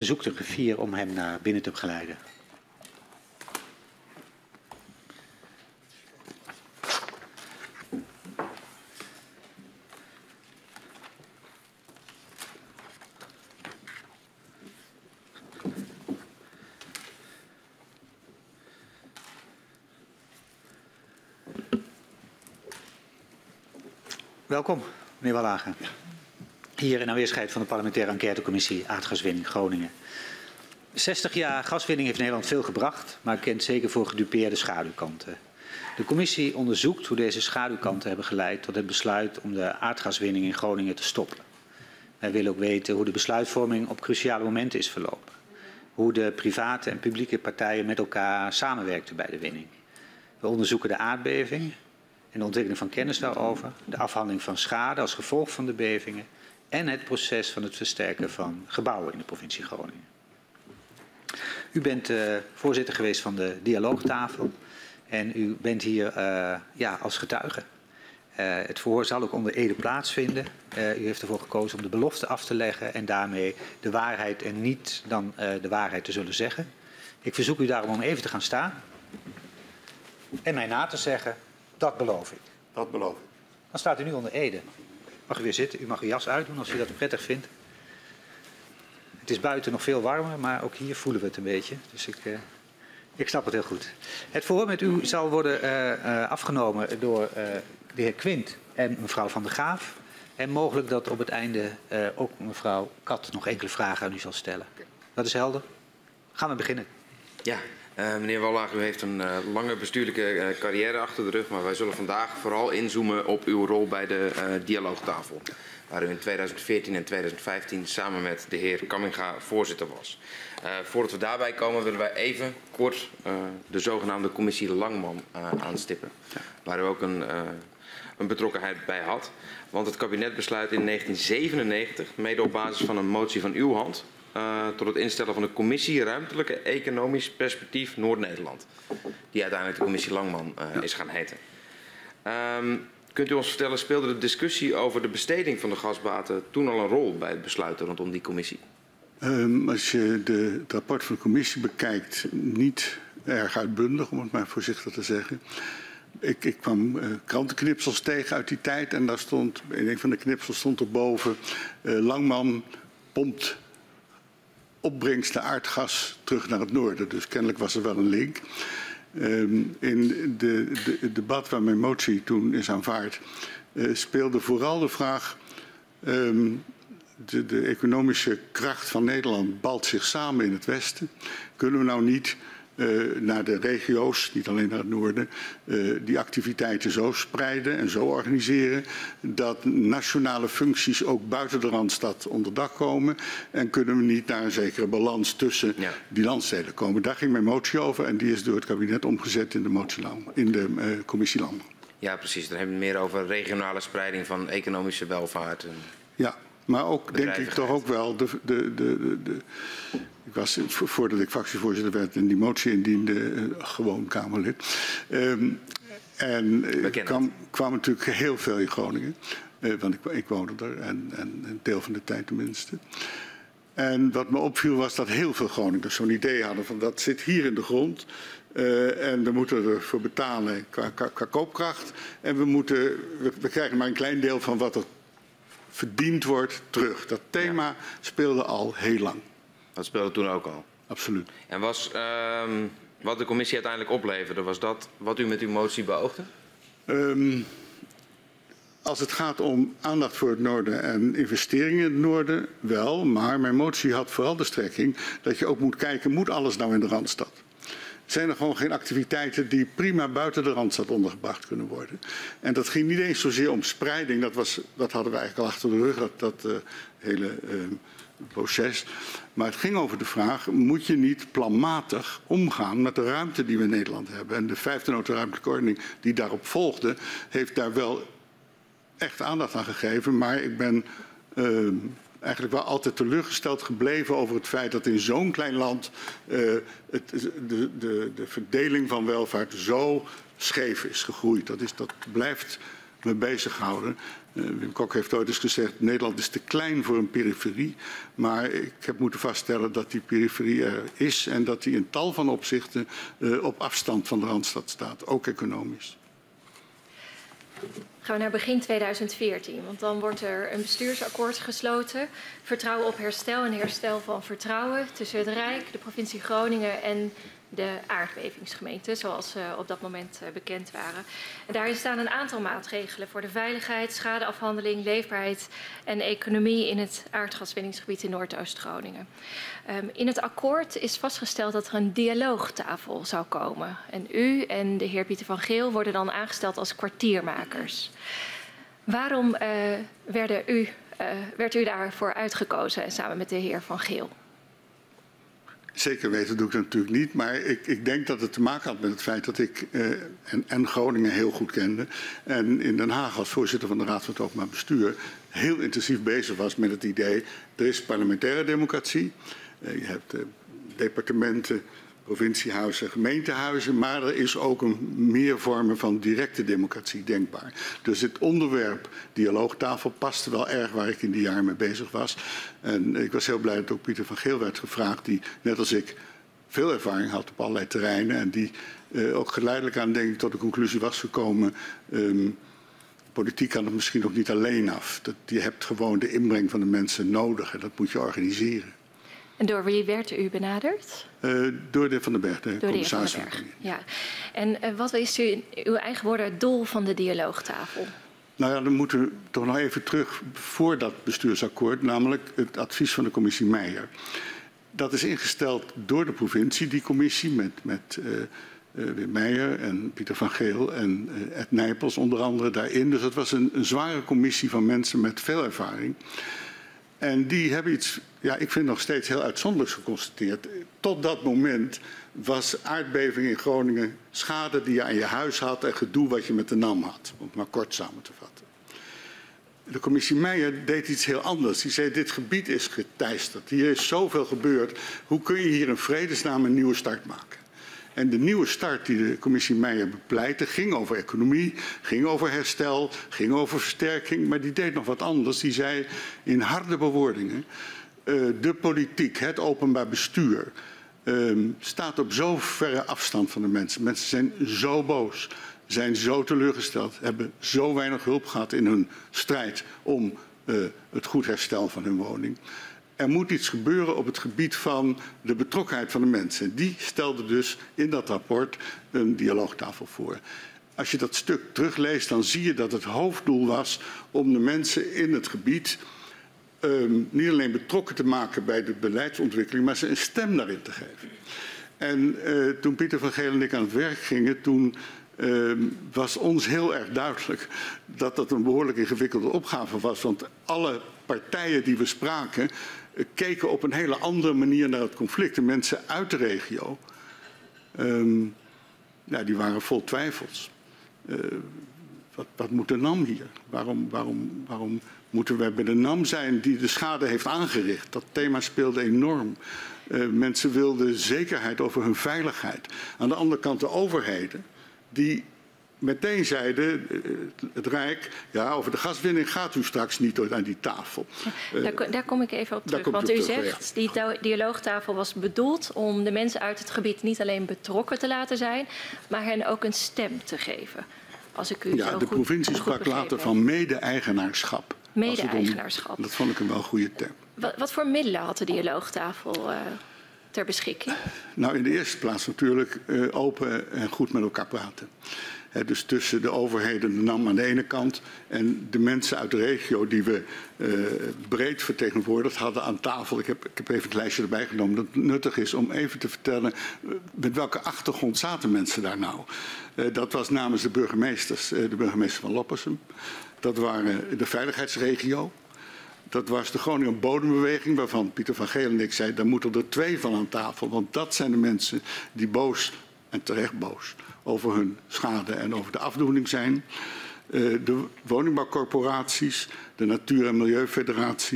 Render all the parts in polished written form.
Zoek de griffier om hem naar binnen te begeleiden. Welkom, meneer Wallage. Hier in aanwezigheid van de parlementaire enquêtecommissie Aardgaswinning Groningen. 60 jaar gaswinning heeft Nederland veel gebracht, maar kent zeker voor gedupeerde schaduwkanten. De commissie onderzoekt hoe deze schaduwkanten hebben geleid tot het besluit om de aardgaswinning in Groningen te stoppen. Wij willen ook weten hoe de besluitvorming op cruciale momenten is verlopen. Hoe de private en publieke partijen met elkaar samenwerkten bij de winning. We onderzoeken de aardbeving en de ontwikkeling van kennis daarover, de afhandeling van schade als gevolg van de bevingen en het proces van het versterken van gebouwen in de provincie Groningen. U bent voorzitter geweest van de dialoogtafel en u bent hier als getuige. Het verhoor zal ook onder ede plaatsvinden. U heeft ervoor gekozen om de belofte af te leggen en daarmee de waarheid en niet dan de waarheid te zullen zeggen. Ik verzoek u daarom om even te gaan staan en mij na te zeggen, dat beloof ik. Dat beloof ik. Dan staat u nu onder ede. Mag u weer zitten. U mag uw jas uitdoen als u dat prettig vindt. Het is buiten nog veel warmer, maar ook hier voelen we het een beetje. Dus ik snap het heel goed. Het verhoor met u zal worden afgenomen door de heer Quint en mevrouw Van der Graaf. En mogelijk dat op het einde ook mevrouw Kat nog enkele vragen aan u zal stellen. Dat is helder. Gaan we beginnen. Ja. Meneer Wallage, u heeft een lange bestuurlijke carrière achter de rug, maar wij zullen vandaag vooral inzoomen op uw rol bij de dialoogtafel, waar u in 2014 en 2015 samen met de heer Kamminga voorzitter was. Voordat we daarbij komen willen wij even kort de zogenaamde commissie Langman aanstippen, waar u ook een betrokkenheid bij had. Want het kabinet besluit in 1997, mede op basis van een motie van uw hand, tot het instellen van de commissie Ruimtelijke Economisch Perspectief Noord-Nederland. Die uiteindelijk de commissie Langman is gaan heten. Kunt u ons vertellen, speelde de discussie over de besteding van de gasbaten toen al een rol bij het besluiten rondom die commissie? Als je het rapport van de commissie bekijkt, niet erg uitbundig, om het maar voorzichtig te zeggen. Ik kwam krantenknipsels tegen uit die tijd en daar stond, in een van de knipsels stond erboven, Langman pompt opbrengsten aardgas terug naar het noorden. Dus kennelijk was er wel een link. In het debat waar mijn motie toen is aanvaard, speelde vooral de vraag, de economische kracht van Nederland balt zich samen in het westen. Kunnen we nou niet naar de regio's, niet alleen naar het noorden, die activiteiten zo spreiden en zo organiseren dat nationale functies ook buiten de Randstad onder dak komen en kunnen we niet naar een zekere balans tussen die landsdelen komen. Daar ging mijn motie over en die is door het kabinet omgezet in de commissie Landbouw. Ja, precies. Dan hebben we het meer over regionale spreiding van economische welvaart. Ja, maar ook denk ik toch ook wel ik was, voordat ik fractievoorzitter werd en die motie indiende, gewoon Kamerlid. Kwam natuurlijk heel veel in Groningen. Want ik woonde er en een deel van de tijd tenminste. En wat me opviel was dat heel veel Groningers zo'n idee hadden van dat zit hier in de grond. En we moeten ervoor betalen qua koopkracht. En we krijgen maar een klein deel van wat er verdiend wordt terug. Dat thema speelde al heel lang. Dat speelde toen ook al? Absoluut. En was wat de commissie uiteindelijk opleverde, was dat wat u met uw motie beoogde? Als het gaat om aandacht voor het noorden en investeringen in het noorden, wel. Maar mijn motie had vooral de strekking dat je ook moet kijken, moet alles nou in de Randstad? Zijn er gewoon geen activiteiten die prima buiten de Randstad ondergebracht kunnen worden? En dat ging niet eens zozeer om spreiding, dat hadden we eigenlijk al achter de rug, dat hele proces. Maar het ging over de vraag, moet je niet planmatig omgaan met de ruimte die we in Nederland hebben? En de 5e nota ruimtelijke ordening die daarop volgde, heeft daar wel echt aandacht aan gegeven. Maar ik ben eigenlijk wel altijd teleurgesteld gebleven over het feit dat in zo'n klein land de verdeling van welvaart zo scheef is gegroeid. Dat blijft me bezighouden. Wim Kok heeft ooit eens gezegd, Nederland is te klein voor een periferie. Maar ik heb moeten vaststellen dat die periferie er is en dat die in tal van opzichten op afstand van de Randstad staat, ook economisch. Gaan we naar begin 2014, want dan wordt er een bestuursakkoord gesloten. Vertrouwen op herstel en herstel van vertrouwen tussen het Rijk, de provincie Groningen en de aardbevingsgemeenten, zoals ze op dat moment bekend waren. En daarin staan een aantal maatregelen voor de veiligheid, schadeafhandeling, leefbaarheid en economie in het aardgaswinningsgebied in Noordoost-Groningen. In het akkoord is vastgesteld dat er een dialoogtafel zou komen. En u en de heer Pieter van Geel worden dan aangesteld als kwartiermakers. Waarom werd u daarvoor uitgekozen samen met de heer Van Geel? Zeker weten doe ik dat natuurlijk niet, maar ik denk dat het te maken had met het feit dat ik en Groningen heel goed kende. En in Den Haag als voorzitter van de Raad van het Openbaar Bestuur heel intensief bezig was met het idee, er is parlementaire democratie, je hebt departementen, provinciehuizen, gemeentehuizen, maar er is ook meer vormen van directe democratie denkbaar. Dus het onderwerp dialoogtafel paste wel erg waar ik in die jaren mee bezig was. En ik was heel blij dat ook Pieter van Geel werd gevraagd, die net als ik veel ervaring had op allerlei terreinen en die ook geleidelijk aan denk ik tot de conclusie was gekomen, politiek kan het misschien ook niet alleen af. Je hebt gewoon de inbreng van de mensen nodig en dat moet je organiseren. En door wie werd u benaderd? Door de Van den Berg, de commissaris van de Berg. Ja. En wat is uw eigen woorden het doel van de dialoogtafel? Nou ja, dan moeten we toch nog even terug voor dat bestuursakkoord, namelijk het advies van de commissie Meijer. Dat is ingesteld door de provincie, die commissie met Wim Meijer en Pieter van Geel en Ed Nijpels onder andere daarin. Dus het was een zware commissie van mensen met veel ervaring. En die hebben iets, ja, ik vind nog steeds heel uitzonderlijks geconstateerd. Tot dat moment was aardbeving in Groningen schade die je aan je huis had en gedoe wat je met de NAM had. Om het maar kort samen te vatten. De commissie Meijer deed iets heel anders. Die zei, dit gebied is geteisterd. Hier is zoveel gebeurd. Hoe kun je hier in vredesnaam een nieuwe start maken? En de nieuwe start die de commissie Meijer bepleitte ging over economie, ging over herstel, ging over versterking. Maar die deed nog wat anders. Die zei in harde bewoordingen, de politiek, het openbaar bestuur, staat op zo verre afstand van de mensen. Mensen zijn zo boos, zijn zo teleurgesteld, hebben zo weinig hulp gehad in hun strijd om het goed herstel van hun woning. Er moet iets gebeuren op het gebied van de betrokkenheid van de mensen. Die stelde dus in dat rapport een dialoogtafel voor. Als je dat stuk terugleest, dan zie je dat het hoofddoel was om de mensen in het gebied niet alleen betrokken te maken bij de beleidsontwikkeling, maar ze een stem daarin te geven. En toen Pieter van Geel en ik aan het werk gingen, toen was ons heel erg duidelijk dat dat een behoorlijk ingewikkelde opgave was. Want alle partijen die we spraken keken op een hele andere manier naar het conflict. De mensen uit de regio, ja, die waren vol twijfels. Wat moet de NAM hier? Waarom moeten wij bij de NAM zijn die de schade heeft aangericht? Dat thema speelde enorm. Mensen wilden zekerheid over hun veiligheid. Aan de andere kant de overheden die meteen zeiden, het Rijk, ja, over de gaswinning gaat u straks niet aan die tafel. Daar kom ik even op terug, want u zegt, die dialoogtafel was bedoeld om de mensen uit het gebied niet alleen betrokken te laten zijn, maar hen ook een stem te geven. Als ik u ja, de provincie sprak later van mede-eigenaarschap. Mede-eigenaarschap. Dat vond ik een wel goede term. Wat voor middelen had de dialoogtafel ter beschikking? Nou, in de eerste plaats natuurlijk open en goed met elkaar praten. Dus tussen de overheden, de NAM aan de ene kant en de mensen uit de regio die we breed vertegenwoordigd hadden aan tafel. Ik heb even het lijstje erbij genomen dat nuttig is om even te vertellen met welke achtergrond zaten mensen daar nou. Dat was namens de burgemeesters, de burgemeester van Loppersum. Dat waren de veiligheidsregio. Dat was de Groninger Bodembeweging, waarvan Pieter van Geel en ik zeiden, daar moeten er 2 van aan tafel. Want dat zijn de mensen die boos, en terecht boos, over hun schade en over de afdoening zijn. De woningbouwcorporaties, de Natuur- en Milieufederatie,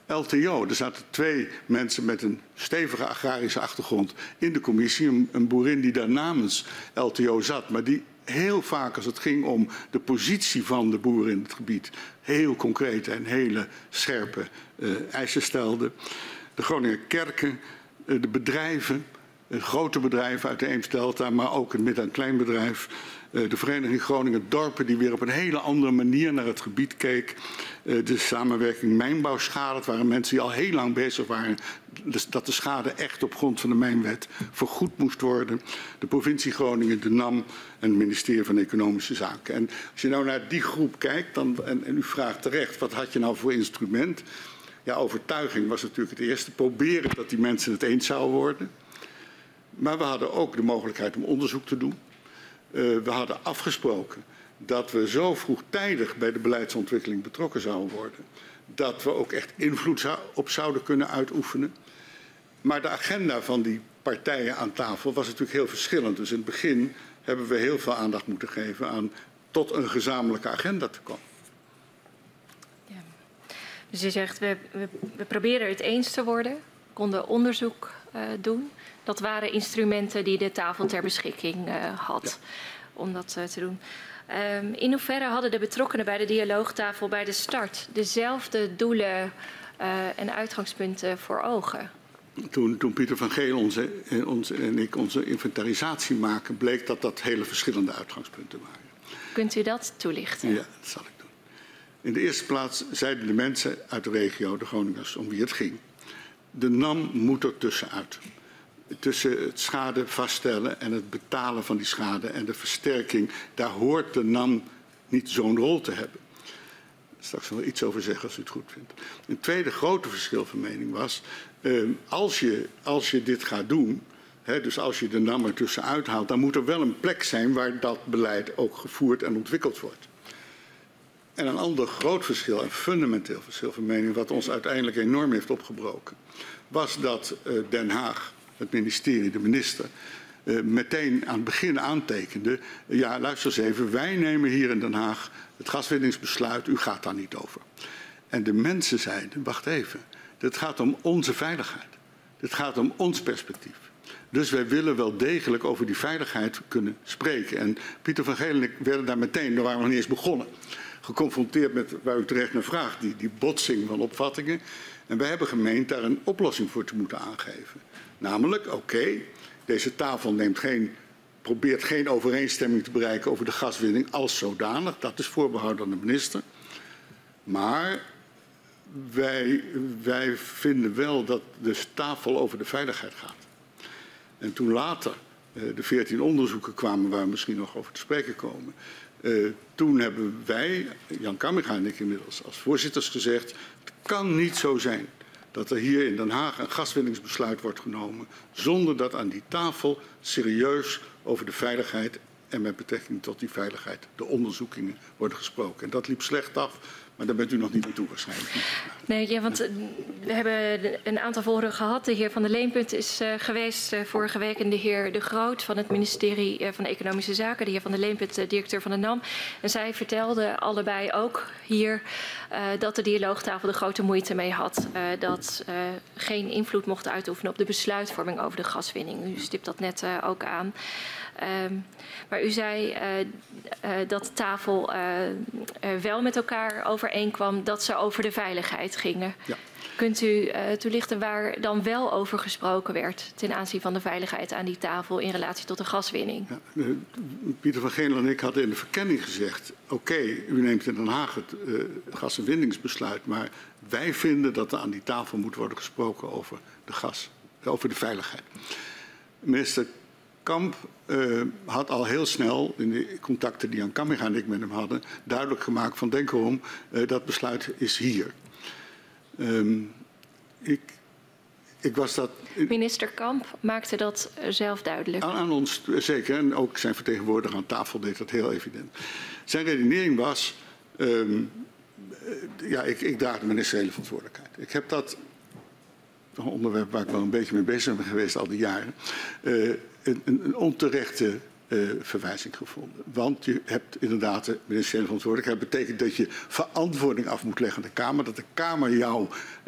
LTO, er zaten 2 mensen met een stevige agrarische achtergrond in de commissie. Een boerin die daar namens LTO zat, maar die heel vaak als het ging om de positie van de boeren in het gebied heel concrete en hele scherpe eisen stelde. De Groninger kerken, de bedrijven, grote bedrijven uit de Eemsdelta, maar ook het midden- en kleinbedrijf. De Vereniging Groningen Dorpen die weer op een hele andere manier naar het gebied keek. De samenwerking mijnbouwschade, het waren mensen die al heel lang bezig waren dat de schade echt op grond van de mijnwet vergoed moest worden. De provincie Groningen, de NAM en het ministerie van Economische Zaken. En als je nou naar die groep kijkt en u vraagt terecht, wat had je nou voor instrument? Ja, overtuiging was natuurlijk het eerste. Proberen dat die mensen het eens zouden worden. Maar we hadden ook de mogelijkheid om onderzoek te doen. We hadden afgesproken dat we zo vroegtijdig bij de beleidsontwikkeling betrokken zouden worden, dat we ook echt invloed op zouden kunnen uitoefenen. Maar de agenda van die partijen aan tafel was natuurlijk heel verschillend. Dus in het begin hebben we heel veel aandacht moeten geven aan tot een gezamenlijke agenda te komen. Ja. Dus je zegt, we proberen het eens te worden, konden onderzoek doen. Dat waren instrumenten die de tafel ter beschikking had om dat te doen. In hoeverre hadden de betrokkenen bij de dialoogtafel bij de start dezelfde doelen en uitgangspunten voor ogen? Toen Pieter van Geel en ik onze inventarisatie maken, bleek dat hele verschillende uitgangspunten waren. Kunt u dat toelichten? Ja, dat zal ik doen. In de eerste plaats zeiden de mensen uit de regio, de Groningers, om wie het ging. De NAM moet er tussenuit. Tussen het schade vaststellen en het betalen van die schade en de versterking, daar hoort de NAM niet zo'n rol te hebben. Straks nog iets over zeggen als u het goed vindt. Een tweede grote verschil van mening was, als je dit gaat doen, dus als je de NAM er tussenuit haalt, dan moet er wel een plek zijn waar dat beleid ook gevoerd en ontwikkeld wordt. En een ander groot verschil, een fundamenteel verschil van mening, wat ons uiteindelijk enorm heeft opgebroken, was dat Den Haag, het ministerie, de minister, meteen aan het begin aantekende, ja, luister eens even, wij nemen hier in Den Haag het gaswinningsbesluit, u gaat daar niet over. En de mensen zeiden, wacht even, dit gaat om onze veiligheid. Dit gaat om ons perspectief. Dus wij willen wel degelijk over die veiligheid kunnen spreken. En Pieter van Geel en ik werden daar meteen, daar waren we nog niet eens begonnen, geconfronteerd met, waar u terecht naar vraagt, die botsing van opvattingen. En wij hebben gemeend daar een oplossing voor te moeten aangeven. Namelijk, oké, deze tafel probeert geen overeenstemming te bereiken over de gaswinning als zodanig. Dat is voorbehouden aan de minister. Maar wij vinden wel dat de tafel over de veiligheid gaat. En toen later de 14 onderzoeken kwamen waar we misschien nog over te spreken komen. Toen hebben wij, Jan Kamminga en ik inmiddels als voorzitters gezegd, het kan niet zo zijn dat er hier in Den Haag een gaswinningsbesluit wordt genomen zonder dat aan die tafel serieus over de veiligheid en met betrekking tot die veiligheid de onderzoekingen worden gesproken. En dat liep slecht af, maar daar bent u nog niet naartoe waarschijnlijk. Nee, ja, want we hebben een aantal vorige gehad. De heer Van der Leenpunt is geweest vorige week en de heer De Groot van het ministerie van Economische Zaken. De heer Van der Leenpunt, directeur van de NAM. En zij vertelden allebei ook hier dat de dialoogtafel er grote moeite mee had. Dat geen invloed mocht uitoefenen op de besluitvorming over de gaswinning. U stipt dat net ook aan. Maar u zei dat de tafel wel met elkaar overeenkwam dat ze over de veiligheid gingen. Ja. Kunt u toelichten waar dan wel over gesproken werd ten aanzien van de veiligheid aan die tafel in relatie tot de gaswinning? Ja, Pieter van Geel en ik hadden in de verkenning gezegd, oké, u neemt in Den Haag het gas- en winningsbesluit, maar wij vinden dat er aan die tafel moet worden gesproken over over de veiligheid. Minister Kamp had al heel snel, in de contacten die Jan Kamminga en ik met hem hadden, duidelijk gemaakt van denk erom, dat besluit is hier. Ik was dat... Minister Kamp maakte dat zelf duidelijk. Aan ons zeker, en ook zijn vertegenwoordiger aan tafel deed dat heel evident. Zijn redenering was, ja, ik draag de ministeriële verantwoordelijkheid. Ik heb dat, een onderwerp waar ik wel een beetje mee bezig ben geweest al die jaren, een onterechte verwijzing gevonden. Want je hebt inderdaad de ministeriële verantwoordelijkheid. Dat betekent dat je verantwoording af moet leggen aan de Kamer. Dat de Kamer jou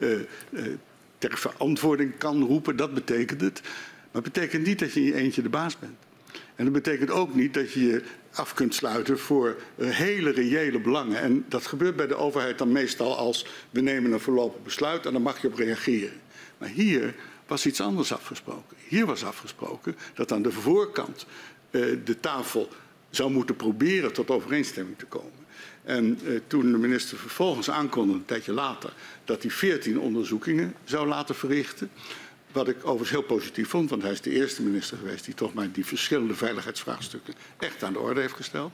ter verantwoording kan roepen. Dat betekent het. Maar het betekent niet dat je in je eentje de baas bent. En dat betekent ook niet dat je je af kunt sluiten voor hele reële belangen. En dat gebeurt bij de overheid dan meestal als we nemen een voorlopig besluit en dan mag je op reageren. Maar hier was iets anders afgesproken. Hier was afgesproken dat aan de voorkant de tafel zou moeten proberen tot overeenstemming te komen. En toen de minister vervolgens aankondigde, een tijdje later, dat hij 14 onderzoekingen zou laten verrichten. Wat ik overigens heel positief vond, want hij is de eerste minister geweest die toch maar die verschillende veiligheidsvraagstukken echt aan de orde heeft gesteld.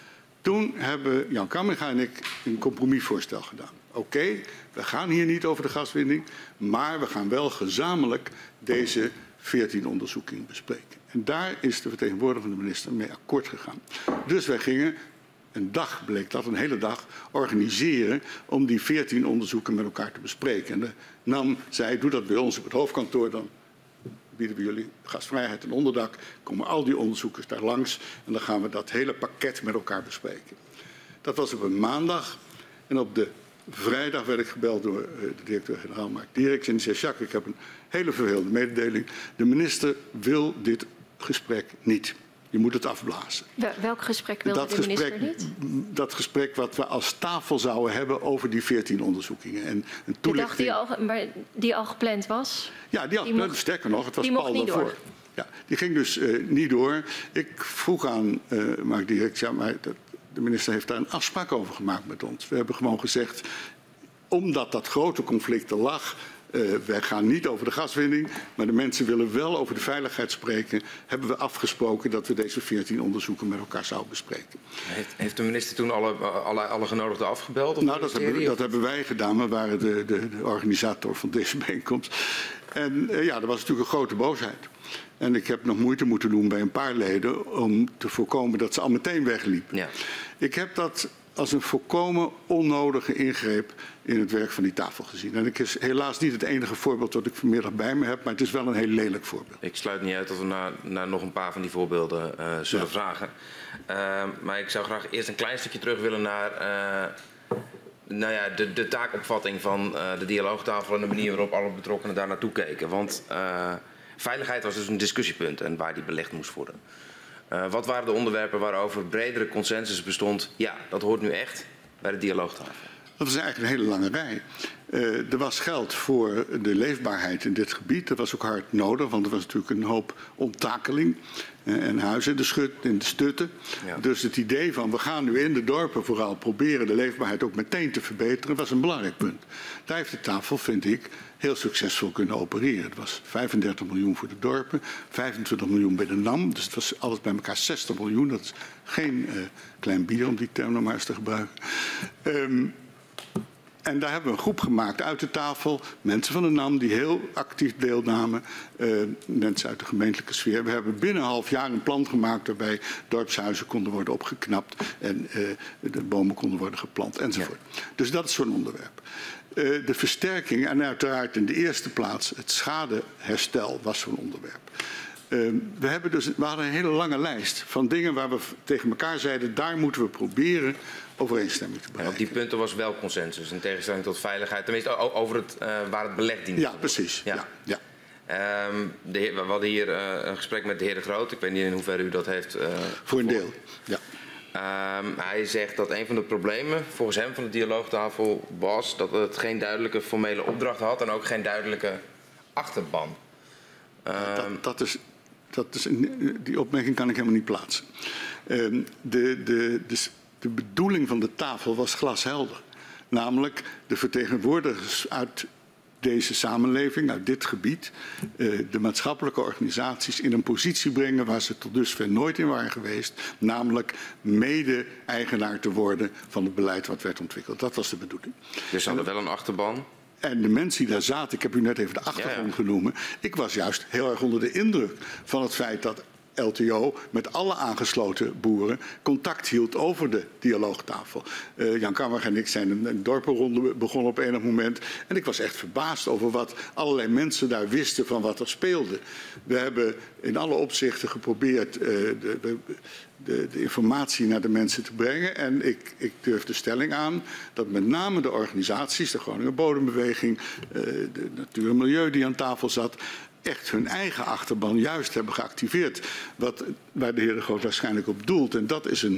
Toen hebben Jan Kamminga en ik een compromisvoorstel gedaan. Oké, we gaan hier niet over de gaswinning, maar we gaan wel gezamenlijk deze 14 onderzoekingen bespreken. En daar is de vertegenwoordiger van de minister mee akkoord gegaan. Dus wij gingen een dag, bleek dat, een hele dag organiseren om die 14 onderzoeken met elkaar te bespreken. En de NAM zei, doe dat bij ons op het hoofdkantoor, dan bieden we jullie gastvrijheid en onderdak. Komen al die onderzoekers daar langs en dan gaan we dat hele pakket met elkaar bespreken. Dat was op een maandag en op de vrijdag werd ik gebeld door de directeur-generaal Mark Dierks en die zei, Jacques, ik heb een hele vervelende mededeling. De minister wil dit gesprek niet. Je moet het afblazen. Welk gesprek wilde de minister niet? Dat gesprek wat we als tafel zouden hebben over die 14 onderzoekingen. En een toelichting. De dag die al gepland was? Ja, die al gepland. Sterker nog, het was pal daarvoor. Ja, die ging dus niet door. Ik vroeg aan Mark Dierks, ja, maar de minister heeft daar een afspraak over gemaakt met ons. We hebben gewoon gezegd, omdat dat grote conflict er lag, wij gaan niet over de gaswinning, maar de mensen willen wel over de veiligheid spreken. Hebben we afgesproken dat we deze 14 onderzoeken met elkaar zouden bespreken. Heeft de minister toen alle genodigden afgebeld? Of nou, dat hebben wij gedaan. We waren de organisator van deze bijeenkomst. En ja, er was natuurlijk een grote boosheid. En ik heb nog moeite moeten doen bij een paar leden om te voorkomen dat ze al meteen wegliepen. Ja. Ik heb dat als een volkomen onnodige ingreep in het werk van die tafel gezien. En ik is helaas niet het enige voorbeeld dat ik vanmiddag bij me heb, maar het is wel een heel lelijk voorbeeld. Ik sluit niet uit dat we naar nog een paar van die voorbeelden zullen vragen. Maar ik zou graag eerst een klein stukje terug willen naar nou ja, de taakopvatting van de dialoogtafel en de manier waarop alle betrokkenen daar naartoe keken. Want veiligheid was dus een discussiepunt en waar die belegd moest worden. Wat waren de onderwerpen waarover bredere consensus bestond? Ja, dat hoort nu echt bij de dialoogtafel. Dat is eigenlijk een hele lange rij. Er was geld voor de leefbaarheid in dit gebied. Dat was ook hard nodig, want er was natuurlijk een hoop onttakeling. En huizen in de stutten. Ja. Dus het idee van we gaan nu in de dorpen vooral proberen de leefbaarheid ook meteen te verbeteren, was een belangrijk punt. Daar heeft de tafel, vind ik, heel succesvol kunnen opereren. Het was 35 miljoen voor de dorpen, 25 miljoen bij de NAM. Dus het was alles bij elkaar 60 miljoen. Dat is geen klein bier om die term nog maar eens te gebruiken. En daar hebben we een groep gemaakt uit de tafel. Mensen van de NAM die heel actief deelnamen. Mensen uit de gemeentelijke sfeer. We hebben binnen een half jaar een plan gemaakt waarbij dorpshuizen konden worden opgeknapt. En de bomen konden worden geplant enzovoort. Ja. Dus dat is zo'n onderwerp. De versterking en uiteraard in de eerste plaats het schadeherstel was zo'n onderwerp. We hadden een hele lange lijst van dingen waar we tegen elkaar zeiden, daar moeten we proberen overeenstemming te bereiken. Op die punten was wel consensus, in tegenstelling tot veiligheid. Tenminste, over het, waar het beleg dient. Ja, precies. Ja. We hadden hier een gesprek met de heer De Groot. Ik weet niet in hoeverre u dat heeft. Voor een deel, ja. Hij zegt dat een van de problemen volgens hem van de dialoogtafel was dat het geen duidelijke formele opdracht had en ook geen duidelijke achterban. Die opmerking kan ik helemaal niet plaatsen. De bedoeling van de tafel was glashelder. Namelijk de vertegenwoordigers uit deze samenleving, uit dit gebied, de maatschappelijke organisaties in een positie brengen waar ze tot dusver nooit in waren geweest. Namelijk mede-eigenaar te worden van het beleid wat werd ontwikkeld. Dat was de bedoeling. Dus ze hadden wel een achterban? En de mensen die daar zaten, ik heb u net even de achtergrond genoemd. Ik was juist heel erg onder de indruk van het feit dat LTO met alle aangesloten boeren contact hield over de dialoogtafel. Jan Kammerg en ik zijn een dorpenronde begonnen op enig moment. En ik was echt verbaasd over wat allerlei mensen daar wisten van wat er speelde. We hebben in alle opzichten geprobeerd de informatie naar de mensen te brengen. En ik durf de stelling aan dat met name de organisaties, de Groninger Bodembeweging, de Natuur en Milieu die aan tafel zat, echt hun eigen achterban juist hebben geactiveerd. Waar de heer De Groot waarschijnlijk op doelt. En dat is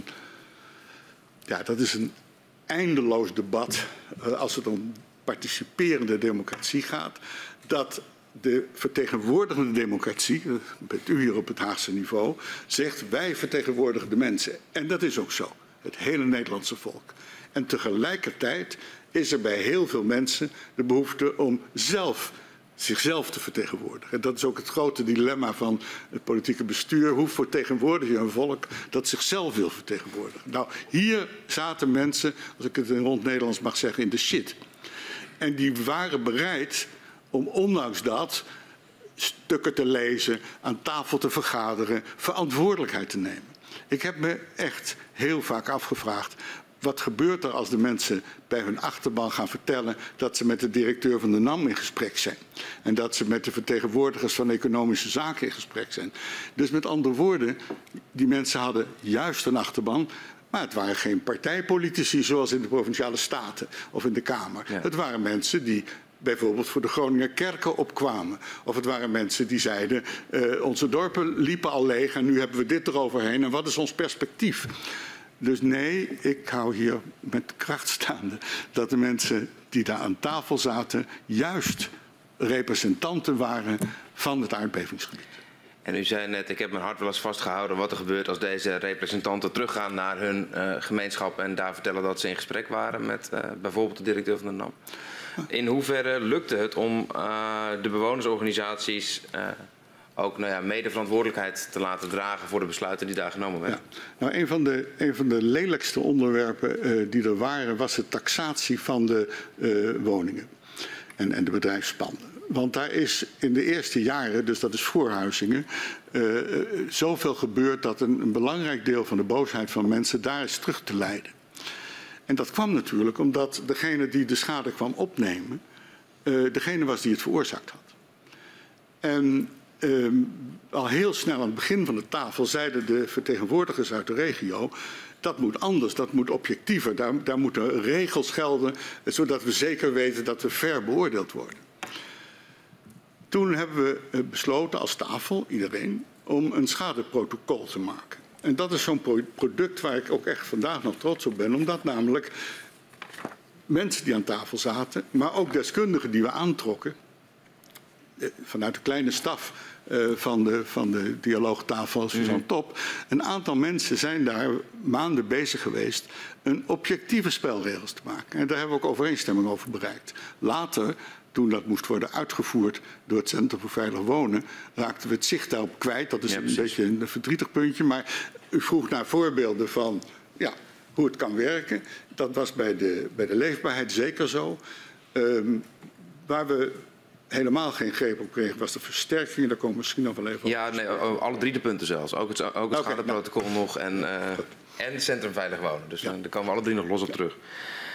een eindeloos debat als het om participerende democratie gaat. Dat de vertegenwoordigende democratie, bent u hier op het Haagse niveau, zegt wij vertegenwoordigen de mensen. En dat is ook zo. Het hele Nederlandse volk. En tegelijkertijd is er bij heel veel mensen de behoefte om zichzelf te vertegenwoordigen. En dat is ook het grote dilemma van het politieke bestuur. Hoe vertegenwoordig je een volk dat zichzelf wil vertegenwoordigen? Nou, hier zaten mensen, als ik het in rond Nederlands mag zeggen, in de shit. En die waren bereid om ondanks dat stukken te lezen, aan tafel te vergaderen, verantwoordelijkheid te nemen. Ik heb me echt heel vaak afgevraagd, wat gebeurt er als de mensen bij hun achterban gaan vertellen dat ze met de directeur van de NAM in gesprek zijn? En dat ze met de vertegenwoordigers van economische zaken in gesprek zijn. Dus met andere woorden, die mensen hadden juist een achterban, maar het waren geen partijpolitici zoals in de Provinciale Staten of in de Kamer. Ja. Het waren mensen die bijvoorbeeld voor de Groninger kerken opkwamen. Of het waren mensen die zeiden, onze dorpen liepen al leeg en nu hebben we dit eroverheen en wat is ons perspectief? Dus nee, ik hou hier met kracht staande dat de mensen die daar aan tafel zaten juist representanten waren van het aardbevingsgebied. En u zei net, ik heb mijn hart wel eens vastgehouden wat er gebeurt als deze representanten teruggaan naar hun gemeenschap en daar vertellen dat ze in gesprek waren met bijvoorbeeld de directeur van de NAM. In hoeverre lukte het om de bewonersorganisaties ook medeverantwoordelijkheid te laten dragen voor de besluiten die daar genomen werden? Ja. Nou, een van de lelijkste onderwerpen die er waren was de taxatie van de woningen en de bedrijfspanden. Want daar is in de eerste jaren, dus dat is voorhuizingen, zoveel gebeurd dat een belangrijk deel van de boosheid van mensen daar is terug te leiden. En dat kwam natuurlijk omdat degene die de schade kwam opnemen, degene was die het veroorzaakt had. En al heel snel aan het begin van de tafel zeiden de vertegenwoordigers uit de regio, dat moet anders, dat moet objectiever, daar moeten regels gelden, zodat we zeker weten dat we fair beoordeeld worden. Toen hebben we besloten als tafel, iedereen, om een schadeprotocol te maken. En dat is zo'n product waar ik ook echt vandaag nog trots op ben, omdat namelijk mensen die aan tafel zaten, maar ook deskundigen die we aantrokken, vanuit de kleine staf van de dialoogtafel Suzanne Top, een aantal mensen zijn daar maanden bezig geweest een objectieve spelregels te maken. En daar hebben we ook overeenstemming over bereikt. Later, toen dat moest worden uitgevoerd door het Centrum voor Veilig Wonen, raakten we het zicht daarop kwijt. Dat is een beetje een verdrietig puntje, maar u vroeg naar voorbeelden van hoe het kan werken. Dat was bij de leefbaarheid zeker zo. Waar we helemaal geen greep op kregen was de versterking. Daar komen we misschien nog wel even op. Ja, nee, alle drie de punten zelfs. Ook het schadeprotocol nog en Centrum Veilig Wonen. Dus daar komen we alle drie nog los op terug.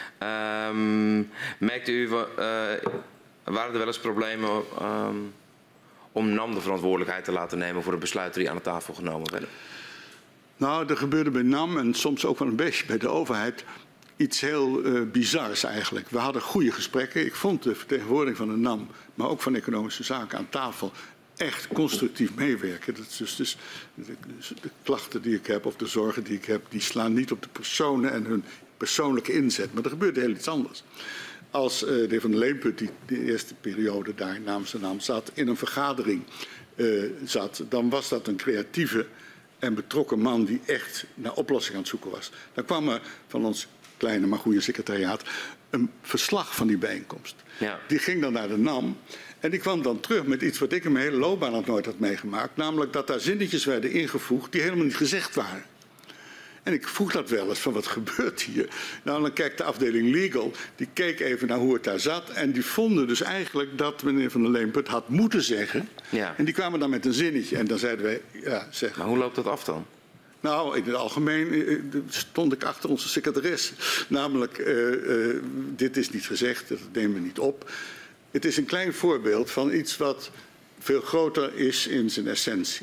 Merkte u, waren er wel eens problemen om NAM de verantwoordelijkheid te laten nemen voor de besluiten die aan de tafel genomen werden? Nou, er gebeurde bij NAM en soms ook wel een beetje bij de overheid iets heel bizars eigenlijk. We hadden goede gesprekken. Ik vond de vertegenwoordiging van de NAM, maar ook van Economische Zaken aan tafel echt constructief meewerken. Dat is dus de klachten die ik heb of de zorgen die ik heb, die slaan niet op de personen en hun persoonlijke inzet. Maar er gebeurde heel iets anders. Als de heer Van der Leemput, die de eerste periode daar namens de NAM zat, in een vergadering zat, dan was dat een creatieve en betrokken man die echt naar oplossing aan het zoeken was. Dan kwam er van ons kleine maar goede secretariaat een verslag van die bijeenkomst. Ja. Die ging dan naar de NAM en die kwam dan terug met iets wat ik in mijn hele loopbaan nog nooit had meegemaakt. Namelijk dat daar zinnetjes werden ingevoegd die helemaal niet gezegd waren. En ik vroeg dat wel eens, van wat gebeurt hier? Nou, dan kijkt de afdeling Legal, die keek even naar hoe het daar zat. En die vonden dus eigenlijk dat meneer Van der Leempert had moeten zeggen. Ja. En die kwamen dan met een zinnetje. En dan zeiden wij, ja, zeg. Maar hoe loopt dat af dan? Nou, in het algemeen stond ik achter onze secretaresse. Namelijk, dit is niet gezegd, dat nemen we niet op. Het is een klein voorbeeld van iets wat veel groter is in zijn essentie.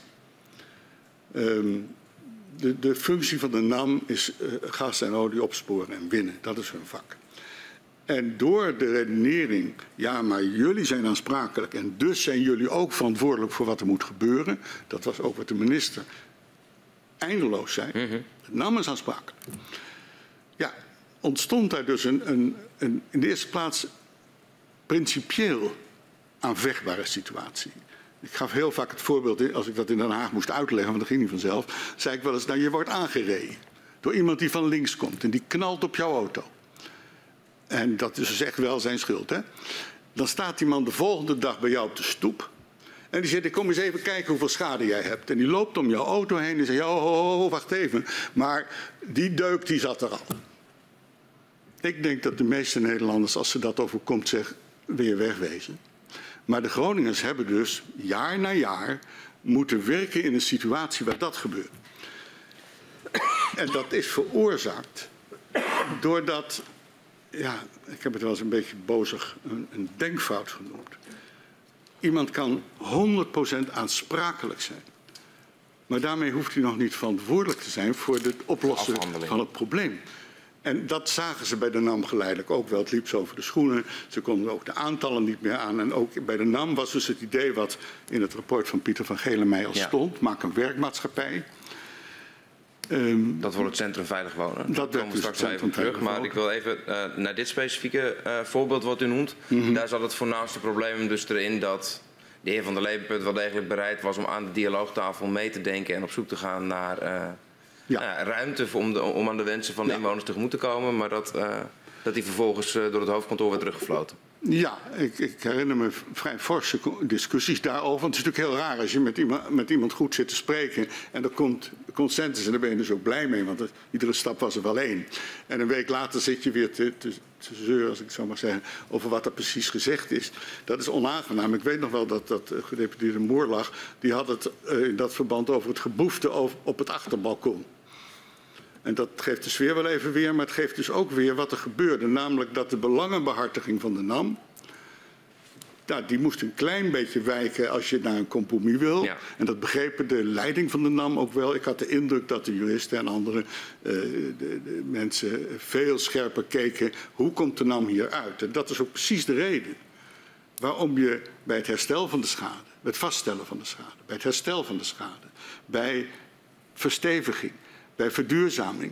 De functie van de NAM is gas en olie opsporen en winnen. Dat is hun vak. En door de redenering, ja, maar jullie zijn aansprakelijk en dus zijn jullie ook verantwoordelijk voor wat er moet gebeuren. Dat was ook wat de minister eindeloos zei. De NAM is aansprakelijk. Ja, ontstond daar dus een in de eerste plaats principieel aanvechtbare situatie. Ik gaf heel vaak het voorbeeld, als ik dat in Den Haag moest uitleggen, want dat ging niet vanzelf, zei ik wel eens, nou, je wordt aangereden door iemand die van links komt en die knalt op jouw auto. En dat is dus echt wel zijn schuld, hè? Dan staat die man de volgende dag bij jou op de stoep en die zegt, ik kom eens even kijken hoeveel schade jij hebt. En die loopt om jouw auto heen en zegt, oh, wacht even, maar die deuk die zat er al. Ik denk dat de meeste Nederlanders, als ze dat overkomt, zeggen, weer wegwezen. Maar de Groningers hebben dus jaar na jaar moeten werken in een situatie waar dat gebeurt. En dat is veroorzaakt doordat, ja, ik heb het wel eens een beetje bozig, een denkfout genoemd. Iemand kan 100% aansprakelijk zijn. Maar daarmee hoeft hij nog niet verantwoordelijk te zijn voor het oplossen van het probleem. En dat zagen ze bij de NAM geleidelijk ook wel. Het liep zo over de schoenen. Ze konden ook de aantallen niet meer aan. En ook bij de NAM was dus het idee wat in het rapport van Pieter van Gelenmeijer al stond. Maak een werkmaatschappij. Dat wordt het Centrum Veilig Wonen. Dat komen we straks even terug. Maar ik wil even naar dit specifieke voorbeeld wat u noemt. Daar zat het voornaamste probleem dus erin dat de heer Van der Leempert wel degelijk bereid was om aan de dialoogtafel mee te denken en op zoek te gaan naar ruimte om aan de wensen van de inwoners tegemoet te komen. Maar dat hij vervolgens door het hoofdkantoor werd teruggefloten. Ja, ik herinner me vrij forse discussies daarover. Want het is natuurlijk heel raar als je met iemand goed zit te spreken en er komt consensus en daar ben je dus ook blij mee, want iedere stap was er wel één. En een week later zit je weer te zeuren, als ik zo mag zeggen, over wat er precies gezegd is. Dat is onaangenaam. Ik weet nog wel dat gedeputeerde Moorlag, die had het in dat verband over het geboefte op het achterbalkon. En dat geeft de sfeer wel even weer, maar het geeft dus ook weer wat er gebeurde. Namelijk dat de belangenbehartiging van de NAM, die moest een klein beetje wijken als je naar een compromis wil. Ja. En dat begrepen de leiding van de NAM ook wel. Ik had de indruk dat de juristen en andere de mensen veel scherper keken. Hoe komt de NAM hier uit? En dat is ook precies de reden waarom je bij het herstel van de schade, bij het vaststellen van de schade, bij het herstel van de schade, bij versteviging, bij verduurzaming.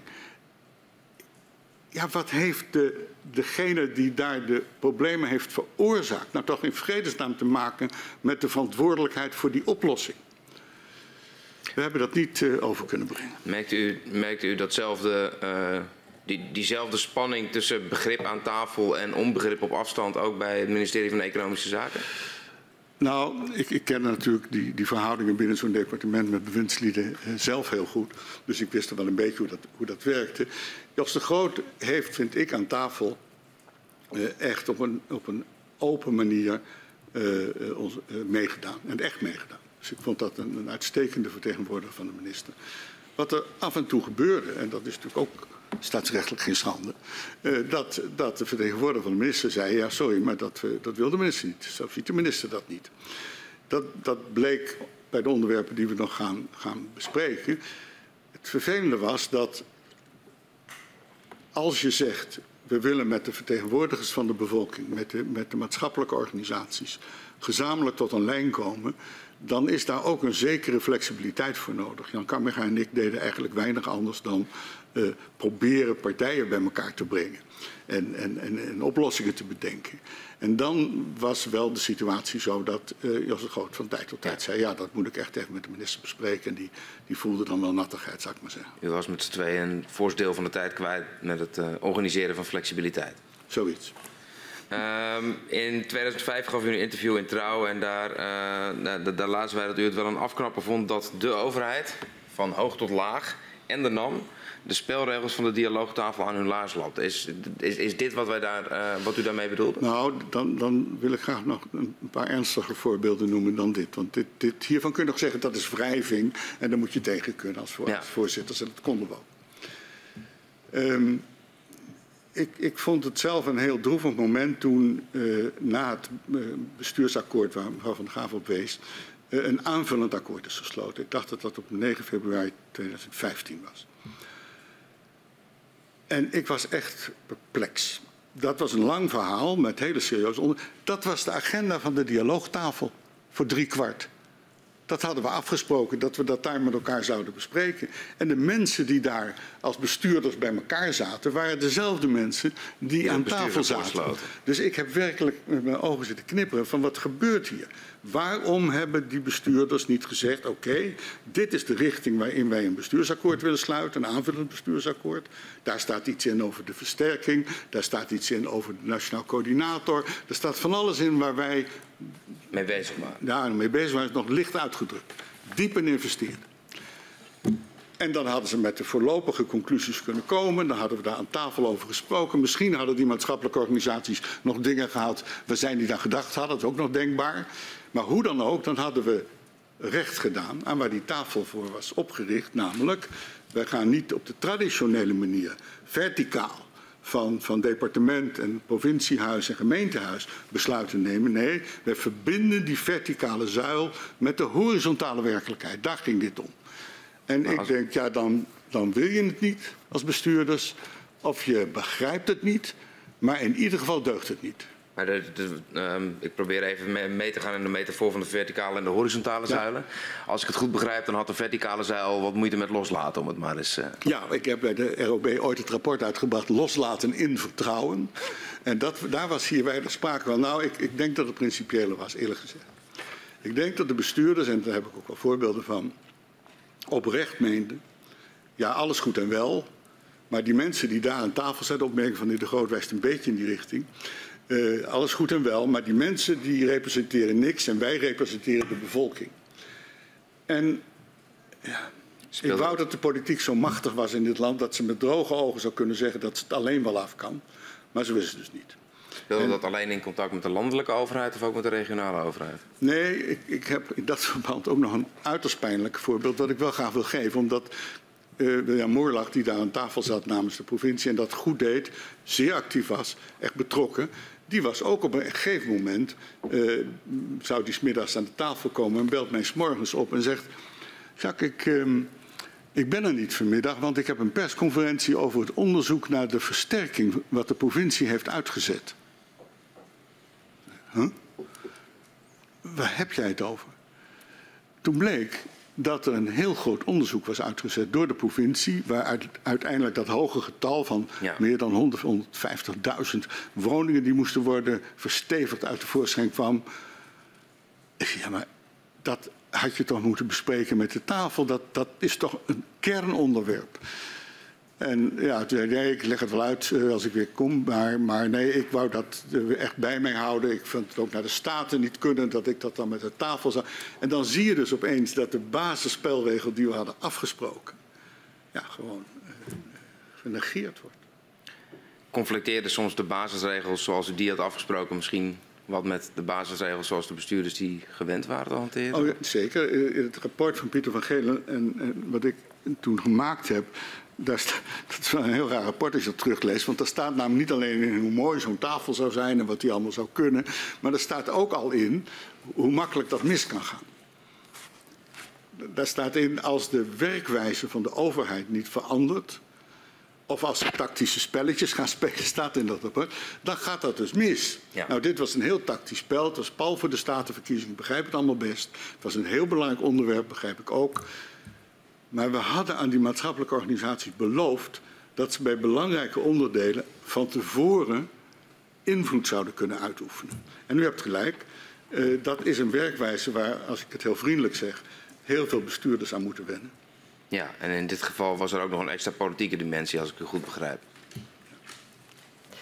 Ja, wat heeft degene die daar de problemen heeft veroorzaakt nou toch in vredesnaam te maken met de verantwoordelijkheid voor die oplossing? We hebben dat niet over kunnen brengen. Merkt u datzelfde, diezelfde spanning tussen begrip aan tafel en onbegrip op afstand ook bij het ministerie van Economische Zaken? Nou, ik ken natuurlijk die verhoudingen binnen zo'n departement met bewindslieden zelf heel goed. Dus ik wist er wel een beetje hoe dat werkte. Jos de Groot heeft, vind ik, aan tafel echt op een open manier meegedaan. En echt meegedaan. Dus ik vond dat een uitstekende vertegenwoordiger van de minister. Wat er af en toe gebeurde, en dat is natuurlijk ook staatsrechtelijk geen schande, dat de vertegenwoordiger van de minister zei, ja sorry, maar dat wil de minister niet. Zo ziet de minister dat niet. Dat bleek bij de onderwerpen die we nog gaan bespreken. Het vervelende was dat als je zegt, we willen met de vertegenwoordigers van de bevolking, met de maatschappelijke organisaties, gezamenlijk tot een lijn komen, dan is daar ook een zekere flexibiliteit voor nodig. Jan Kamminga en ik deden eigenlijk weinig anders dan proberen partijen bij elkaar te brengen en oplossingen te bedenken. En dan was wel de situatie zo dat Jos de Groot van tijd tot tijd zei, ja, dat moet ik echt even met de minister bespreken. En die voelde dan wel nattigheid, zou ik maar zeggen. U was met z'n tweeën een fors deel van de tijd kwijt met het organiseren van flexibiliteit. Zoiets. In 2005 gaf u een interview in Trouw en daar lazen wij dat u het wel een afknapper vond dat de overheid, van hoog tot laag, en de NAM de spelregels van de dialoogtafel aan hun laars lapt. Is dit wat, wat u daarmee bedoelde? Nou, dan wil ik graag nog een paar ernstiger voorbeelden noemen dan dit. Want hiervan kun je nog zeggen dat is wrijving en daar moet je tegen kunnen als voorzitters. En dat konden we ook. Ik vond het zelf een heel droevig moment toen na het bestuursakkoord waar mevrouw Van der Graaf op wees, een aanvullend akkoord is gesloten. Ik dacht dat dat op 9 februari 2015 was. En ik was echt perplex. Dat was een lang verhaal met hele serieuze onderwerpen. Dat was de agenda van de dialoogtafel voor 3/4. Dat hadden we afgesproken, dat we dat daar met elkaar zouden bespreken. En de mensen die daar als bestuurders bij elkaar zaten, waren dezelfde mensen die aan tafel zaten. Dus ik heb werkelijk met mijn ogen zitten knipperen van wat gebeurt hier? Waarom hebben die bestuurders niet gezegd, oké, dit is de richting waarin wij een bestuursakkoord willen sluiten, een aanvullend bestuursakkoord. Daar staat iets in over de versterking, daar staat iets in over de nationaal coördinator. Er staat van alles in waar wij mee bezig waren. Ja, mee bezig waren, is nog licht uitgedrukt. Diep in investeren. En dan hadden ze met de voorlopige conclusies kunnen komen. Dan hadden we daar aan tafel over gesproken. Misschien hadden die maatschappelijke organisaties nog dingen gehaald waar zij niet aan gedacht hadden. Dat is ook nog denkbaar. Maar hoe dan ook, dan hadden we recht gedaan aan waar die tafel voor was opgericht. Namelijk, wij gaan niet op de traditionele manier verticaal van departement en provinciehuis en gemeentehuis besluiten nemen. Nee, wij verbinden die verticale zuil met de horizontale werkelijkheid. Daar ging dit om. En ik denk, ja, dan wil je het niet als bestuurders, of je begrijpt het niet, maar in ieder geval deugt het niet. Maar ik probeer even mee te gaan in de metafoor van de verticale en de horizontale zuilen. Als ik het goed begrijp, dan had de verticale zuil wat moeite met loslaten, om het maar eens... Ja, ik heb bij de ROB ooit het rapport uitgebracht, loslaten in vertrouwen. En daar was hier weinig sprake van. Nou, ik denk dat het principiële was, eerlijk gezegd. Ik denk dat de bestuurders, en daar heb ik ook wel voorbeelden van, oprecht meenden, ja, alles goed en wel, maar die mensen die daar aan tafel zaten, opmerking van de Groot wijst een beetje in die richting. Alles goed en wel, maar die mensen die representeren niks en wij representeren de bevolking. En ja, ik wou dat de politiek zo machtig was in dit land dat ze met droge ogen zou kunnen zeggen dat ze het alleen wel af kan. Maar zo is het dus niet. Speelde dat alleen in contact met de landelijke overheid of ook met de regionale overheid? Nee, ik heb in dat verband ook nog een uiterst pijnlijk voorbeeld dat ik wel graag wil geven. Omdat William Moorlag, die daar aan tafel zat namens de provincie en dat goed deed, zeer actief was, echt betrokken. Die was ook op een gegeven moment, zou die 's middags aan de tafel komen en belt mij 's morgens op en zegt, Jacques, ik ben er niet vanmiddag, want ik heb een persconferentie over het onderzoek naar de versterking wat de provincie heeft uitgezet. Huh? Waar heb jij het over? Toen bleek dat er een heel groot onderzoek was uitgezet door de provincie, waar uiteindelijk dat hoge getal van meer dan 150.000 woningen die moesten worden verstevigd uit de voorschijn kwam. Ja, maar dat had je toch moeten bespreken met de tafel. Dat is toch een kernonderwerp. En ja, toen zei ik leg het wel uit als ik weer kom, maar nee, ik wou dat echt bij mij houden. Ik vond het ook naar de Staten niet kunnen, dat ik dat dan met de tafel zou. En dan zie je dus opeens dat de basisspelregel die we hadden afgesproken, ja, gewoon genegeerd wordt. Conflicteerde soms de basisregels zoals u die had afgesproken misschien wat met de basisregels zoals de bestuurders die gewend waren te hanteren? Oh ja, zeker. In het rapport van Pieter van Gelen en wat ik toen gemaakt heb, dat is wel een heel raar rapport als je dat terugleest. Want daar staat namelijk niet alleen in hoe mooi zo'n tafel zou zijn en wat die allemaal zou kunnen. Maar er staat ook al in hoe makkelijk dat mis kan gaan. Daar staat in als de werkwijze van de overheid niet verandert, of als ze tactische spelletjes gaan spelen, staat in dat rapport, dan gaat dat dus mis. Ja. Nou, dit was een heel tactisch spel. Het was pal voor de statenverkiezing. Ik begrijp het allemaal best. Het was een heel belangrijk onderwerp, begrijp ik ook. Maar we hadden aan die maatschappelijke organisaties beloofd dat ze bij belangrijke onderdelen van tevoren invloed zouden kunnen uitoefenen. En u hebt gelijk, dat is een werkwijze waar, als ik het heel vriendelijk zeg, heel veel bestuurders aan moeten wennen. Ja, en in dit geval was er ook nog een extra politieke dimensie, als ik u goed begrijp.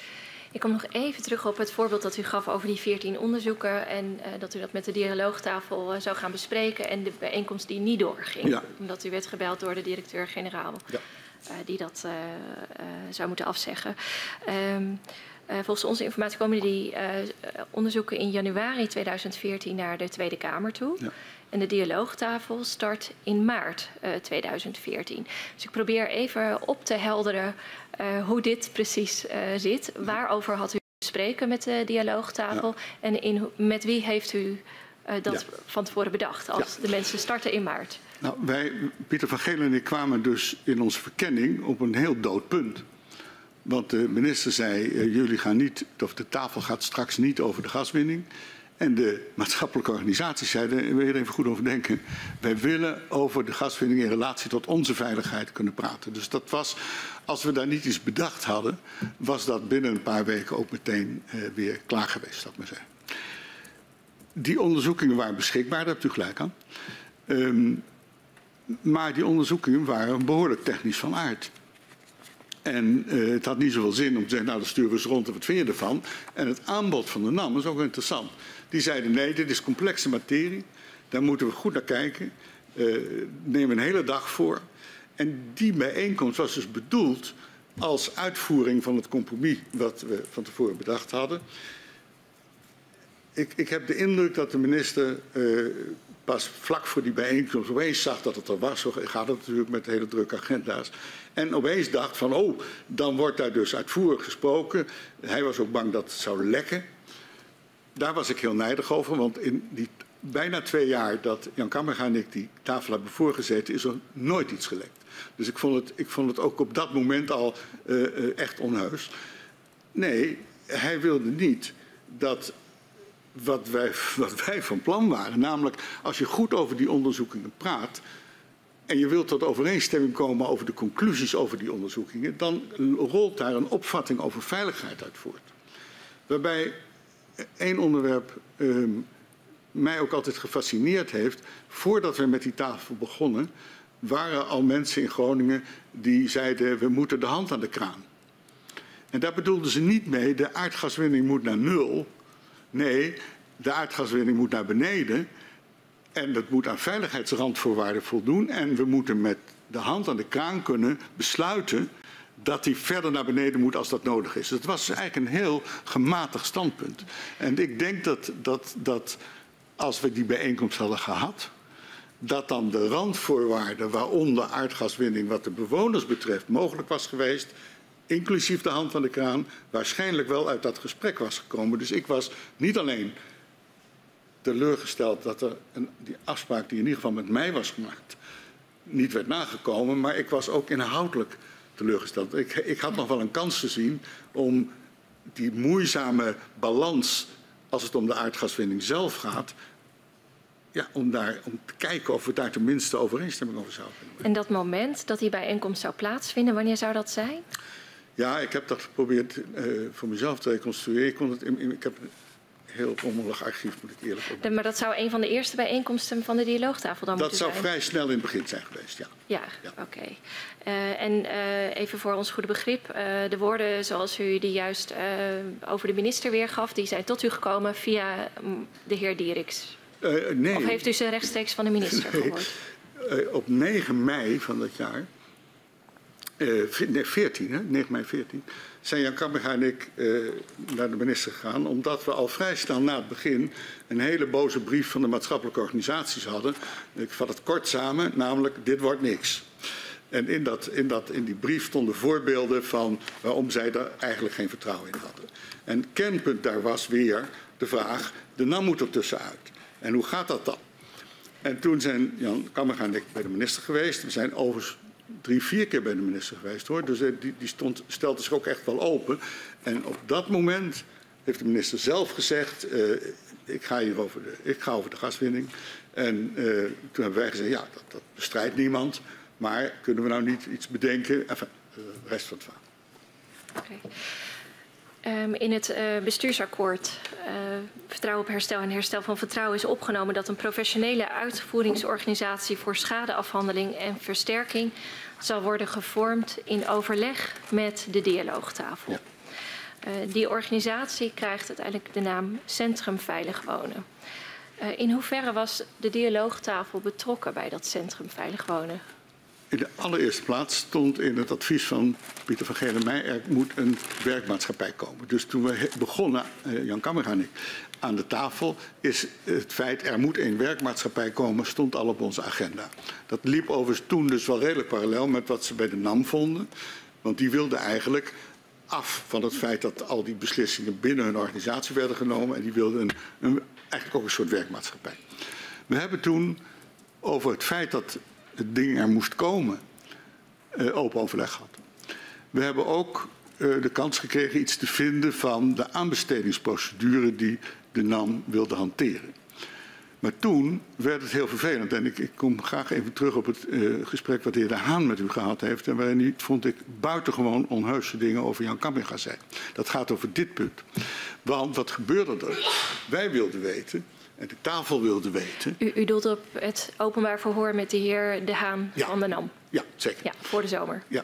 Ik kom nog even terug op het voorbeeld dat u gaf over die 14 onderzoeken en dat u dat met de dialoogtafel zou gaan bespreken en de bijeenkomst die niet doorging. Ja. Omdat u werd gebeld door de directeur-generaal die dat zou moeten afzeggen. Volgens onze informatie komen die onderzoeken in januari 2014 naar de Tweede Kamer toe. Ja. En de dialoogtafel start in maart 2014. Dus ik probeer even op te helderen hoe dit precies zit. Waarover had u spreken met de dialoogtafel? Ja. En met wie heeft u dat van tevoren bedacht als de mensen starten in maart? Nou, Pieter van Gelen en ik kwamen dus in onze verkenning op een heel dood punt. Want de minister zei, jullie gaan niet, of de tafel gaat straks niet over de gaswinning. En de maatschappelijke organisaties zeiden, wil je er even goed over denken. Wij willen over de gaswinning in relatie tot onze veiligheid kunnen praten. Dus dat was, als we daar niet iets bedacht hadden, was dat binnen een paar weken ook meteen weer klaar geweest, zou ik maar zeggen. Die onderzoekingen waren beschikbaar, daar hebt u gelijk aan. Maar die onderzoekingen waren behoorlijk technisch van aard. En het had niet zoveel zin om te zeggen, nou dan sturen we eens rond en wat vind je ervan? En het aanbod van de NAM is ook interessant. Die zeiden, nee, dit is complexe materie. Daar moeten we goed naar kijken. Neem een hele dag voor. En die bijeenkomst was dus bedoeld als uitvoering van het compromis wat we van tevoren bedacht hadden. Ik heb de indruk dat de minister pas vlak voor die bijeenkomst opeens zag dat het er was. Zo gaat het natuurlijk met hele drukke agenda's. En opeens dacht van, oh, dan wordt daar dus uitvoerig gesproken. Hij was ook bang dat het zou lekken. Daar was ik heel nijdig over, want in die bijna 2 jaar dat Jan Kammerga en ik die tafel hebben voorgezeten, is er nooit iets gelekt. Dus ik vond het ook op dat moment al echt onheus. Nee, hij wilde niet dat wat wij van plan waren, namelijk als je goed over die onderzoekingen praat en je wilt tot overeenstemming komen over de conclusies over die onderzoekingen, dan rolt daar een opvatting over veiligheid uit voort. Waarbij één onderwerp mij ook altijd gefascineerd heeft. Voordat we met die tafel begonnen, waren al mensen in Groningen die zeiden, we moeten de hand aan de kraan. En daar bedoelden ze niet mee, de aardgaswinning moet naar 0. Nee, de aardgaswinning moet naar beneden. En dat moet aan veiligheidsrandvoorwaarden voldoen. En we moeten met de hand aan de kraan kunnen besluiten dat die verder naar beneden moet als dat nodig is. Het was eigenlijk een heel gematigd standpunt. En ik denk dat als we die bijeenkomst hadden gehad, dat dan de randvoorwaarden waaronder aardgaswinning wat de bewoners betreft mogelijk was geweest, inclusief de hand aan de kraan, waarschijnlijk wel uit dat gesprek was gekomen. Dus ik was niet alleen teleurgesteld dat er die afspraak die in ieder geval met mij was gemaakt niet werd nagekomen, maar ik was ook inhoudelijk teleurgesteld. Ik had nog wel een kans gezien om die moeizame balans, als het om de aardgaswinning zelf gaat, ja, om te kijken of we daar tenminste overeenstemming over zouden kunnen. En dat moment dat die bijeenkomst zou plaatsvinden, wanneer zou dat zijn? Ja, ik heb dat geprobeerd voor mezelf te reconstrueren. Ik heb een heel rommelig archief, moet ik eerlijk opnemen. Maar dat zou een van de eerste bijeenkomsten van de dialoogtafel dan moeten zijn? Dat zou vrij snel in het begin zijn geweest, ja. Ja. Oké. En even voor ons goede begrip, de woorden zoals u die juist over de minister weergaf, die zijn tot u gekomen via de heer Dieriks? Nee. Of heeft u ze rechtstreeks van de minister gehoord? Op 9 mei van dat jaar, 9 mei 14, zijn Jan Kammerga en ik naar de minister gegaan, omdat we al vrij snel na het begin een hele boze brief van de maatschappelijke organisaties hadden. Ik vat het kort samen, namelijk dit wordt niks. En in die brief stonden voorbeelden van waarom zij er eigenlijk geen vertrouwen in hadden. En het kernpunt daar was weer de vraag, de NAM moet er tussenuit. En hoe gaat dat dan? En toen zijn Jan Kammerga en ik bij de minister geweest. We zijn overigens 3-4 keer bij de minister geweest, hoor. Dus die stelde zich ook echt wel open. En op dat moment heeft de minister zelf gezegd, ik ga over de gaswinning. En toen hebben wij gezegd, ja, dat bestrijdt niemand. Maar kunnen we nou niet iets bedenken? Enfin, de rest van het verhaal. Okay. In het bestuursakkoord Vertrouwen op herstel en herstel van vertrouwen is opgenomen dat een professionele uitvoeringsorganisatie voor schadeafhandeling en versterking zal worden gevormd in overleg met de dialoogtafel. Ja. Die organisatie krijgt uiteindelijk de naam Centrum Veilig Wonen. In hoeverre was de dialoogtafel betrokken bij dat Centrum Veilig Wonen? In de allereerste plaats stond in het advies van Pieter van Geerlemij, er moet een werkmaatschappij komen. Dus toen we begonnen, Jan Kamminga en ik, aan de tafel, is het feit er moet een werkmaatschappij komen, stond al op onze agenda. Dat liep overigens toen dus wel redelijk parallel met wat ze bij de NAM vonden. Want die wilden eigenlijk af van het feit dat al die beslissingen binnen hun organisatie werden genomen. En die wilden eigenlijk ook een soort werkmaatschappij. We hebben toen over het feit dat het ding er moest komen, open overleg gehad. We hebben ook de kans gekregen iets te vinden van de aanbestedingsprocedure die de NAM wilde hanteren. Maar toen werd het heel vervelend. En ik kom graag even terug op het gesprek wat de heer De Haan met u gehad heeft. En waarin hij, vond ik, buitengewoon onheuse dingen over Jan Kamminga zei. Dat gaat over dit punt. Want wat gebeurde er? Wij wilden weten, en de tafel wilde weten. U doelt op het openbaar verhoor met de heer De Haan van de NAM? Ja, zeker. Ja, voor de zomer. Ja.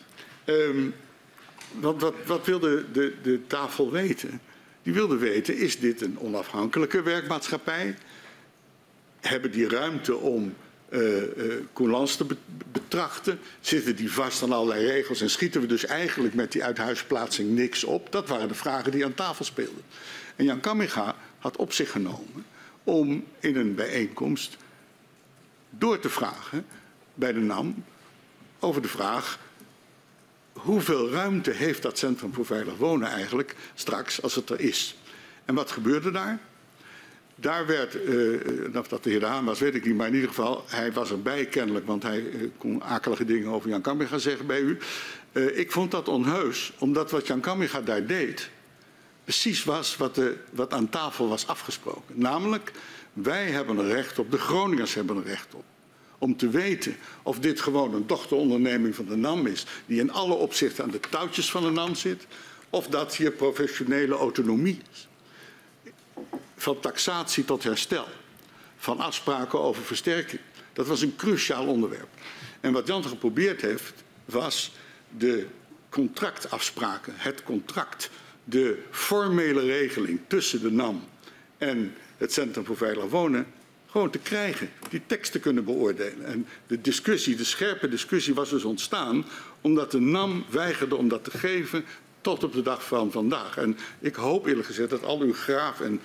Want wat wilde de tafel weten? Die wilde weten, is dit een onafhankelijke werkmaatschappij? Hebben die ruimte om coulance te betrachten? Zitten die vast aan allerlei regels en schieten we dus eigenlijk met die uithuisplaatsing niks op? Dat waren de vragen die aan tafel speelden. En Jan Kamminga had op zich genomen om in een bijeenkomst door te vragen bij de NAM over de vraag: hoeveel ruimte heeft dat Centrum voor Veilig Wonen eigenlijk straks als het er is? En wat gebeurde daar? Daar werd, of dat de heer De Haan was, weet ik niet, maar in ieder geval, hij was erbij kennelijk, want hij kon akelige dingen over Jan Kamminga zeggen bij u. Ik vond dat onheus, omdat wat Jan Kamminga daar deed precies was wat aan tafel was afgesproken. Namelijk, wij hebben een recht op, de Groningers hebben een recht op, om te weten of dit gewoon een dochteronderneming van de NAM is, die in alle opzichten aan de touwtjes van de NAM zit, of dat hier professionele autonomie is. Van taxatie tot herstel, van afspraken over versterking. Dat was een cruciaal onderwerp. En wat Jan geprobeerd heeft, was de contractafspraken, het contract, de formele regeling tussen de NAM en het Centrum voor Veilig Wonen gewoon te krijgen, die tekst te kunnen beoordelen. En de discussie, de scherpe discussie was dus ontstaan omdat de NAM weigerde om dat te geven tot op de dag van vandaag. En ik hoop eerlijk gezegd dat al uw graaf en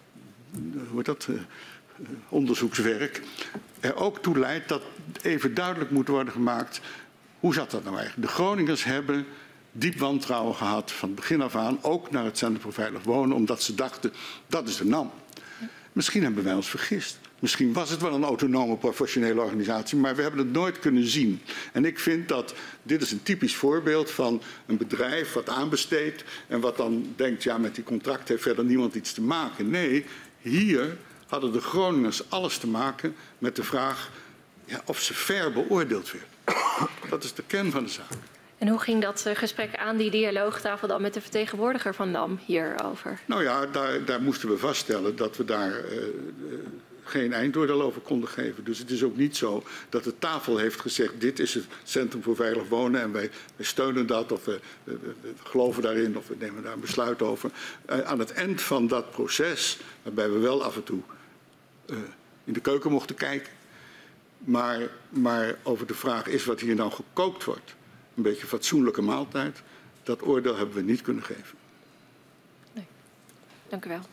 onderzoekswerk er ook toe leidt dat even duidelijk moet worden gemaakt, hoe zat dat nou eigenlijk? De Groningers hebben diep wantrouwen gehad van het begin af aan, ook naar het Centrum voor Veilig Wonen, omdat ze dachten, dat is de NAM. Misschien hebben wij ons vergist. Misschien was het wel een autonome professionele organisatie, maar we hebben het nooit kunnen zien. En ik vind dat dit is een typisch voorbeeld van een bedrijf wat aanbesteedt en wat dan denkt, ja, met die contract heeft verder niemand iets te maken. Nee, hier hadden de Groningers alles te maken met de vraag, ja, of ze fair beoordeeld werd. Dat is de kern van de zaak. En hoe ging dat gesprek aan die dialoogtafel dan met de vertegenwoordiger van NAM hierover? Nou ja, daar moesten we vaststellen dat we daar geen eindoordeel over konden geven. Dus het is ook niet zo dat de tafel heeft gezegd, dit is het Centrum voor Veilig Wonen en wij steunen dat of we geloven daarin of we nemen daar een besluit over. Aan het eind van dat proces, waarbij we wel af en toe in de keuken mochten kijken, maar over de vraag is wat hier nou gekookt wordt, een beetje fatsoenlijke maaltijd, dat oordeel hebben we niet kunnen geven. Nee. Dank u wel.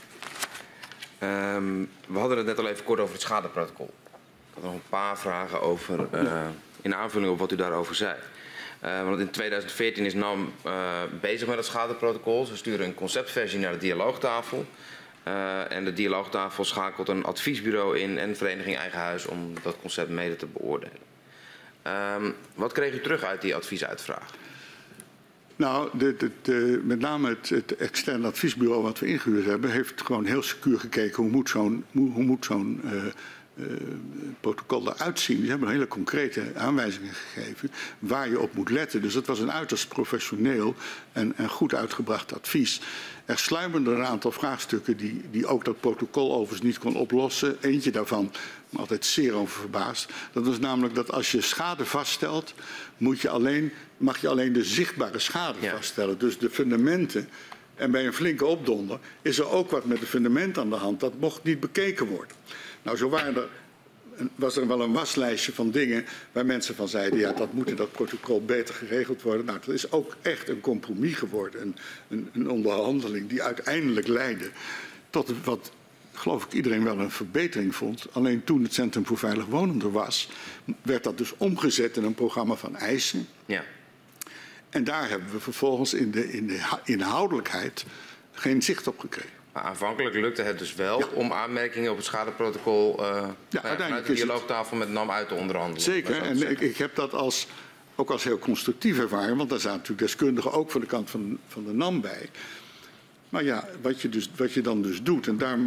We hadden het net al even kort over het schadeprotocol. Ik had nog een paar vragen over, in aanvulling op wat u daarover zei. Want in 2014 is NAM bezig met het schadeprotocol. Ze sturen een conceptversie naar de dialoogtafel. En de dialoogtafel schakelt een adviesbureau in en Vereniging Eigen Huis om dat concept mede te beoordelen. Wat kreeg u terug uit die adviesuitvraag? Nou, met name het externe adviesbureau wat we ingehuurd hebben, heeft gewoon heel secuur gekeken hoe moet zo'n protocol eruit zien. Die hebben hele concrete aanwijzingen gegeven waar je op moet letten. Dus het was een uiterst professioneel en goed uitgebracht advies. Er sluimerden een aantal vraagstukken die ook dat protocol overigens niet kon oplossen. Eentje daarvan, me altijd zeer over verbaasd. Dat was namelijk dat als je schade vaststelt, mag je alleen de zichtbare schade vaststellen. Dus de fundamenten. En bij een flinke opdonder is er ook wat met het fundament aan de hand. Dat mocht niet bekeken worden. Nou, zo was er wel een waslijstje van dingen waar mensen van zeiden, ja, dat moet in dat protocol beter geregeld worden. Nou, dat is ook echt een compromis geworden, een onderhandeling die uiteindelijk leidde tot wat, geloof ik, iedereen wel een verbetering vond. Alleen toen het Centrum voor Veilig Wonen er was, werd dat dus omgezet in een programma van eisen. Ja. En daar hebben we vervolgens in de inhoudelijkheid geen zicht op gekregen. Maar aanvankelijk lukte het dus wel om aanmerkingen op het schadeprotocol vanuit de dialoogtafel met NAM uit te onderhandelen. Zeker, en ik heb dat ook als heel constructief ervaren, want daar zaten natuurlijk deskundigen ook van de kant van de NAM bij. Maar ja, wat je dan dus doet, en daarom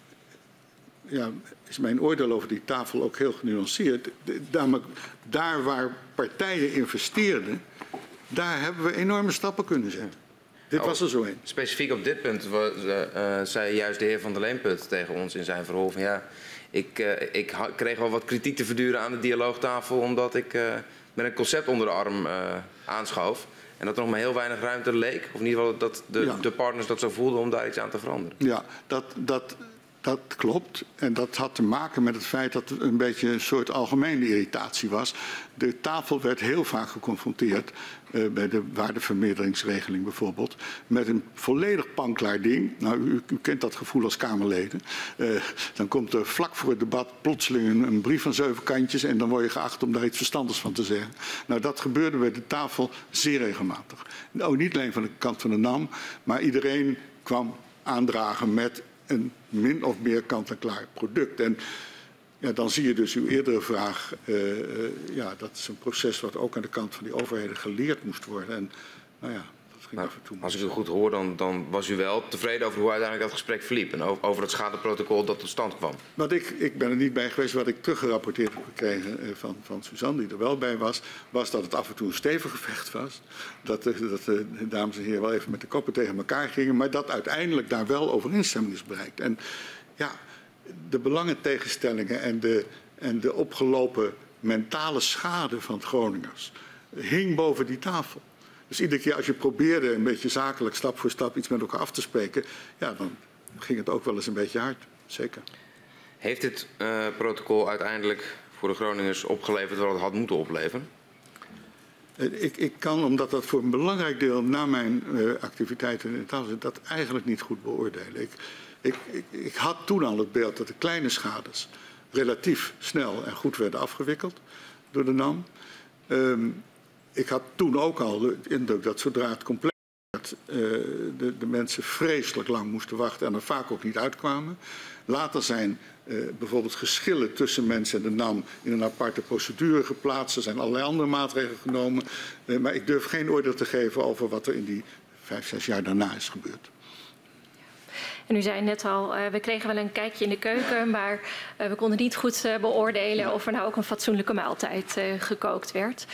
is mijn oordeel over die tafel ook heel genuanceerd. Daar waar partijen investeerden, daar hebben we enorme stappen kunnen zetten. Dit was er zo een. Specifiek op dit punt zei juist de heer Van der Leemput tegen ons in zijn verhoor van ja, ik kreeg wel wat kritiek te verduren aan de dialoogtafel omdat ik met een concept onder de arm aanschoof. En dat er nog maar heel weinig ruimte leek. Of in ieder geval dat de partners dat zo voelden om daar iets aan te veranderen. Ja, dat klopt. En dat had te maken met het feit dat het een beetje een soort algemene irritatie was. De tafel werd heel vaak geconfronteerd, bij de waardevermeerderingsregeling bijvoorbeeld, met een volledig panklaar ding. Nou, u kent dat gevoel als Kamerleden. Dan komt er vlak voor het debat plotseling een brief van 7 kantjes en dan word je geacht om daar iets verstandigs van te zeggen. Nou, dat gebeurde bij de tafel zeer regelmatig. Nou, niet alleen van de kant van de NAM, maar iedereen kwam aandragen met een min of meer kant-en-klaar product. En ja, dan zie je dus uw eerdere vraag, dat is een proces wat ook aan de kant van die overheden geleerd moest worden. En nou ja, dat ging af en toe. Als ik u goed hoor, dan was u wel tevreden over hoe uiteindelijk dat gesprek verliep en over het schadeprotocol dat tot stand kwam. Want ik ben er niet bij geweest. Wat ik teruggerapporteerd heb gekregen van Suzanne, die er wel bij was dat het af en toe een stevig gevecht was. Dat de dames en heren wel even met de koppen tegen elkaar gingen, maar dat uiteindelijk daar wel overeenstemming is bereikt. En ja, de belangentegenstellingen en de opgelopen mentale schade van het Groningers hing boven die tafel. Dus iedere keer als je probeerde een beetje zakelijk stap voor stap iets met elkaar af te spreken, ja, dan ging het ook wel eens een beetje hard. Zeker. Heeft dit protocol uiteindelijk voor de Groningers opgeleverd wat het had moeten opleveren? Ik kan, omdat dat voor een belangrijk deel na mijn activiteiten in de tafel zit, dat eigenlijk niet goed beoordelen. Ik had toen al het beeld dat de kleine schades relatief snel en goed werden afgewikkeld door de NAM. Ik had toen ook al de indruk dat zodra het compleet werd, de mensen vreselijk lang moesten wachten en er vaak ook niet uitkwamen. Later zijn bijvoorbeeld geschillen tussen mensen en de NAM in een aparte procedure geplaatst. Er zijn allerlei andere maatregelen genomen. Maar ik durf geen oordeel te geven over wat er in die 5, 6 jaar daarna is gebeurd. En u zei net al, we kregen wel een kijkje in de keuken, maar we konden niet goed beoordelen of er nou ook een fatsoenlijke maaltijd gekookt werd.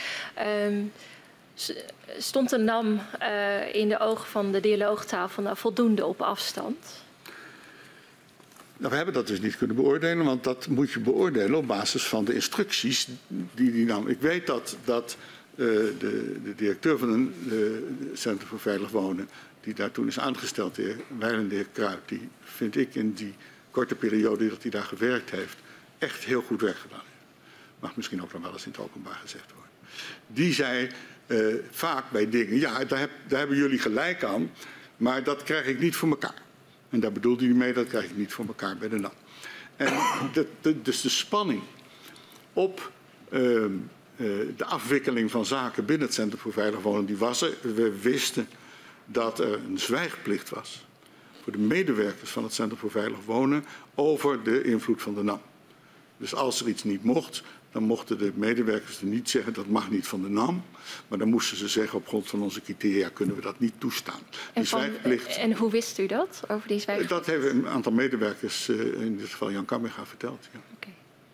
Stond de NAM in de ogen van de dialoogtafel nou voldoende op afstand? Nou, we hebben dat dus niet kunnen beoordelen, want dat moet je beoordelen op basis van de instructies die NAM. Ik weet dat de directeur van het Centrum voor Veilig Wonen, die daar toen is aangesteld, de heer Wijlen, de heer Kruip, die vind ik in die korte periode dat hij daar gewerkt heeft, echt heel goed werk gedaan heeft. Mag misschien ook nog wel eens in het openbaar gezegd worden. Die zei vaak bij dingen, ja, daar hebben jullie gelijk aan, maar dat krijg ik niet voor elkaar. En daar bedoelde hij mee, dat krijg ik niet voor elkaar bij de NAM. En dus de spanning op de afwikkeling van zaken binnen het Centrum voor Veilig Wonen, die was er. We wisten dat er een zwijgplicht was voor de medewerkers van het Centrum voor Veilig Wonen over de invloed van de NAM. Dus als er iets niet mocht, dan mochten de medewerkers er niet zeggen dat mag niet van de NAM. Maar dan moesten ze zeggen op grond van onze criteria kunnen we dat niet toestaan. En hoe wist u dat over die zwijgplicht? Dat hebben een aantal medewerkers, in dit geval Jan Kamminga, verteld. Ja. Okay.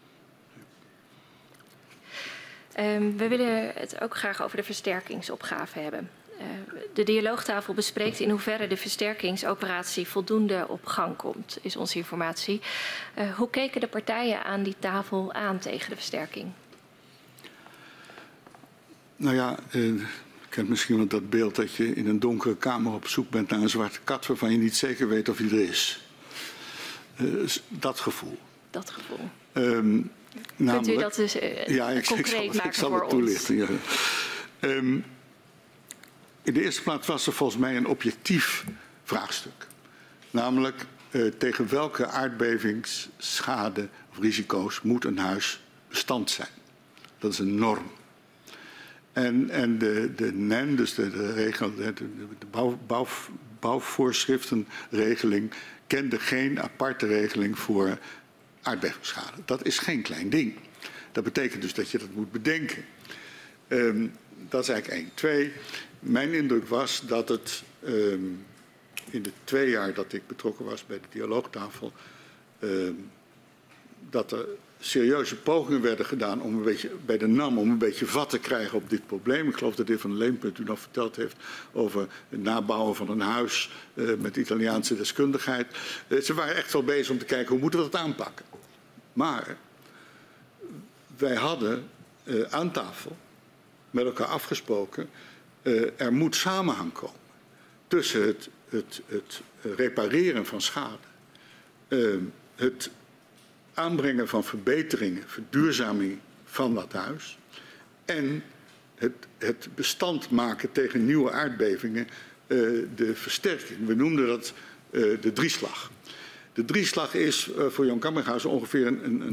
We willen het ook graag over de versterkingsopgave hebben. De dialoogtafel bespreekt in hoeverre de versterkingsoperatie voldoende op gang komt, is onze informatie. Hoe keken de partijen aan die tafel aan tegen de versterking? Nou ja, je kent misschien wel dat beeld dat je in een donkere kamer op zoek bent naar een zwarte kat waarvan je niet zeker weet of die er is. Dat gevoel. Dat gevoel. Kunt u dat dus concreet maken ik zal voor het toelichten. Ja. In de eerste plaats was er volgens mij een objectief vraagstuk. Namelijk tegen welke aardbevingsschade of risico's moet een huis bestand zijn. Dat is een norm. En de NEN, dus de bouwvoorschriftenregeling, kende geen aparte regeling voor aardbevingsschade. Dat is geen klein ding. Dat betekent dus dat je dat moet bedenken. Dat is eigenlijk 1. 2, mijn indruk was dat het in de 2 jaar dat ik betrokken was bij de dialoogtafel, dat er serieuze pogingen werden gedaan om een beetje, bij de NAM om een beetje vat te krijgen op dit probleem. Ik geloof dat de heer Van der Leempunt u nog verteld heeft over het nabouwen van een huis met Italiaanse deskundigheid. Ze waren echt wel bezig om te kijken hoe moeten we dat aanpakken. Maar wij hadden aan tafel met elkaar afgesproken, er moet samenhang komen tussen het repareren van schade, het aanbrengen van verbeteringen, verduurzaming van dat huis en het bestand maken tegen nieuwe aardbevingen, de versterking. We noemden dat de drieslag. De drieslag is voor Jan Kammerhuis ongeveer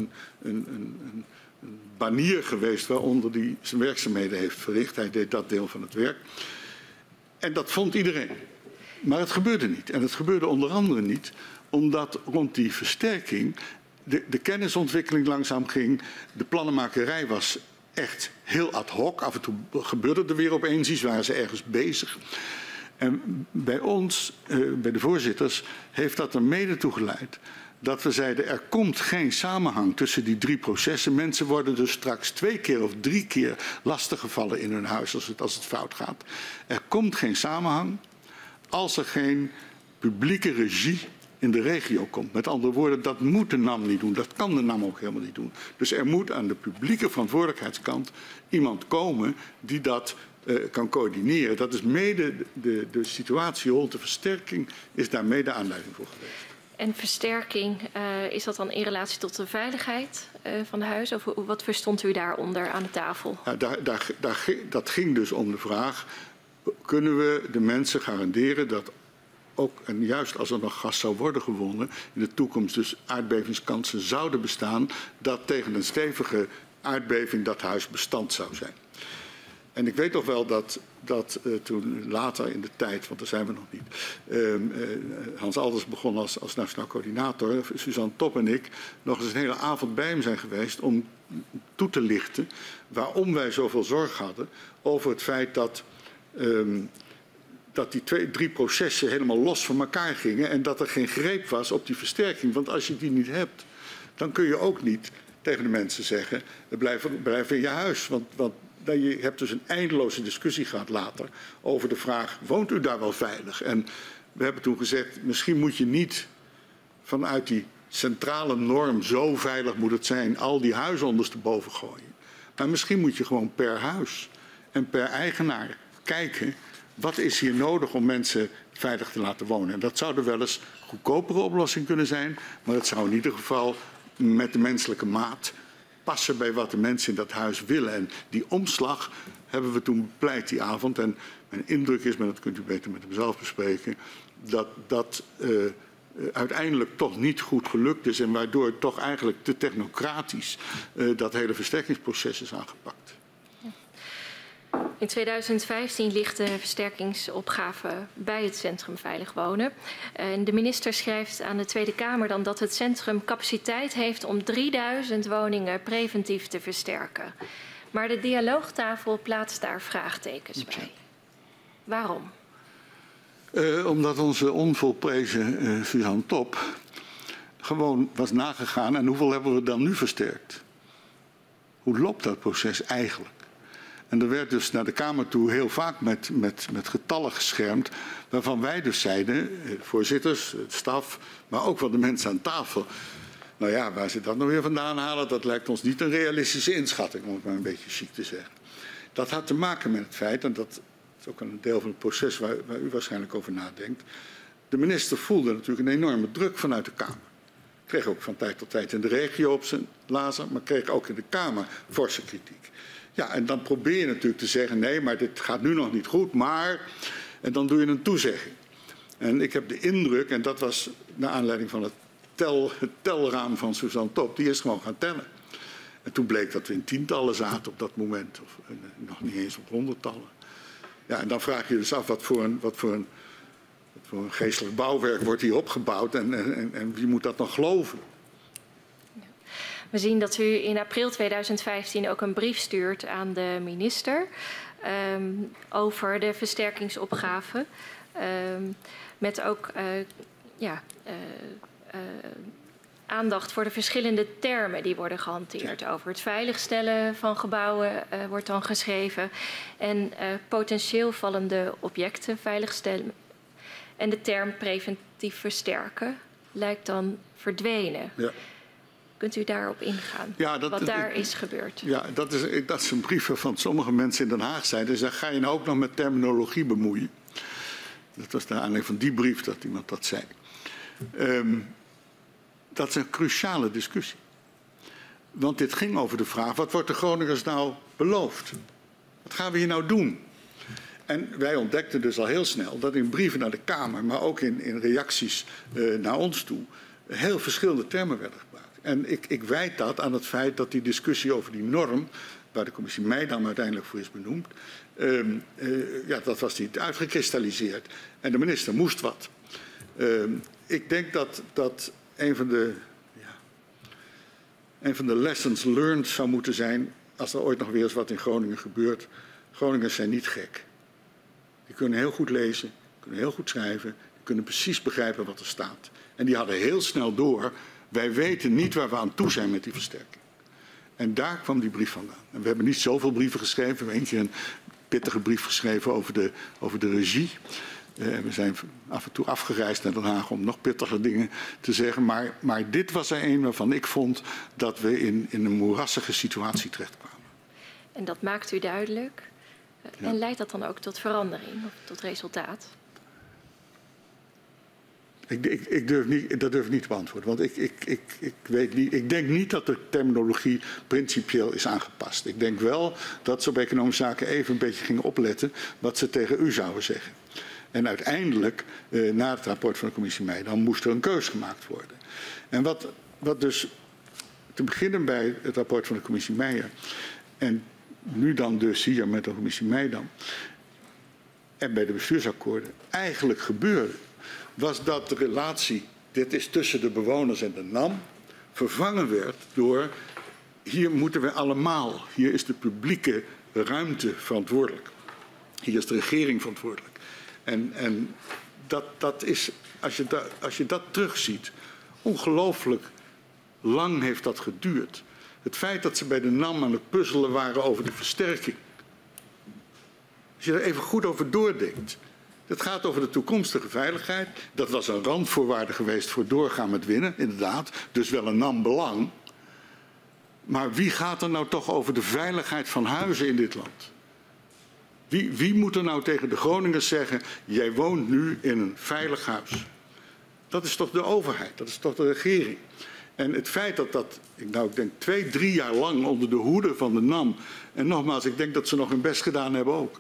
een banier geweest waaronder hij zijn werkzaamheden heeft verricht. Hij deed dat deel van het werk. En dat vond iedereen. Maar het gebeurde niet. En het gebeurde onder andere niet omdat rond die versterking de kennisontwikkeling langzaam ging. De plannenmakerij was echt heel ad hoc. Af en toe gebeurde er weer opeens iets, waren ze ergens bezig. En bij ons, bij de voorzitters, heeft dat er mede toe geleid dat we zeiden, er komt geen samenhang tussen die 3 processen. Mensen worden dus straks 2 keer of 3 keer lastiggevallen in hun huis als het fout gaat. Er komt geen samenhang als er geen publieke regie in de regio komt. Met andere woorden, dat moet de NAM niet doen. Dat kan de NAM ook helemaal niet doen. Dus er moet aan de publieke verantwoordelijkheidskant iemand komen die dat kan coördineren. Dat is mede de situatie rond de versterking is daar mede aanleiding voor geweest. En versterking, is dat dan in relatie tot de veiligheid van de huis? Of wat verstond u daaronder aan de tafel? Ja, dat ging dus om de vraag, kunnen we de mensen garanderen dat ook, en juist als er nog gas zou worden gewonnen, in de toekomst dus aardbevingskansen zouden bestaan, dat tegen een stevige aardbeving dat huis bestand zou zijn. En ik weet nog wel dat toen later in de tijd, want daar zijn we nog niet, Hans Alders begon als nationaal coördinator, Suzanne Top en ik nog eens een hele avond bij hem zijn geweest om toe te lichten waarom wij zoveel zorg hadden over het feit dat die 3 processen helemaal los van elkaar gingen en dat er geen greep was op die versterking. Want als je die niet hebt, dan kun je ook niet tegen de mensen zeggen, blijf in je huis. Want je hebt dus een eindeloze discussie gehad later over de vraag, woont u daar wel veilig? En we hebben toen gezegd, misschien moet je niet vanuit die centrale norm, zo veilig moet het zijn, al die huizen ondersteboven gooien. Maar misschien moet je gewoon per huis en per eigenaar kijken, wat is hier nodig om mensen veilig te laten wonen? En dat zou er wel eens een goedkopere oplossing kunnen zijn, maar het zou in ieder geval met de menselijke maat passen bij wat de mensen in dat huis willen. En die omslag hebben we toen bepleit die avond. En mijn indruk is, maar dat kunt u beter met hem zelf bespreken, dat uiteindelijk toch niet goed gelukt is en waardoor toch eigenlijk te technocratisch dat hele versterkingsproces is aangepakt. In 2015 ligt de versterkingsopgave bij het Centrum Veilig Wonen. En de minister schrijft aan de Tweede Kamer dan dat het centrum capaciteit heeft om 3000 woningen preventief te versterken. Maar de dialoogtafel plaatst daar vraagtekens bij. Waarom? Omdat onze onvolprezen Suzanne Top gewoon was nagegaan. En hoeveel hebben we dan nu versterkt? Hoe loopt dat proces eigenlijk? En er werd dus naar de Kamer toe heel vaak met getallen geschermd, waarvan wij dus zeiden, voorzitters, het staf, maar ook wel de mensen aan tafel. Nou ja, waar ze dat nou weer vandaan halen, dat lijkt ons niet een realistische inschatting, om het maar een beetje chic te zeggen. Dat had te maken met het feit, en dat is ook een deel van het proces waar u waarschijnlijk over nadenkt. De minister voelde natuurlijk een enorme druk vanuit de Kamer. Kreeg ook van tijd tot tijd in de regio op zijn lazer, maar kreeg ook in de Kamer forse kritiek. Ja, en dan probeer je natuurlijk te zeggen, nee, maar dit gaat nu nog niet goed, maar... En dan doe je een toezegging. En ik heb de indruk, en dat was naar aanleiding van het telraam van Suzanne Top, die is gewoon gaan tellen. En toen bleek dat we in tientallen zaten op dat moment, of nog niet eens op honderdtallen. Ja, en dan vraag je dus af wat voor een geestelijk bouwwerk wordt hier opgebouwd en wie moet dat nog geloven? We zien dat u in april 2015 ook een brief stuurt aan de minister over de versterkingsopgave. Met ook aandacht voor de verschillende termen die worden gehanteerd. Over het veiligstellen van gebouwen wordt dan geschreven. En potentieel vallende objecten veiligstellen. En de term preventief versterken lijkt dan verdwenen. Ja. Kunt u daarop ingaan, wat daar is gebeurd? Ja, dat is een brief van sommige mensen in Den Haag zeiden. Dus ga je nou ook nog met terminologie bemoeien? Dat was de aanleiding van die brief dat iemand dat zei. Dat is een cruciale discussie. Want dit ging over de vraag, wat wordt de Groningers nou beloofd? Wat gaan we hier nou doen? En wij ontdekten dus al heel snel dat in brieven naar de Kamer, maar ook in reacties naar ons toe, heel verschillende termen werden gebruikt. En ik wijd dat aan het feit dat die discussie over die norm, waar de commissie Meidam uiteindelijk voor is benoemd, dat was niet uitgekristalliseerd. En de minister moest wat. Ik denk dat een van de lessons learned zou moeten zijn, als er ooit nog weer eens wat in Groningen gebeurt. Groningers zijn niet gek. Die kunnen heel goed lezen, kunnen heel goed schrijven, die kunnen precies begrijpen wat er staat. En die hadden heel snel door, wij weten niet waar we aan toe zijn met die versterking. En daar kwam die brief vandaan. En we hebben niet zoveel brieven geschreven. We hebben één keer een pittige brief geschreven over de regie. We zijn af en toe afgereisd naar Den Haag om nog pittiger dingen te zeggen. Maar dit was er een waarvan ik vond dat we in een moerassige situatie terechtkwamen. En dat maakt u duidelijk. Ja. En leidt dat dan ook tot verandering, of tot resultaat? Dat durf ik niet te beantwoorden. Want ik denk niet dat de terminologie principieel is aangepast. Ik denk wel dat ze op economische zaken even een beetje gingen opletten wat ze tegen u zouden zeggen. En uiteindelijk, na het rapport van de commissie Meidam, moest er een keus gemaakt worden. En wat dus te beginnen bij het rapport van de commissie Meijer en nu dan dus hier met de commissie Meidam en bij de bestuursakkoorden eigenlijk gebeurde, was dat de relatie, dit is tussen de bewoners en de NAM, vervangen werd door, hier moeten we allemaal, hier is de publieke ruimte verantwoordelijk. Hier is de regering verantwoordelijk. En dat is, als je dat terugziet, ongelooflijk lang heeft dat geduurd. Het feit dat ze bij de NAM aan het puzzelen waren over de versterking. Als je er even goed over doordenkt. Het gaat over de toekomstige veiligheid. Dat was een randvoorwaarde geweest voor doorgaan met winnen, inderdaad. Dus wel een NAM-belang. Maar wie gaat er nou toch over de veiligheid van huizen in dit land? Wie moet er nou tegen de Groningers zeggen, jij woont nu in een veilig huis? Dat is toch de overheid, dat is toch de regering. En het feit dat ik denk 2-3 jaar lang onder de hoede van de NAM, en nogmaals, ik denk dat ze nog hun best gedaan hebben ook,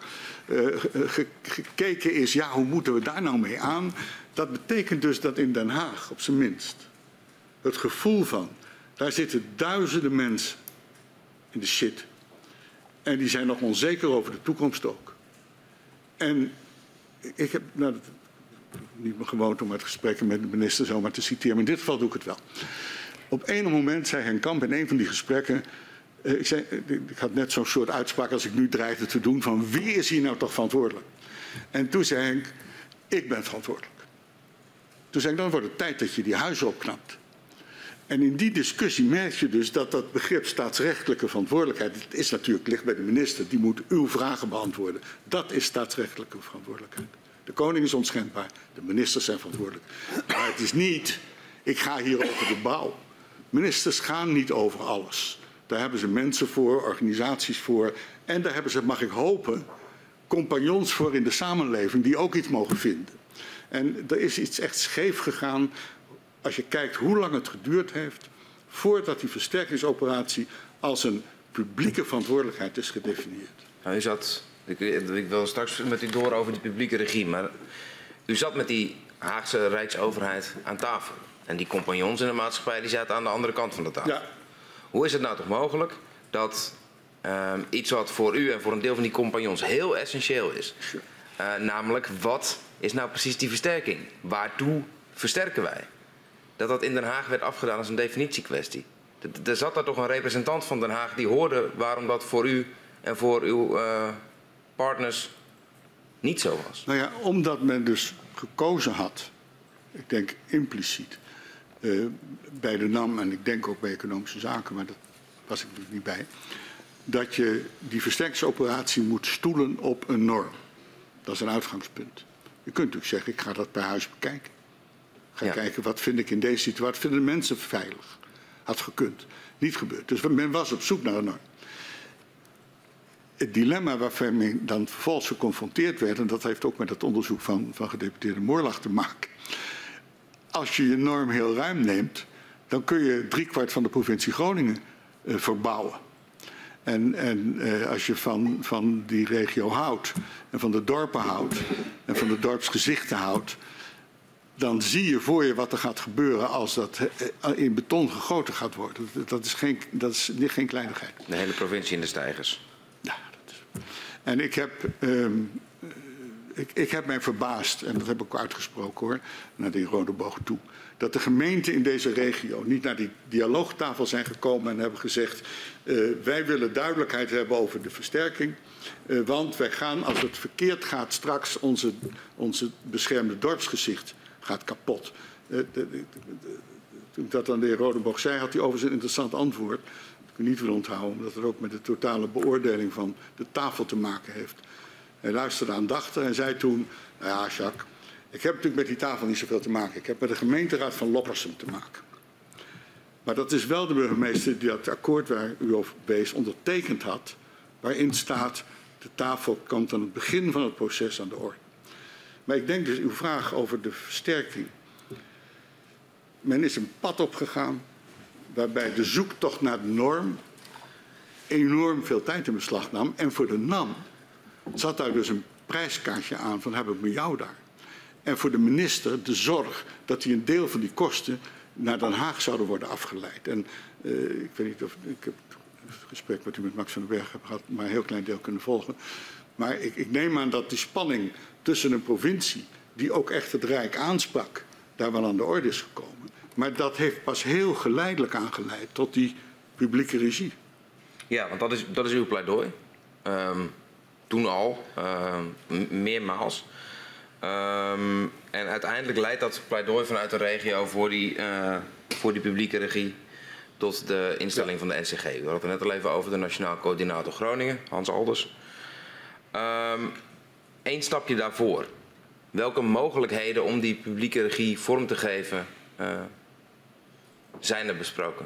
gekeken is, ja, hoe moeten we daar nou mee aan? Dat betekent dus dat in Den Haag, op zijn minst, het gevoel van, daar zitten duizenden mensen in de shit. En die zijn nog onzeker over de toekomst ook. En ik heb, niet mijn gewoonte om uit gesprekken met de minister zomaar te citeren, maar in dit geval doe ik het wel. Op een moment zei Henk Kamp in een van die gesprekken, ik had net zo'n soort uitspraak als ik nu dreigde te doen, van wie is hier nou toch verantwoordelijk? En toen zei Henk, ik ben verantwoordelijk. Toen zei ik, dan wordt het tijd dat je die huizen opknapt. En in die discussie merk je dus dat dat begrip staatsrechtelijke verantwoordelijkheid, het is natuurlijk, ligt bij de minister, die moet uw vragen beantwoorden. Dat is staatsrechtelijke verantwoordelijkheid. De koning is onschendbaar, de ministers zijn verantwoordelijk. Maar het is niet, ik ga hier over de bouw. Ministers gaan niet over alles. Daar hebben ze mensen voor, organisaties voor. En daar hebben ze, mag ik hopen, compagnons voor in de samenleving die ook iets mogen vinden. En er is iets echt scheef gegaan als je kijkt hoe lang het geduurd heeft voordat die versterkingsoperatie als een publieke verantwoordelijkheid is gedefinieerd. Nou, ik wil straks met u door over die publieke regie, maar u zat met die Haagse Rijksoverheid aan tafel. En die compagnons in de maatschappij die zaten aan de andere kant van de tafel. Ja. Hoe is het nou toch mogelijk dat iets wat voor u en voor een deel van die compagnons heel essentieel is, namelijk wat is nou precies die versterking? Waartoe versterken wij? Dat dat in Den Haag werd afgedaan als een definitiekwestie. Er zat daar toch een representant van Den Haag die hoorde waarom dat voor u en voor uw partners niet zo was. Nou ja, omdat men dus gekozen had, ik denk impliciet, bij de NAM en ik denk ook bij Economische Zaken, maar dat was ik natuurlijk niet bij, dat je die versterkingsoperatie moet stoelen op een norm. Dat is een uitgangspunt. Je kunt natuurlijk zeggen, ik ga dat per huis bekijken. Ga kijken, wat vind ik in deze situatie, wat vinden de mensen veilig? Had gekund. Niet gebeurd. Dus men was op zoek naar een norm. Het dilemma waarmee men dan vervolgens geconfronteerd werd, en dat heeft ook met het onderzoek van gedeputeerde Moorlach te maken. Als je je norm heel ruim neemt, dan kun je 3/4 van de provincie Groningen verbouwen. En als je van die regio houdt, en van de dorpen houdt, en van de dorpsgezichten houdt, dan zie je voor je wat er gaat gebeuren als dat in beton gegoten gaat worden. Dat is geen kleinigheid. De hele provincie in de steigers. Ja, dat is... En ik heb mij verbaasd, en dat heb ik ook uitgesproken hoor, naar die Rode Boog toe, dat de gemeenten in deze regio niet naar die dialoogtafel zijn gekomen en hebben gezegd, wij willen duidelijkheid hebben over de versterking, want wij gaan, als het verkeerd gaat, straks onze beschermde dorpsgezicht gaat kapot. Toen ik dat aan de heer Rodeboog zei, had hij overigens een interessant antwoord. Dat ik niet wil onthouden, omdat het ook met de totale beoordeling van de tafel te maken heeft. Hij luisterde aandachtig en zei toen, nou ja, Jacques, ik heb natuurlijk met die tafel niet zoveel te maken. Ik heb met de gemeenteraad van Loppersum te maken. Maar dat is wel de burgemeester die dat akkoord waar u over wees ondertekend had, waarin staat, de tafel komt aan het begin van het proces aan de orde. Maar ik denk dus uw vraag over de versterking. Men is een pad opgegaan waarbij de zoektocht naar de norm enorm veel tijd in beslag nam. En voor de NAM zat daar dus een prijskaartje aan van heb ik met jou daar. En voor de minister de zorg dat hij een deel van die kosten naar Den Haag zouden worden afgeleid. En ik weet niet of ik heb het gesprek met u met Max van den Berg heb gehad, maar een heel klein deel kunnen volgen. Maar ik neem aan dat die spanning tussen een provincie, die ook echt het Rijk aansprak, daar wel aan de orde is gekomen. Maar dat heeft pas heel geleidelijk aangeleid tot die publieke regie. Ja, want dat is uw pleidooi. Toen al, meermaals. En uiteindelijk leidt dat pleidooi vanuit de regio voor die publieke regie tot de instelling van de NCG. We hadden het net al even over de Nationaal Coördinator Groningen, Hans Alders. Eén stapje daarvoor. Welke mogelijkheden om die publieke regie vorm te geven zijn er besproken?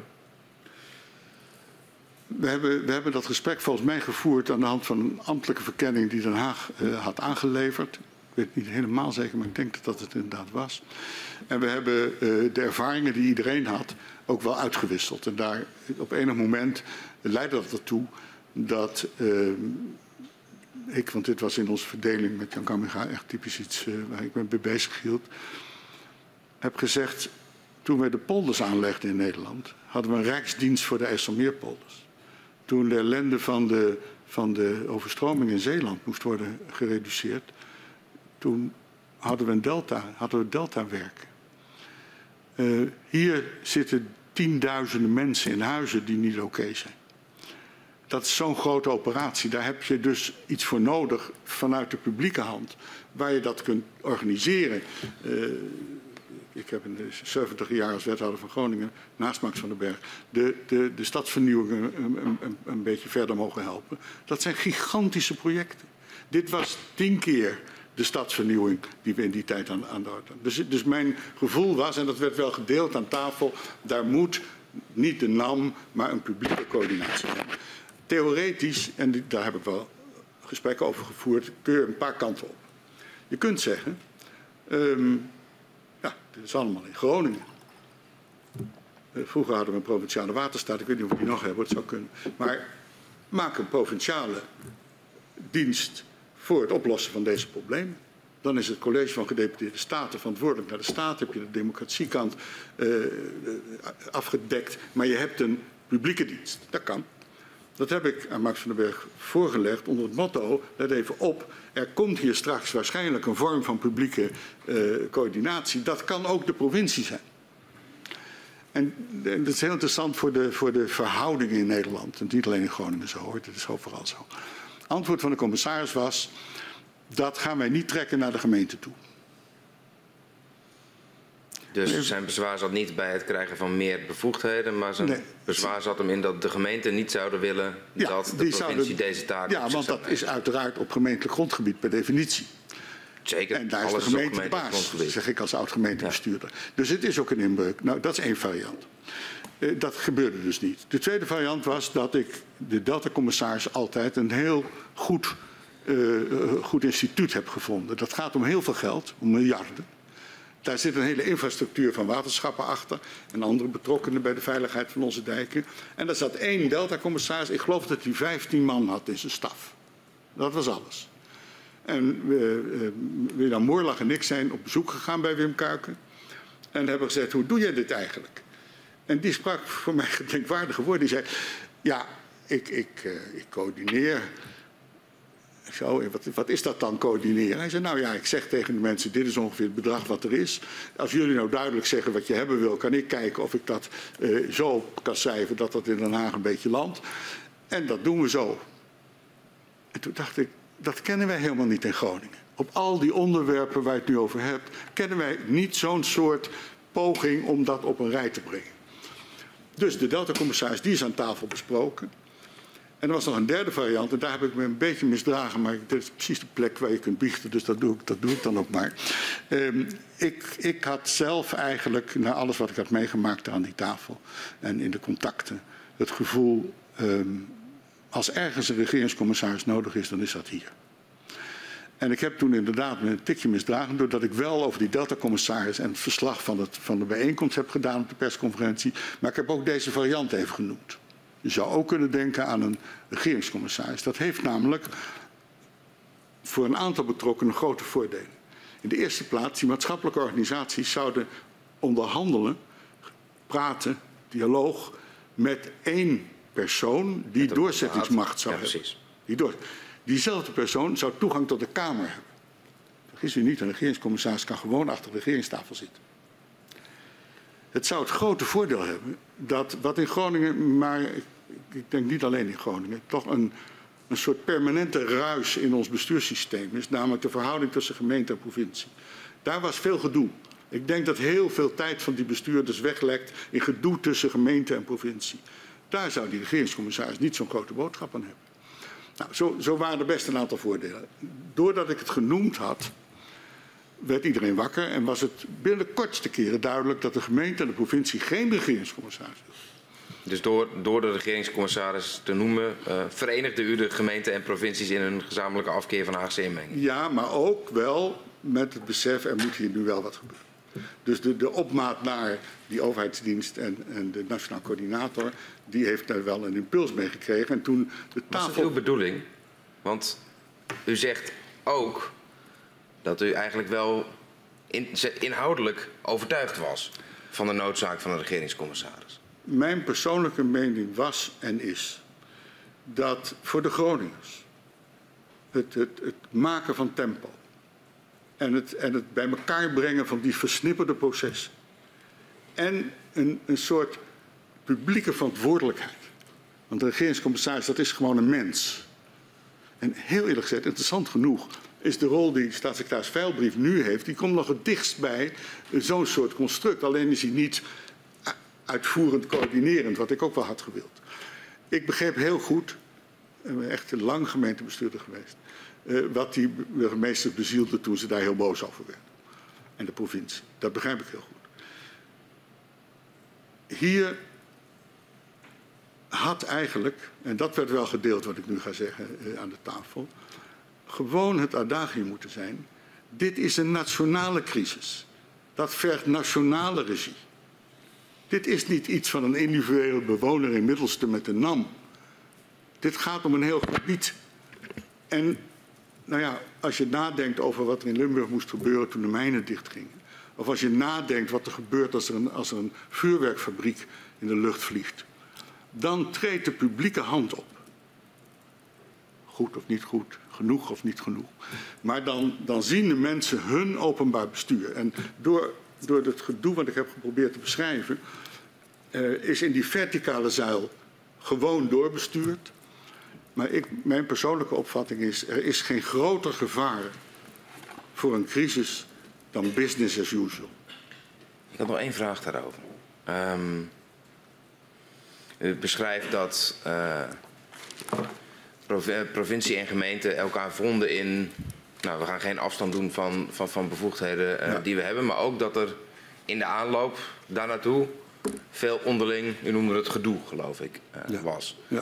We hebben dat gesprek volgens mij gevoerd aan de hand van een ambtelijke verkenning die Den Haag had aangeleverd. Ik weet het niet helemaal zeker, maar ik denk dat het inderdaad was. En we hebben de ervaringen die iedereen had ook wel uitgewisseld. En daar op enig moment leidde dat ertoe dat want dit was in onze verdeling met Jan Kamminga echt typisch iets waar ik me mee bezig hield, heb gezegd, toen wij de polders aanlegden in Nederland, hadden we een rijksdienst voor de IJsselmeerpolders. Toen de ellende van de overstroming in Zeeland moest worden gereduceerd, toen hadden we deltawerken. Hier zitten tienduizenden mensen in huizen die niet oké zijn. Dat is zo'n grote operatie. Daar heb je dus iets voor nodig vanuit de publieke hand, waar je dat kunt organiseren. ik heb in de 70 jaar als wethouder van Groningen, naast Max van den Berg, de stadsvernieuwing een beetje verder mogen helpen. Dat zijn gigantische projecten. Dit was 10 keer de stadsvernieuwing die we in die tijd aan de orde hadden. Dus mijn gevoel was, en dat werd wel gedeeld aan tafel, daar moet niet de NAM, maar een publieke coördinatie zijn. Theoretisch, en daar heb ik wel gesprekken over gevoerd, kun je een paar kanten op. Je kunt zeggen, ja, dit is allemaal in Groningen. Vroeger hadden we een provinciale waterstaat, ik weet niet of we die nog hebben, het zou kunnen. Maar maak een provinciale dienst voor het oplossen van deze problemen. Dan is het college van gedeputeerde staten verantwoordelijk naar de staat. Heb je de democratiekant afgedekt. Maar je hebt een publieke dienst. Dat kan. Dat heb ik aan Max van den Berg voorgelegd onder het motto, let even op, er komt hier straks waarschijnlijk een vorm van publieke coördinatie. Dat kan ook de provincie zijn. En dat is heel interessant voor de verhoudingen in Nederland. En niet alleen in Groningen zo hoor, dat is overal zo. Antwoord van de commissaris was, dat gaan wij niet trekken naar de gemeente toe. Dus zijn bezwaar zat niet bij het krijgen van meer bevoegdheden, maar zijn bezwaar zat hem in dat de gemeenten niet zouden willen dat de provincie deze taak. Ja, want dat is uiteraard op gemeentelijk grondgebied per definitie. Zeker. En daar is de gemeente de baas, zeg ik als oud-gemeentebestuurder. Ja. Dus het is ook een inbreuk. Nou, dat is één variant. Dat gebeurde dus niet. De tweede variant was dat ik de Delta-commissaris altijd een heel goed instituut heb gevonden. Dat gaat om heel veel geld, om miljarden. Daar zit een hele infrastructuur van waterschappen achter en andere betrokkenen bij de veiligheid van onze dijken. En daar zat één Delta-commissaris, ik geloof dat hij 15 man had in zijn staf. Dat was alles. En William Moorlag en ik zijn op bezoek gegaan bij Wim Kuiken en hebben gezegd, hoe doe jij dit eigenlijk? En die sprak voor mij gedenkwaardige woorden. Die zei, ja, ik coördineer. Ik zei, wat is dat dan, coördineren? Hij zei, nou ja, ik zeg tegen de mensen, dit is ongeveer het bedrag wat er is. Als jullie nou duidelijk zeggen wat je hebben wil, kan ik kijken of ik dat zo kan cijferen dat dat in Den Haag een beetje landt. En dat doen we zo. En toen dacht ik, dat kennen wij helemaal niet in Groningen. Op al die onderwerpen waar je het nu over hebt, kennen wij niet zo'n soort poging om dat op een rij te brengen. Dus de Delta-commissaris, die is aan tafel besproken. En er was nog een derde variant, en daar heb ik me een beetje misdragen, maar dit is precies de plek waar je kunt biechten, dus dat doe ik dan ook maar. Ik had zelf eigenlijk, na alles wat ik had meegemaakt aan die tafel en in de contacten, het gevoel, als ergens een regeringscommissaris nodig is, dan is dat hier. En ik heb toen inderdaad me een tikje misdragen, doordat ik wel over die Delta-commissaris en het verslag van de bijeenkomst heb gedaan op de persconferentie, maar ik heb ook deze variant even genoemd. Je zou ook kunnen denken aan een regeringscommissaris. Dat heeft namelijk voor een aantal betrokkenen grote voordelen. In de eerste plaats, die maatschappelijke organisaties zouden onderhandelen, praten, dialoog met één persoon die doorzettingsmacht zou hebben. Diezelfde persoon zou toegang tot de Kamer hebben. Vergis u niet, een regeringscommissaris kan gewoon achter de regeringstafel zitten. Het zou het grote voordeel hebben dat wat in Groningen, maar ik denk niet alleen in Groningen, toch een soort permanente ruis in ons bestuurssysteem is, namelijk de verhouding tussen gemeente en provincie. Daar was veel gedoe. Ik denk dat heel veel tijd van die bestuurders weglekt in gedoe tussen gemeente en provincie. Daar zou die regeringscommissaris niet zo'n grote boodschap aan hebben. Nou, zo waren er best een aantal voordelen. Doordat ik het genoemd had, werd iedereen wakker en was het binnen de kortste keren duidelijk dat de gemeente en de provincie geen regeringscommissaris wilden. Dus door de regeringscommissaris te noemen, verenigde u de gemeenten en provincies in een gezamenlijke afkeer van Haagse inmenging? Ja, maar ook wel met het besef, er moet hier nu wel wat gebeuren. Dus de opmaat naar die overheidsdienst en de nationaal coördinator, die heeft daar wel een impuls mee gekregen. En toen de tafel... Was dat uw bedoeling? Want u zegt ook dat u eigenlijk wel inhoudelijk overtuigd was van de noodzaak van een regeringscommissaris. Mijn persoonlijke mening was en is dat voor de Groningers het maken van tempo en het bij elkaar brengen van die versnipperde processen en een soort publieke verantwoordelijkheid. Want de regeringscommissaris, dat is gewoon een mens. En heel eerlijk gezegd, interessant genoeg, is de rol die staatssecretaris Veilbrief nu heeft, die komt nog het dichtst bij zo'n soort construct. Alleen is hij niet uitvoerend coördinerend, wat ik ook wel had gewild. Ik begreep heel goed, ik ben echt lang gemeentebestuurder geweest, wat die burgemeesters bezielde toen ze daar heel boos over werden. En de provincie. Dat begrijp ik heel goed. Hier had eigenlijk, en dat werd wel gedeeld wat ik nu ga zeggen aan de tafel, gewoon het adagium moeten zijn. Dit is een nationale crisis. Dat vergt nationale regie. Dit is niet iets van een individuele bewoner in Middelste met een NAM. Dit gaat om een heel gebied. En nou ja, als je nadenkt over wat er in Limburg moest gebeuren toen de mijnen dichtgingen. Of als je nadenkt wat er gebeurt als er een vuurwerkfabriek in de lucht vliegt. Dan treedt de publieke hand op. Goed of niet goed, genoeg of niet genoeg. Maar dan zien de mensen hun openbaar bestuur. En door het gedoe wat ik heb geprobeerd te beschrijven, is in die verticale zuil gewoon doorbestuurd. Maar mijn persoonlijke opvatting is, er is geen groter gevaar voor een crisis dan business as usual. Ik had nog één vraag daarover. U beschrijft dat provincie en gemeente elkaar vonden in, nou, we gaan geen afstand doen van bevoegdheden die we hebben, maar ook dat er in de aanloop daar naartoe veel onderling, u noemde het gedoe, geloof ik, was. Ja.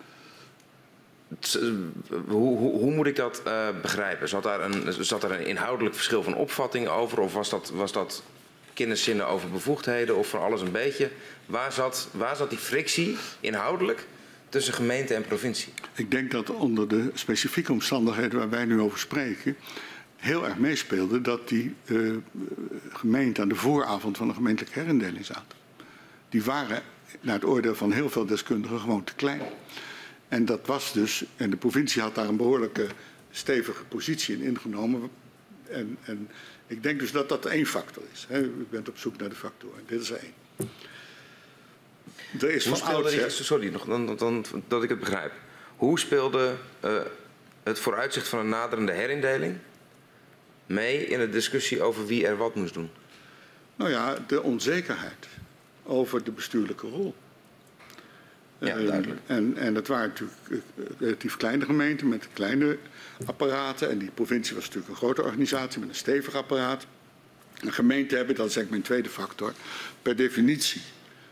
Hoe moet ik dat begrijpen? Zat er een inhoudelijk verschil van opvatting over? Of was dat kenniszinnen over bevoegdheden of van alles een beetje? Waar zat die frictie inhoudelijk tussen gemeente en provincie? Ik denk dat onder de specifieke omstandigheden waar wij nu over spreken heel erg meespeelde dat die gemeenten aan de vooravond van de gemeentelijke herindeling zaten. Die waren, naar het oordeel van heel veel deskundigen, gewoon te klein. En dat was dus, en de provincie had daar een behoorlijke stevige positie in ingenomen. En ik denk dus dat dat één factor is. Hè. U bent op zoek naar de factoren. Dit is er één. Er is van oudsher... Sorry, dat ik het begrijp. Hoe speelde het vooruitzicht van een naderende herindeling mee in de discussie over wie er wat moest doen? Nou ja, de onzekerheid over de bestuurlijke rol. Ja, duidelijk. En dat waren natuurlijk relatief kleine gemeenten met kleine apparaten. En die provincie was natuurlijk een grote organisatie met een stevig apparaat. Een gemeente hebben, dat is eigenlijk mijn tweede factor, per definitie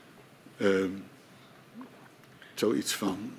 zoiets van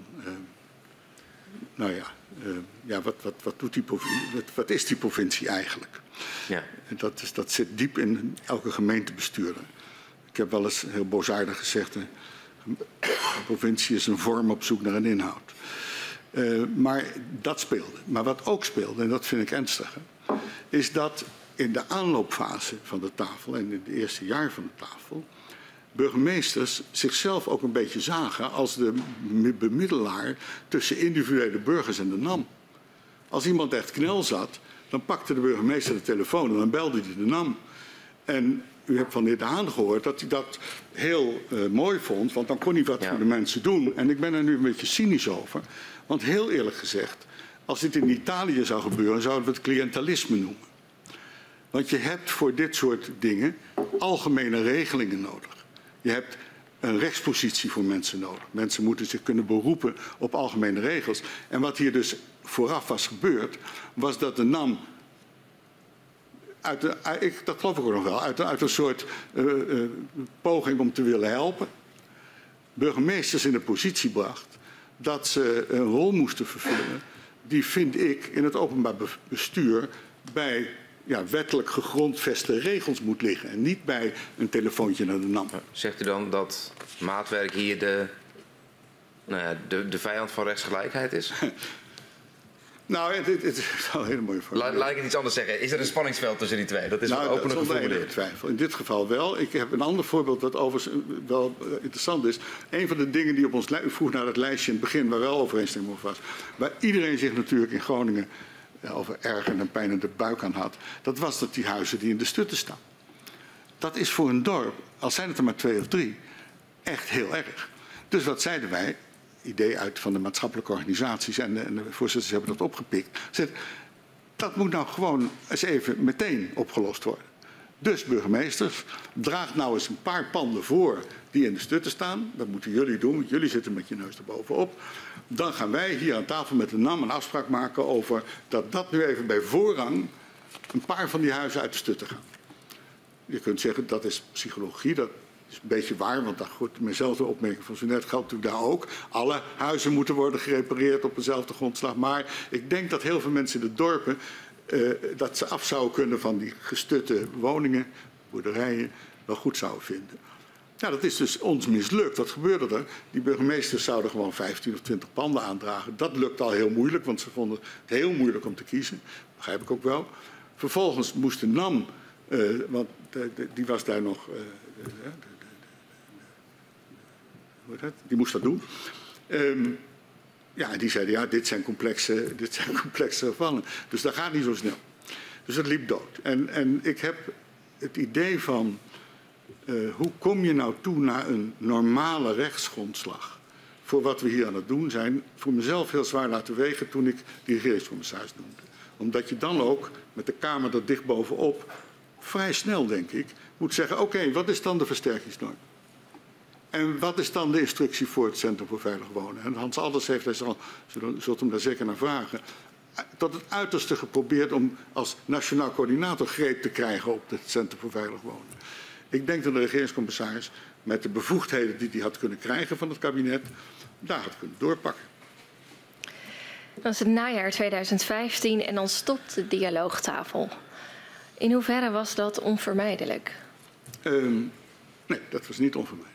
nou ja, wat doet die provincie, wat is die provincie eigenlijk? Ja. En dat zit diep in elke gemeentebestuurder. Ik heb wel eens heel boosaardig gezegd, de provincie is een vorm op zoek naar een inhoud. Maar dat speelde. Maar wat ook speelde, en dat vind ik ernstiger, is dat in de aanloopfase van de tafel en in het eerste jaar van de tafel burgemeesters zichzelf ook een beetje zagen als de bemiddelaar tussen individuele burgers en de NAM. Als iemand echt knel zat, dan pakte de burgemeester de telefoon en dan belde hij de NAM. En u hebt van de heer De Haan gehoord dat hij dat heel mooi vond, want dan kon hij wat voor de mensen doen. En ik ben er nu een beetje cynisch over, want heel eerlijk gezegd, als dit in Italië zou gebeuren, zouden we het cliëntelisme noemen. Want je hebt voor dit soort dingen algemene regelingen nodig. Je hebt een rechtspositie voor mensen nodig. Mensen moeten zich kunnen beroepen op algemene regels. En wat hier dus vooraf was gebeurd, was dat de NAM, dat geloof ik ook nog wel, uit een soort poging om te willen helpen, burgemeesters in de positie bracht dat ze een rol moesten vervullen die, vind ik, in het openbaar bestuur bij wettelijk gegrondveste regels moet liggen en niet bij een telefoontje naar de NAM. Zegt u dan dat maatwerk hier de vijand van rechtsgelijkheid is? Nou, het is wel een hele mooie vraag. Laat ik het iets anders zeggen. Is er een spanningsveld tussen die twee? Dat is een openlijk geformuleerd. Twijfel. In dit geval wel. Ik heb een ander voorbeeld wat overigens wel interessant is. Een van de dingen die op ons u vroeg naar het lijstje in het begin, waar wel overeenstemming over was, waar iedereen zich natuurlijk in Groningen over erg en pijn in de buik aan had, dat was dat die huizen die in de stutten staan. Dat is voor een dorp, al zijn het er maar 2 of 3, echt heel erg. Dus wat zeiden wij? Idee uit van de maatschappelijke organisaties en de voorzitters hebben dat opgepikt. Dat moet nou gewoon eens even meteen opgelost worden. Dus burgemeesters, draag nou eens een paar panden voor die in de stutten staan. Dat moeten jullie doen, want jullie zitten met je neus erbovenop. Dan gaan wij hier aan tafel met de NAM een afspraak maken over dat nu even bij voorrang een paar van die huizen uit de stutten gaan. Je kunt zeggen dat is psychologie, dat is een beetje waar, want goed, mijnzelfde opmerking van zo net geldt natuurlijk daar ook. Alle huizen moeten worden gerepareerd op dezelfde grondslag. Maar ik denk dat heel veel mensen in de dorpen dat ze af zouden kunnen van die gestutte woningen, boerderijen, wel goed zouden vinden. Nou, dat is dus ons mislukt. Wat gebeurde er? Die burgemeesters zouden gewoon 15 of 20 panden aandragen. Dat lukt al heel moeilijk, want ze vonden het heel moeilijk om te kiezen. Dat begrijp ik ook wel. Vervolgens moest de NAM, want die was daar nog, die moest dat doen. Ja, die zeiden, ja, dit zijn complexe gevallen. Dus dat gaat niet zo snel. Dus dat liep dood. En ik heb het idee van, hoe kom je nou toe naar een normale rechtsgrondslag? Voor wat we hier aan het doen zijn, voor mezelf heel zwaar laten wegen toen ik die regeringscommissaris noemde. Omdat je dan ook, met de Kamer er dicht bovenop, vrij snel, denk ik, moet zeggen, oké, wat is dan de versterkingsnorm? En wat is dan de instructie voor het Centrum voor Veilig Wonen? En Hans Alders heeft daar zult hem daar zeker naar vragen, tot het uiterste geprobeerd om als nationaal coördinator greep te krijgen op het Centrum voor Veilig Wonen. Ik denk dat de regeringscommissaris met de bevoegdheden die hij had kunnen krijgen van het kabinet, daar had kunnen doorpakken. Dat was het najaar 2015 en dan stopt de dialoogtafel. In hoeverre was dat onvermijdelijk? Nee, dat was niet onvermijdelijk.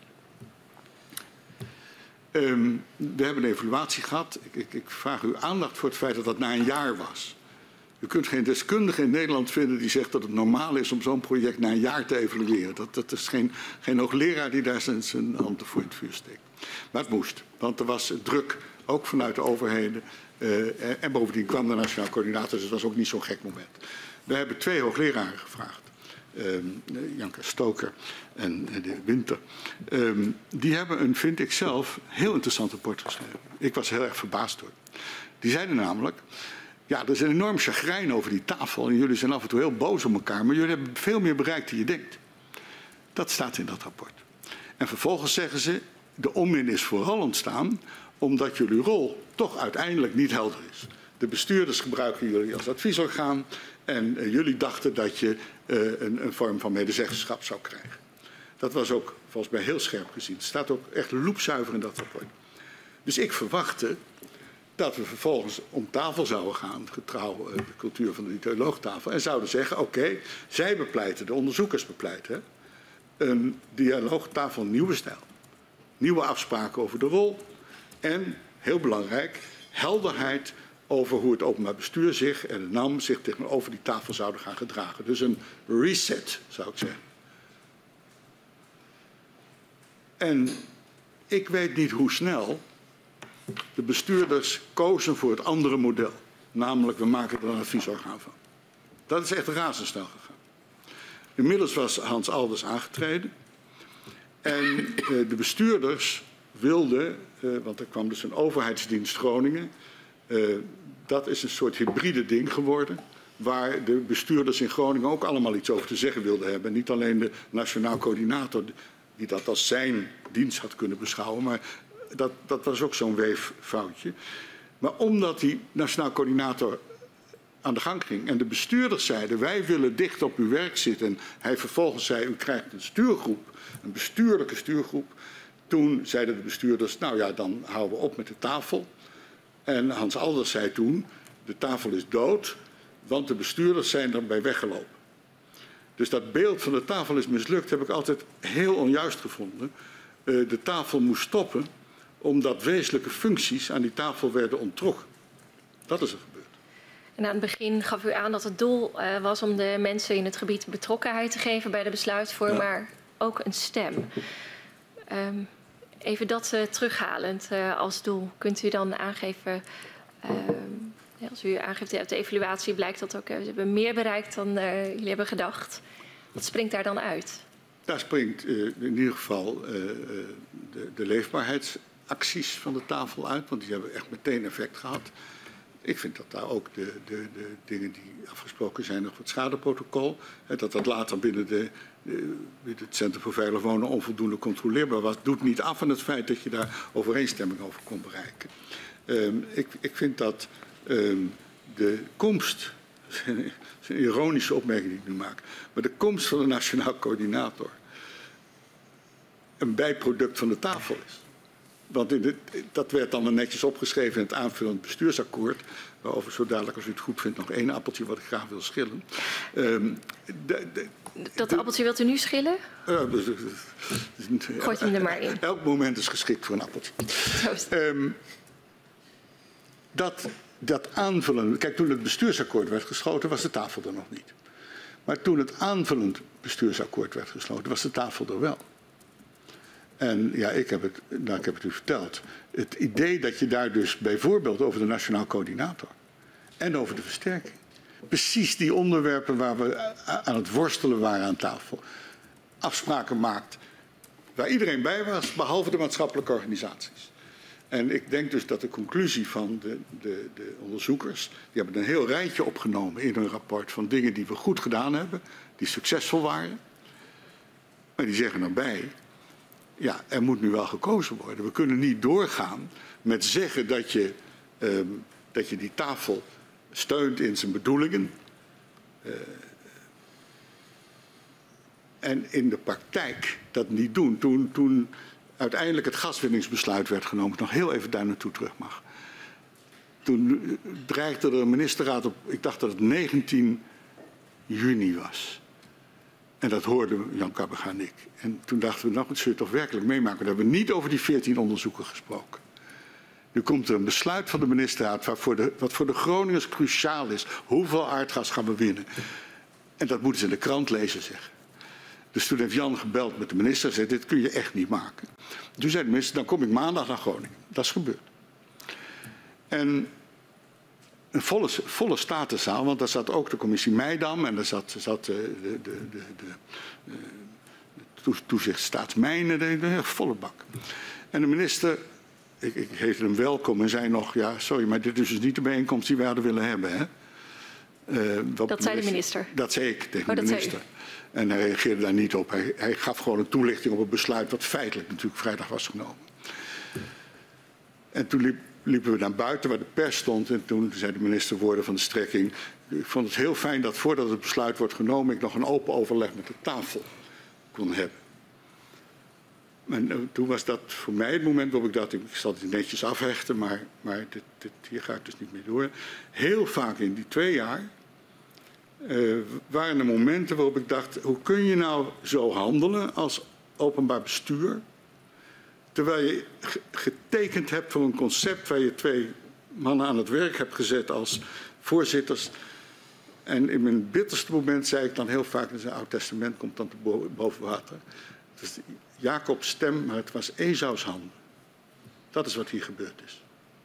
We hebben een evaluatie gehad. Ik vraag uw aandacht voor het feit dat dat na een jaar was. U kunt geen deskundige in Nederland vinden die zegt dat het normaal is om zo'n project na een jaar te evalueren. Dat is geen hoogleraar die daar zijn handen voor in het vuur steekt. Maar het moest, want er was druk, ook vanuit de overheden. En bovendien kwam de nationaal coördinator, dus het was ook niet zo'n gek moment. We hebben 2 hoogleraren gevraagd. Janke Stoker en de Winter. Die hebben een, vind ik zelf, heel interessant rapport geschreven. Ik was heel erg verbaasd door. Die zeiden namelijk, ja, er is een enorm chagrijn over die tafel en jullie zijn af en toe heel boos op elkaar, maar jullie hebben veel meer bereikt dan je denkt. Dat staat in dat rapport. En vervolgens zeggen ze, de onmin is vooral ontstaan omdat jullie rol toch uiteindelijk niet helder is. De bestuurders gebruiken jullie als adviesorgaan en jullie dachten dat je een vorm van medezeggenschap zou krijgen. Dat was ook volgens mij heel scherp gezien. Het staat ook echt loepzuiver in dat rapport. Dus ik verwachtte dat we vervolgens om tafel zouden gaan, getrouw de cultuur van de dialoogtafel, en zouden zeggen, oké, zij bepleiten, de onderzoekers bepleiten, een dialoogtafel nieuwe stijl. Nieuwe afspraken over de rol en, heel belangrijk, helderheid over hoe het openbaar bestuur zich en de NAM zich tegenover die tafel zouden gaan gedragen. Dus een reset, zou ik zeggen. En ik weet niet hoe snel de bestuurders kozen voor het andere model. Namelijk, we maken er een adviesorgaan van. Dat is echt razendsnel gegaan. Inmiddels was Hans Alders aangetreden. En de bestuurders wilden, want er kwam dus een overheidsdienst Groningen. Dat is een soort hybride ding geworden. Waar de bestuurders in Groningen ook allemaal iets over te zeggen wilden hebben. Niet alleen de nationaal coördinator die dat als zijn dienst had kunnen beschouwen. Maar dat was ook zo'n weeffoutje. Maar omdat die nationaal coördinator aan de gang ging en de bestuurders zeiden, wij willen dicht op uw werk zitten. En hij vervolgens zei, u krijgt een stuurgroep, een bestuurlijke stuurgroep. Toen zeiden de bestuurders, nou ja, dan houden we op met de tafel. En Hans Alders zei toen, de tafel is dood, want de bestuurders zijn erbij weggelopen. Dus dat beeld van de tafel is mislukt, heb ik altijd heel onjuist gevonden. De tafel moest stoppen, omdat wezenlijke functies aan die tafel werden onttrokken. Dat is er gebeurd. En aan het begin gaf u aan dat het doel was om de mensen in het gebied betrokkenheid te geven bij de besluitvorming, ja, maar ook een stem. Even dat terughalend als doel. Kunt u dan aangeven, als u aangeeft uit de evaluatie blijkt dat ook, we hebben meer bereikt dan jullie hebben gedacht. Wat springt daar dan uit? Daar springt in ieder geval de leefbaarheidsacties van de tafel uit, want die hebben echt meteen effect gehad. Ik vind dat daar ook de dingen die afgesproken zijn over het schadeprotocol, dat later binnen het Centrum voor Veilig Wonen onvoldoende controleerbaar was, doet niet af aan het feit dat je daar overeenstemming over kon bereiken. Ik vind dat de komst, dat is een ironische opmerking die ik nu maak, maar de komst van de Nationaal Coördinator een bijproduct van de tafel is. Want dat werd dan netjes opgeschreven in het aanvullend bestuursakkoord, waarover zo dadelijk, als u het goed vindt, nog één appeltje wat ik graag wil schillen. Dat appeltje wilt u nu schillen? Gooit u hem er maar in. Elk moment is geschikt voor een appeltje. Dat aanvullen, kijk, toen het bestuursakkoord werd gesloten, was de tafel er nog niet. Maar toen het aanvullend bestuursakkoord werd gesloten, was de tafel er wel. En ja, ik heb het u verteld. Het idee dat je daar dus bijvoorbeeld over de Nationaal Coördinator en over de versterking, precies die onderwerpen waar we aan het worstelen waren aan tafel, afspraken maakt waar iedereen bij was, behalve de maatschappelijke organisaties. En ik denk dus dat de conclusie van de onderzoekers, die hebben een heel rijtje opgenomen in hun rapport van dingen die we goed gedaan hebben, die succesvol waren. Maar die zeggen erbij, ja, er moet nu wel gekozen worden. We kunnen niet doorgaan met zeggen dat je die tafel steunt in zijn bedoelingen. En in de praktijk dat niet doen. Toen uiteindelijk het gaswinningsbesluit werd genomen, nog heel even daar naartoe terug mag. Toen dreigde er een ministerraad op, ik dacht dat het 19 juni was. En dat hoorden Jan Kabbega en ik. En toen dachten we, nou, het zul je toch werkelijk meemaken. We hebben niet over die 14 onderzoeken gesproken. Nu komt er een besluit van de ministerraad wat voor de Groningers cruciaal is. Hoeveel aardgas gaan we winnen? En dat moeten ze in de krant lezen, zeg. Dus toen heeft Jan gebeld met de minister en zei, dit kun je echt niet maken. Toen zei de minister, dan kom ik maandag naar Groningen. Dat is gebeurd. En een volle statenzaal, want daar zat ook de commissie Meidam en daar zat de toezicht staatsmijnen, de volle bak. En de minister, ik heette hem welkom en zei nog, ja, sorry, maar dit is dus niet de bijeenkomst die we hadden willen hebben. Hè? Dat zei de minister? Dat zei ik tegen de minister. En hij reageerde daar niet op. Hij gaf gewoon een toelichting op het besluit wat feitelijk natuurlijk vrijdag was genomen. En toen liepen we naar buiten waar de pers stond en toen zei de minister woorden van de strekking. Ik vond het heel fijn dat voordat het besluit wordt genomen ik nog een open overleg met de tafel kon hebben. En toen was dat voor mij het moment waarop ik dacht, ik zal het netjes afhechten, maar hier ga ik dus niet mee door. Heel vaak in die 2 jaar waren er momenten waarop ik dacht, hoe kun je nou zo handelen als openbaar bestuur, terwijl je getekend hebt voor een concept waar je 2 mannen aan het werk hebt gezet als voorzitters. En in mijn bitterste moment zei ik dan heel vaak, dus een Oud Testament komt dan te boven water. Het is Jacobs stem, maar het was Esaus handen. Dat is wat hier gebeurd is.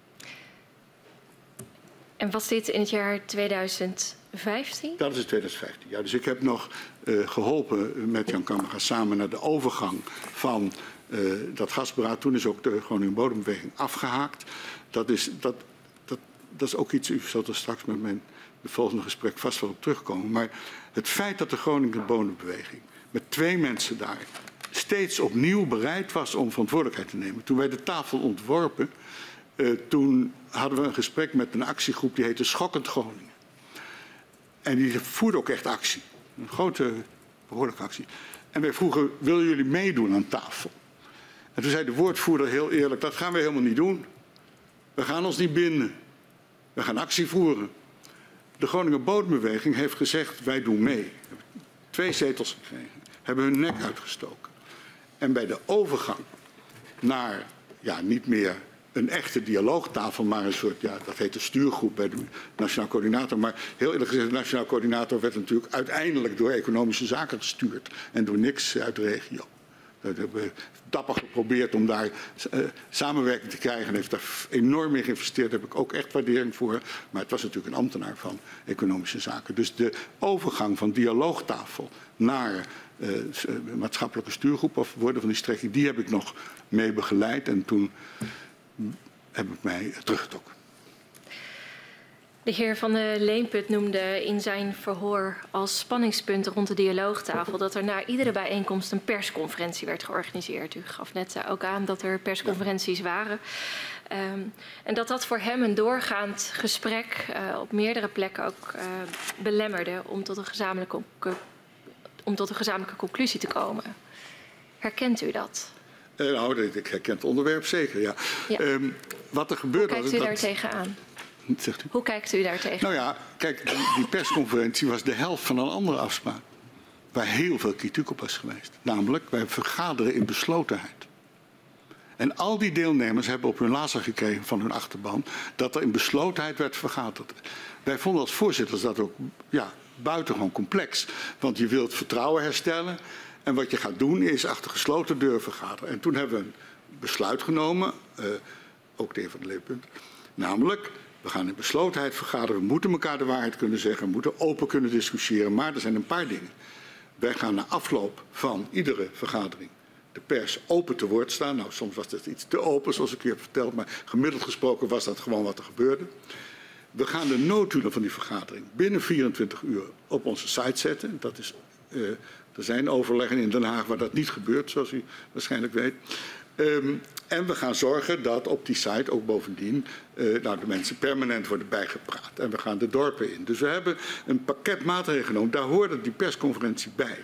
En was dit in het jaar 2015? Dat is in 2015, ja. Dus ik heb nog geholpen met Jan Kabbega samen naar de overgang van dat gasberaad. Toen is ook de Groninger Bodembeweging afgehaakt. Dat is ook iets, u zult er straks met mijn volgende gesprek vast wel op terugkomen. Maar het feit dat de Groninger Bodembeweging met 2 mensen daar steeds opnieuw bereid was om verantwoordelijkheid te nemen. Toen wij de tafel ontworpen, toen hadden we een gesprek met een actiegroep die heette Schokkend Groningen. En die voerde ook echt actie. Een grote, behoorlijke actie. En wij vroegen, willen jullie meedoen aan tafel? En toen zei de woordvoerder heel eerlijk, dat gaan we helemaal niet doen. We gaan ons niet binden. We gaan actie voeren. De Groninger Bodembeweging heeft gezegd, wij doen mee. 2 zetels gekregen. Hebben hun nek uitgestoken. En bij de overgang naar, ja, niet meer een echte dialoogtafel, maar een soort, ja, dat heet de stuurgroep bij de Nationaal Coördinator. Maar heel eerlijk gezegd, de Nationaal Coördinator werd natuurlijk uiteindelijk door economische zaken gestuurd en door niks uit de regio. Dat hebben we dapper geprobeerd om daar samenwerking te krijgen en heeft daar enorm in geïnvesteerd. Daar heb ik ook echt waardering voor. Maar het was natuurlijk een ambtenaar van economische zaken. Dus de overgang van dialoogtafel naar maatschappelijke stuurgroep of woorden van die strekking, die heb ik nog mee begeleid en toen heb ik mij teruggetrokken. De heer Van der Leemput noemde in zijn verhoor als spanningspunt rond de dialoogtafel dat er na iedere bijeenkomst een persconferentie werd georganiseerd. U gaf net ook aan dat er persconferenties waren. En dat voor hem een doorgaand gesprek op meerdere plekken ook belemmerde om tot een gezamenlijke conclusie te komen. Herkent u dat? Nou, ik herken het onderwerp zeker, ja. Wat er gebeurt... Hoe kijkt u daar tegenaan? Zegt u? Hoe kijkt u daar tegenaan? Nou ja, kijk, die persconferentie was de helft van een andere afspraak. Waar heel veel kritiek op was geweest. Namelijk, wij vergaderen in beslotenheid. En al die deelnemers hebben op hun lazer gekregen van hun achterban dat er in beslotenheid werd vergaderd. Wij vonden als voorzitters dat ook buitengewoon complex. Want je wilt vertrouwen herstellen. En wat je gaat doen is achter gesloten deuren vergaderen. En toen hebben we een besluit genomen, ook de heer Van der Leemput. Namelijk, we gaan in beslotenheid vergaderen. We moeten elkaar de waarheid kunnen zeggen. We moeten open kunnen discussiëren. Maar er zijn een paar dingen. Wij gaan na afloop van iedere vergadering de pers open te woord staan. Nou, soms was dat iets te open, zoals ik u heb verteld. Maar gemiddeld gesproken was dat gewoon wat er gebeurde. We gaan de notulen van die vergadering binnen 24 uur op onze site zetten. Dat is, er zijn overleggen in Den Haag waar dat niet gebeurt, zoals u waarschijnlijk weet. En we gaan zorgen dat op die site ook bovendien de mensen permanent worden bijgepraat. En we gaan de dorpen in. Dus we hebben een pakket maatregelen genomen. Daar hoorde die persconferentie bij.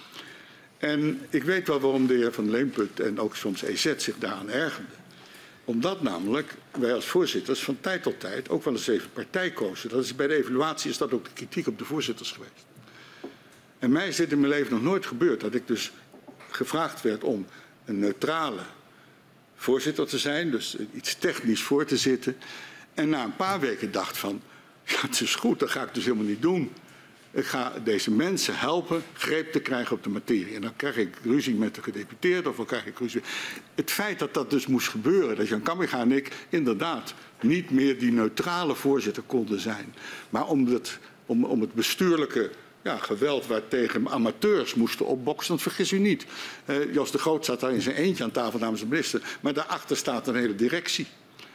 En ik weet wel waarom de heer Van der Leemput en ook soms EZ zich daaraan ergerden. Omdat namelijk wij als voorzitters van tijd tot tijd ook wel eens even partij kozen. Dat is, bij de evaluatie is dat ook de kritiek op de voorzitters geweest. En mij is dit in mijn leven nog nooit gebeurd. Dat ik dus gevraagd werd om een neutrale voorzitter te zijn. Dus iets technisch voor te zitten. En na een paar weken dacht van, ja, het is goed, dat ga ik dus helemaal niet doen. Ik ga deze mensen helpen greep te krijgen op de materie. En dan krijg ik ruzie met de gedeputeerde of dan krijg ik ruzie. Het feit dat dat dus moest gebeuren, dat Jan Kamminga en ik inderdaad niet meer die neutrale voorzitter konden zijn. Maar om het bestuurlijke geweld waartegen amateurs moesten opboksen, dat vergis u niet. Jos de Groot zat daar in zijn eentje aan tafel namens de minister. Maar daarachter staat een hele directie.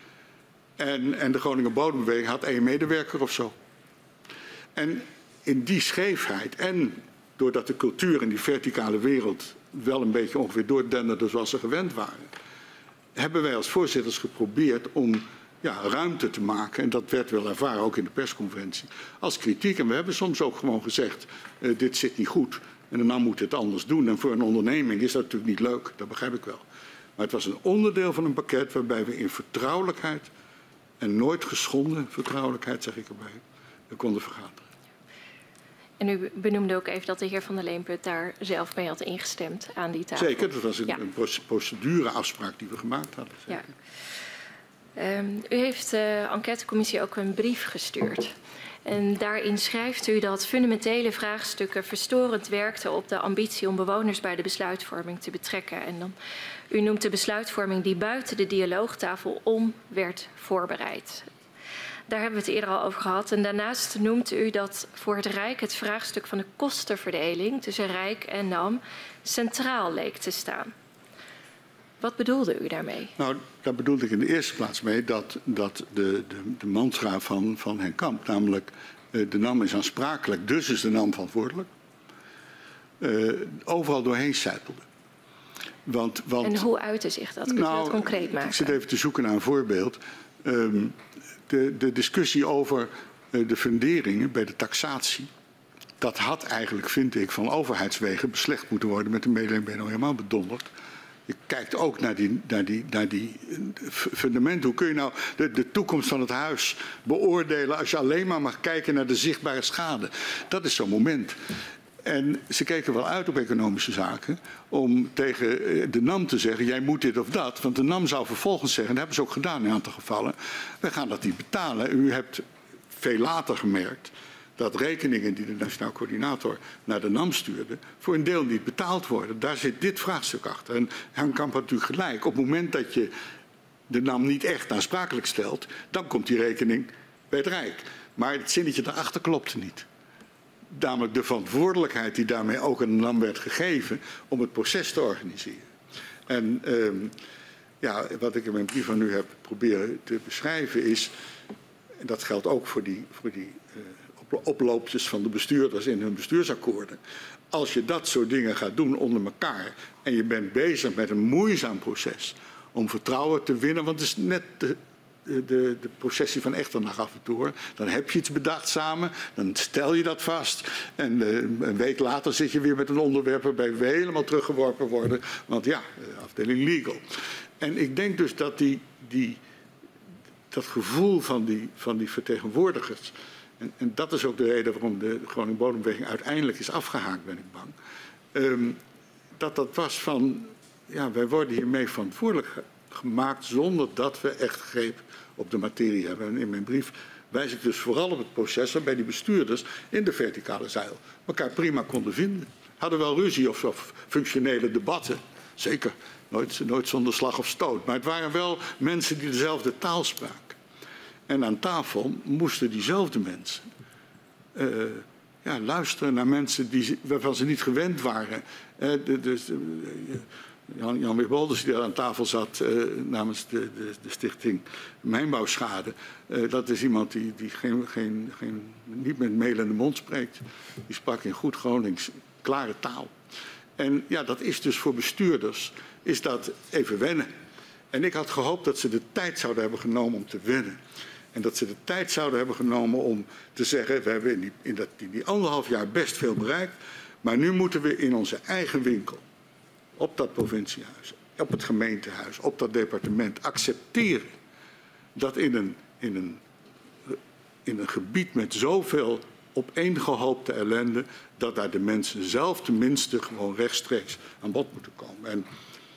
En de Groninger Bodembeweging had 1 medewerker of zo. En in die scheefheid en doordat de cultuur in die verticale wereld wel een beetje ongeveer doordenderde zoals ze gewend waren, hebben wij als voorzitters geprobeerd om ruimte te maken. En dat werd wel ervaren, ook in de persconferentie, als kritiek. En we hebben soms ook gewoon gezegd, dit zit niet goed en dan moet het anders doen. En voor een onderneming is dat natuurlijk niet leuk, dat begrijp ik wel. Maar het was een onderdeel van een pakket waarbij we in vertrouwelijkheid en nooit geschonden vertrouwelijkheid, zeg ik erbij, konden vergaderen. En u benoemde ook even dat de heer Van der Leemput daar zelf mee had ingestemd aan die tafel. Zeker, dat was een procedureafspraak die we gemaakt hadden. Zeker. Ja. U heeft de enquêtecommissie ook een brief gestuurd. En daarin schrijft u dat fundamentele vraagstukken verstorend werkten op de ambitie om bewoners bij de besluitvorming te betrekken. En dan, u noemt de besluitvorming die buiten de dialoogtafel om werd voorbereid. Daar hebben we het eerder al over gehad. En daarnaast noemt u dat voor het Rijk het vraagstuk van de kostenverdeling tussen Rijk en NAM centraal leek te staan. Wat bedoelde u daarmee? Nou, daar bedoelde ik in de eerste plaats mee dat de mantra van Henk Kamp, namelijk de NAM is aansprakelijk, dus is de NAM verantwoordelijk, overal doorheen sijpelde. Want, en hoe uitte zich dat? Kunt u dat concreet maken? Ik zit even te zoeken naar een voorbeeld. De discussie over de funderingen bij de taxatie, dat had eigenlijk, vind ik, van overheidswegen beslecht moeten worden met de mededeling ben je nou helemaal bedonderd. Je kijkt ook naar die fundamenten. Hoe kun je nou de toekomst van het huis beoordelen als je alleen maar mag kijken naar de zichtbare schade? Dat is zo'n moment. En ze keken wel uit op economische zaken om tegen de NAM te zeggen, jij moet dit of dat. Want de NAM zou vervolgens zeggen, en dat hebben ze ook gedaan in een aantal gevallen, wij gaan dat niet betalen. U hebt veel later gemerkt dat rekeningen die de Nationaal Coördinator naar de NAM stuurde, voor een deel niet betaald worden. Daar zit dit vraagstuk achter. En Henk Kamp had natuurlijk gelijk. Op het moment dat je de NAM niet echt aansprakelijk stelt, dan komt die rekening bij het Rijk. Maar het zinnetje daarachter klopte niet. Namelijk de verantwoordelijkheid die daarmee ook aan de NAM werd gegeven om het proces te organiseren. En wat ik in mijn brief aan u heb proberen te beschrijven is, En dat geldt ook voor die oploopjes van de bestuurders in hun bestuursakkoorden. Als je dat soort dingen gaat doen onder elkaar en je bent bezig met een moeizaam proces om vertrouwen te winnen, want het is net de processie van Echternach af en toe hoor. Dan heb je iets bedacht samen, dan stel je dat vast en een week later zit je weer met een onderwerp waarbij we helemaal teruggeworpen worden, want ja, afdeling legal. En ik denk dus dat dat gevoel van die vertegenwoordigers, en dat is ook de reden waarom de Groningen Bodembeweging uiteindelijk is afgehaakt, ben ik bang, dat was van, ja, wij worden hiermee verantwoordelijk gemaakt zonder dat we echt greep op de materie hebben. En in mijn brief wijs ik dus vooral op het proces waarbij die bestuurders in de verticale zeil elkaar prima konden vinden. Hadden wel ruzie of functionele debatten, zeker, nooit zonder slag of stoot. Maar het waren wel mensen die dezelfde taal spraken. En aan tafel moesten diezelfde mensen luisteren naar mensen waarvan ze niet gewend waren. Jan Wigbolders die daar aan tafel zat namens de stichting Mijnbouwschade. Dat is iemand die niet met melende mond spreekt. Die sprak in goed Gronings klare taal. En ja, dat is dus voor bestuurders is dat even wennen. En ik had gehoopt dat ze de tijd zouden hebben genomen om te wennen. En dat ze de tijd zouden hebben genomen om te zeggen, we hebben in die 1,5 jaar best veel bereikt. Maar nu moeten we in onze eigen winkel, op dat provinciehuis, op het gemeentehuis, op dat departement, accepteren dat in een gebied met zoveel opeengehoopte ellende, dat daar de mensen zelf tenminste gewoon rechtstreeks aan bod moeten komen. En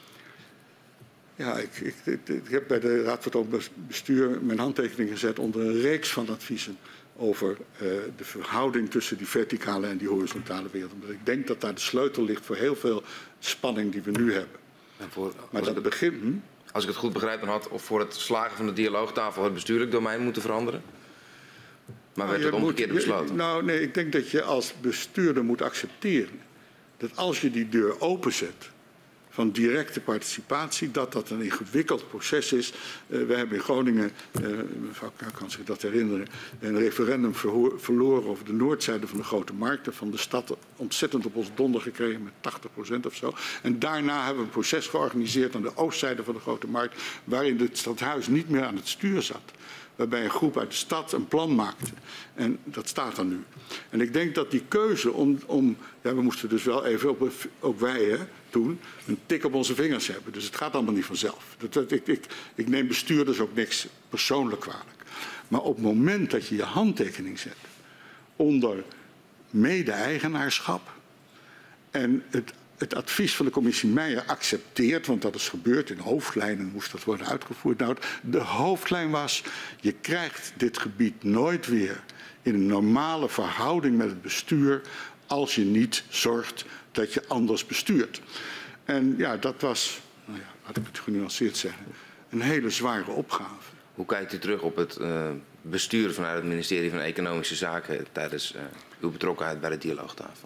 ja, ik heb bij de Raad van het Bestuur mijn handtekening gezet onder een reeks van adviezen over de verhouding tussen die verticale en die horizontale wereld. Omdat ik denk dat daar de sleutel ligt voor heel veel spanning die we nu hebben. Maar dat begin. Als ik het goed begrijp, dan had voor het slagen van de dialoogtafel het bestuurlijk domein moeten veranderen. Maar werd het omgekeerd besloten? Nou nee, ik denk dat je als bestuurder moet accepteren dat als je die deur openzet van directe participatie, dat een ingewikkeld proces is. We hebben in Groningen, mevrouw K. kan zich dat herinneren, een referendum verloren over de noordzijde van de Grote Markt. Van de stad ontzettend op ons donder gekregen met 80% of zo. En daarna hebben we een proces georganiseerd aan de oostzijde van de Grote Markt, waarin het stadhuis niet meer aan het stuur zat. Waarbij een groep uit de stad een plan maakte. En dat staat er nu. En ik denk dat die keuze ja, we moesten dus wel even, ook wij toen, een tik op onze vingers hebben. Dus het gaat allemaal niet vanzelf. Ik neem bestuurders ook niks persoonlijk kwalijk. Maar op het moment dat je je handtekening zet onder mede-eigenaarschap en het advies van de commissie Meijer accepteert, want dat is gebeurd, in hoofdlijnen moest dat worden uitgevoerd. Nou, de hoofdlijn was, je krijgt dit gebied nooit weer in een normale verhouding met het bestuur als je niet zorgt dat je anders bestuurt. En ja, dat was, nou ja, laat ik het genuanceerd zeggen, een hele zware opgave. Hoe kijkt u terug op het bestuur vanuit het ministerie van Economische Zaken tijdens uw betrokkenheid bij de dialoogtafel?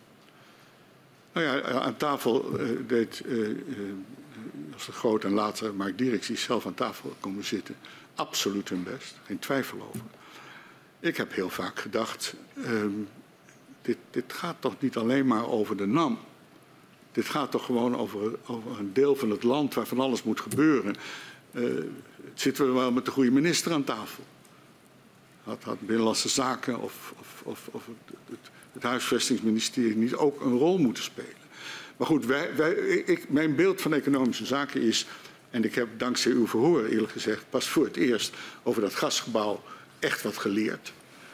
Nou ja, aan tafel deed als de Groot en later Mark Dieriks, die zelf aan tafel komen zitten, absoluut hun best. Geen twijfel over. Ik heb heel vaak gedacht, dit gaat toch niet alleen maar over de NAM. Dit gaat toch gewoon over een deel van het land waar van alles moet gebeuren. Zitten we wel met de goede minister aan tafel? Had Binnenlandse Zaken of het huisvestingsministerie niet ook een rol moeten spelen? Maar goed, mijn beeld van economische zaken is, en ik heb dankzij uw verhoor eerlijk gezegd pas voor het eerst over dat gasgebouw echt wat geleerd.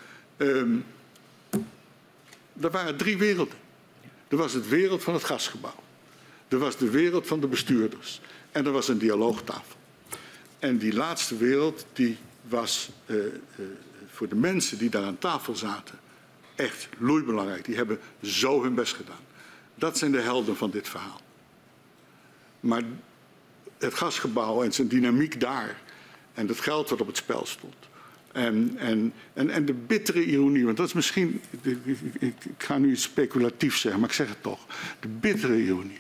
Er waren 3 werelden. Er was het wereld van het gasgebouw. Er was de wereld van de bestuurders. En er was een dialoogtafel. En die laatste wereld, die was voor de mensen die daar aan tafel zaten echt loeibelangrijk. Die hebben zo hun best gedaan. Dat zijn de helden van dit verhaal. Maar het gasgebouw en zijn dynamiek daar en het geld wat op het spel stond. En de bittere ironie, want dat is misschien, ik ga nu iets speculatiefs zeggen, maar ik zeg het toch. De bittere ironie.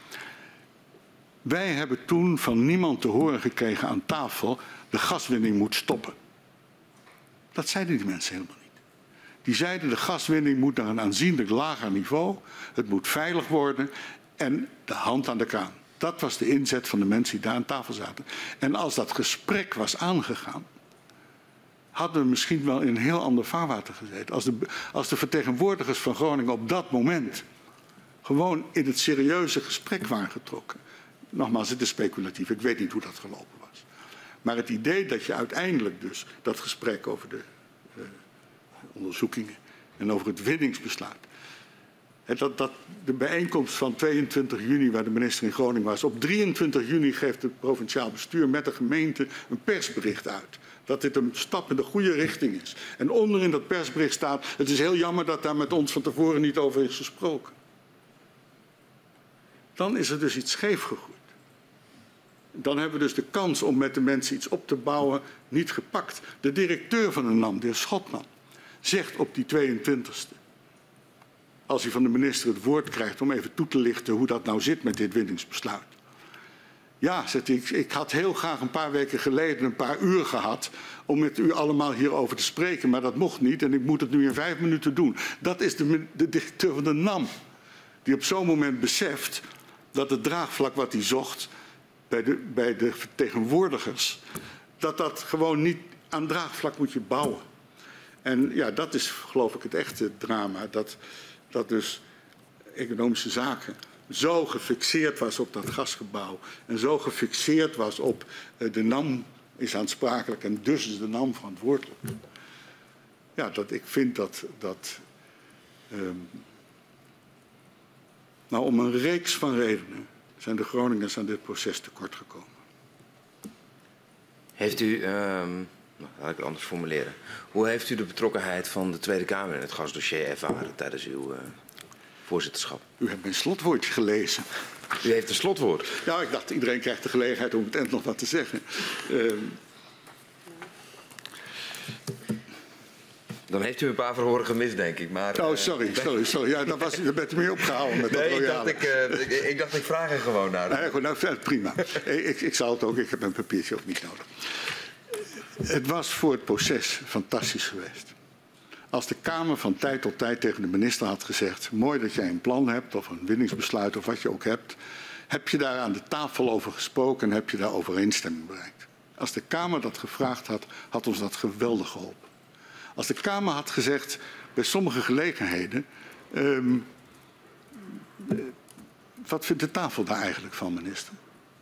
Wij hebben toen van niemand te horen gekregen aan tafel, de gaswinning moet stoppen. Dat zeiden die mensen helemaal niet. Die zeiden de gaswinning moet naar een aanzienlijk lager niveau. Het moet veilig worden en de hand aan de kraan. Dat was de inzet van de mensen die daar aan tafel zaten. En als dat gesprek was aangegaan, hadden we misschien wel in een heel ander vaarwater gezeten. Als de vertegenwoordigers van Groningen op dat moment gewoon in het serieuze gesprek waren getrokken. Nogmaals, het is speculatief. Ik weet niet hoe dat gelopen was. Maar het idee dat je uiteindelijk dus dat gesprek over de onderzoekingen en over het winningsbesluit. Dat de bijeenkomst van 22 juni, waar de minister in Groningen was, op 23 juni geeft het provinciaal bestuur met de gemeente een persbericht uit. Dat dit een stap in de goede richting is. En onderin dat persbericht staat, het is heel jammer dat daar met ons van tevoren niet over is gesproken. Dan is er dus iets scheef gegroeid. Dan hebben we dus de kans om met de mensen iets op te bouwen niet gepakt. De directeur van de NAM, de heer Schotman, zegt op die 22e, als hij van de minister het woord krijgt om even toe te lichten hoe dat nou zit met dit winningsbesluit. Ja, zegt hij, ik had heel graag een paar weken geleden een paar uur gehad om met u allemaal hierover te spreken, maar dat mocht niet en ik moet het nu in 5 minuten doen. Dat is de directeur van de NAM, die op zo'n moment beseft dat het draagvlak wat hij zocht bij de vertegenwoordigers, dat gewoon niet aan draagvlak moet je bouwen. En ja, dat is geloof ik het echte drama, dat dus economische zaken zo gefixeerd was op dat gasgebouw en zo gefixeerd was op de NAM is aansprakelijk en dus is de NAM verantwoordelijk. Ja, ik vind nou, om een reeks van redenen zijn de Groningers aan dit proces tekort gekomen. Heeft u, laat ik het anders formuleren. Hoe heeft u de betrokkenheid van de Tweede Kamer in het gasdossier ervaren tijdens uw voorzitterschap? U hebt mijn slotwoordje gelezen. U heeft een slotwoord? Ja, ik dacht iedereen krijgt de gelegenheid om het eind nog wat te zeggen. Dan heeft u een paar verhoren gemist, denk ik. Maar, oh, sorry. Ja, daar bent u mee opgehouden met dat royale. Ik dacht, ik vraag er gewoon naar. Nee, goed, nou, prima. Ik zal het ook, ik heb een papiertje ook niet nodig. Het was voor het proces fantastisch geweest. Als de Kamer van tijd tot tijd tegen de minister had gezegd, mooi dat jij een plan hebt of een winningsbesluit of wat je ook hebt, heb je daar aan de tafel over gesproken en heb je daar overeenstemming bereikt. Als de Kamer dat gevraagd had, had ons dat geweldig geholpen. Als de Kamer had gezegd, bij sommige gelegenheden, wat vindt de tafel daar eigenlijk van, minister?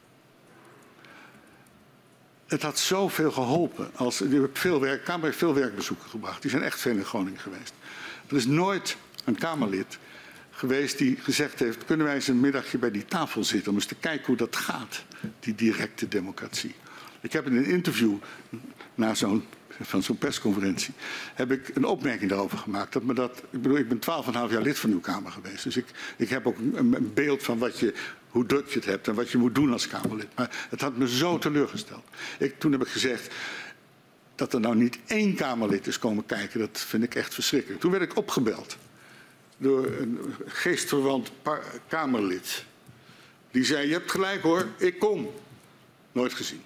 Het had zoveel geholpen. De Kamer heeft veel werkbezoeken gebracht. Die zijn echt veel in Groningen geweest. Er is nooit een Kamerlid geweest die gezegd heeft, kunnen wij eens een middagje bij die tafel zitten om eens te kijken hoe dat gaat, die directe democratie. Ik heb in een interview van zo'n persconferentie heb ik een opmerking daarover gemaakt. Ik ben 12,5 jaar lid van uw Kamer geweest. Dus ik heb ook een beeld van hoe druk je het hebt en wat je moet doen als Kamerlid. Maar het had me zo teleurgesteld. Toen heb ik gezegd dat er nou niet 1 Kamerlid is komen kijken. Dat vind ik echt verschrikkelijk. Toen werd ik opgebeld door een geestverwant Kamerlid. Die zei, je hebt gelijk hoor, ik kom. Nooit gezien.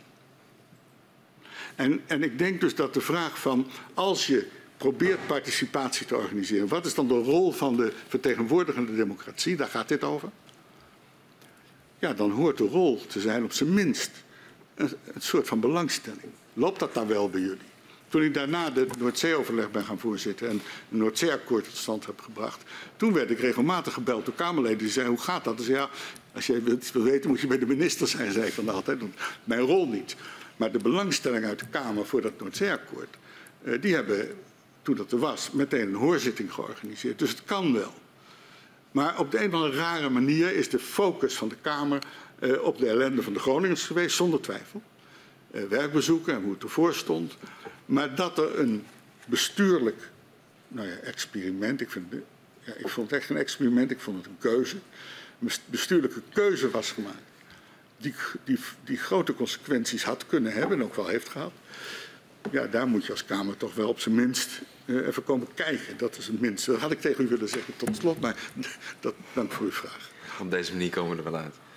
En ik denk dus dat de vraag van, als je probeert participatie te organiseren, wat is dan de rol van de vertegenwoordigende democratie, daar gaat dit over. Ja, dan hoort de rol te zijn op zijn minst een soort van belangstelling. Loopt dat nou wel bij jullie? Toen ik daarna de Noordzee-overleg ben gaan voorzitten en een Noordzee-akkoord tot stand heb gebracht, toen werd ik regelmatig gebeld door Kamerleden die zeiden, hoe gaat dat? Dus ja, als je iets wil weten moet je bij de minister zijn, zei ik dan altijd. Mijn rol niet. Maar de belangstelling uit de Kamer voor dat Noordzeeakkoord, die hebben, toen dat er was, meteen een hoorzitting georganiseerd. Dus het kan wel. Maar op de een of andere rare manier is de focus van de Kamer op de ellende van de Groningers geweest, zonder twijfel. Werkbezoeken en hoe het ervoor stond. Maar dat er een bestuurlijk experiment, ik vond het echt een experiment, ik vond het een keuze, een bestuurlijke keuze was gemaakt. Die grote consequenties had kunnen hebben en ook wel heeft gehad. Ja, daar moet je als Kamer toch wel op zijn minst even komen kijken. Dat is het minste. Dat had ik tegen u willen zeggen tot slot, maar dank voor uw vraag. Op deze manier komen we er wel uit.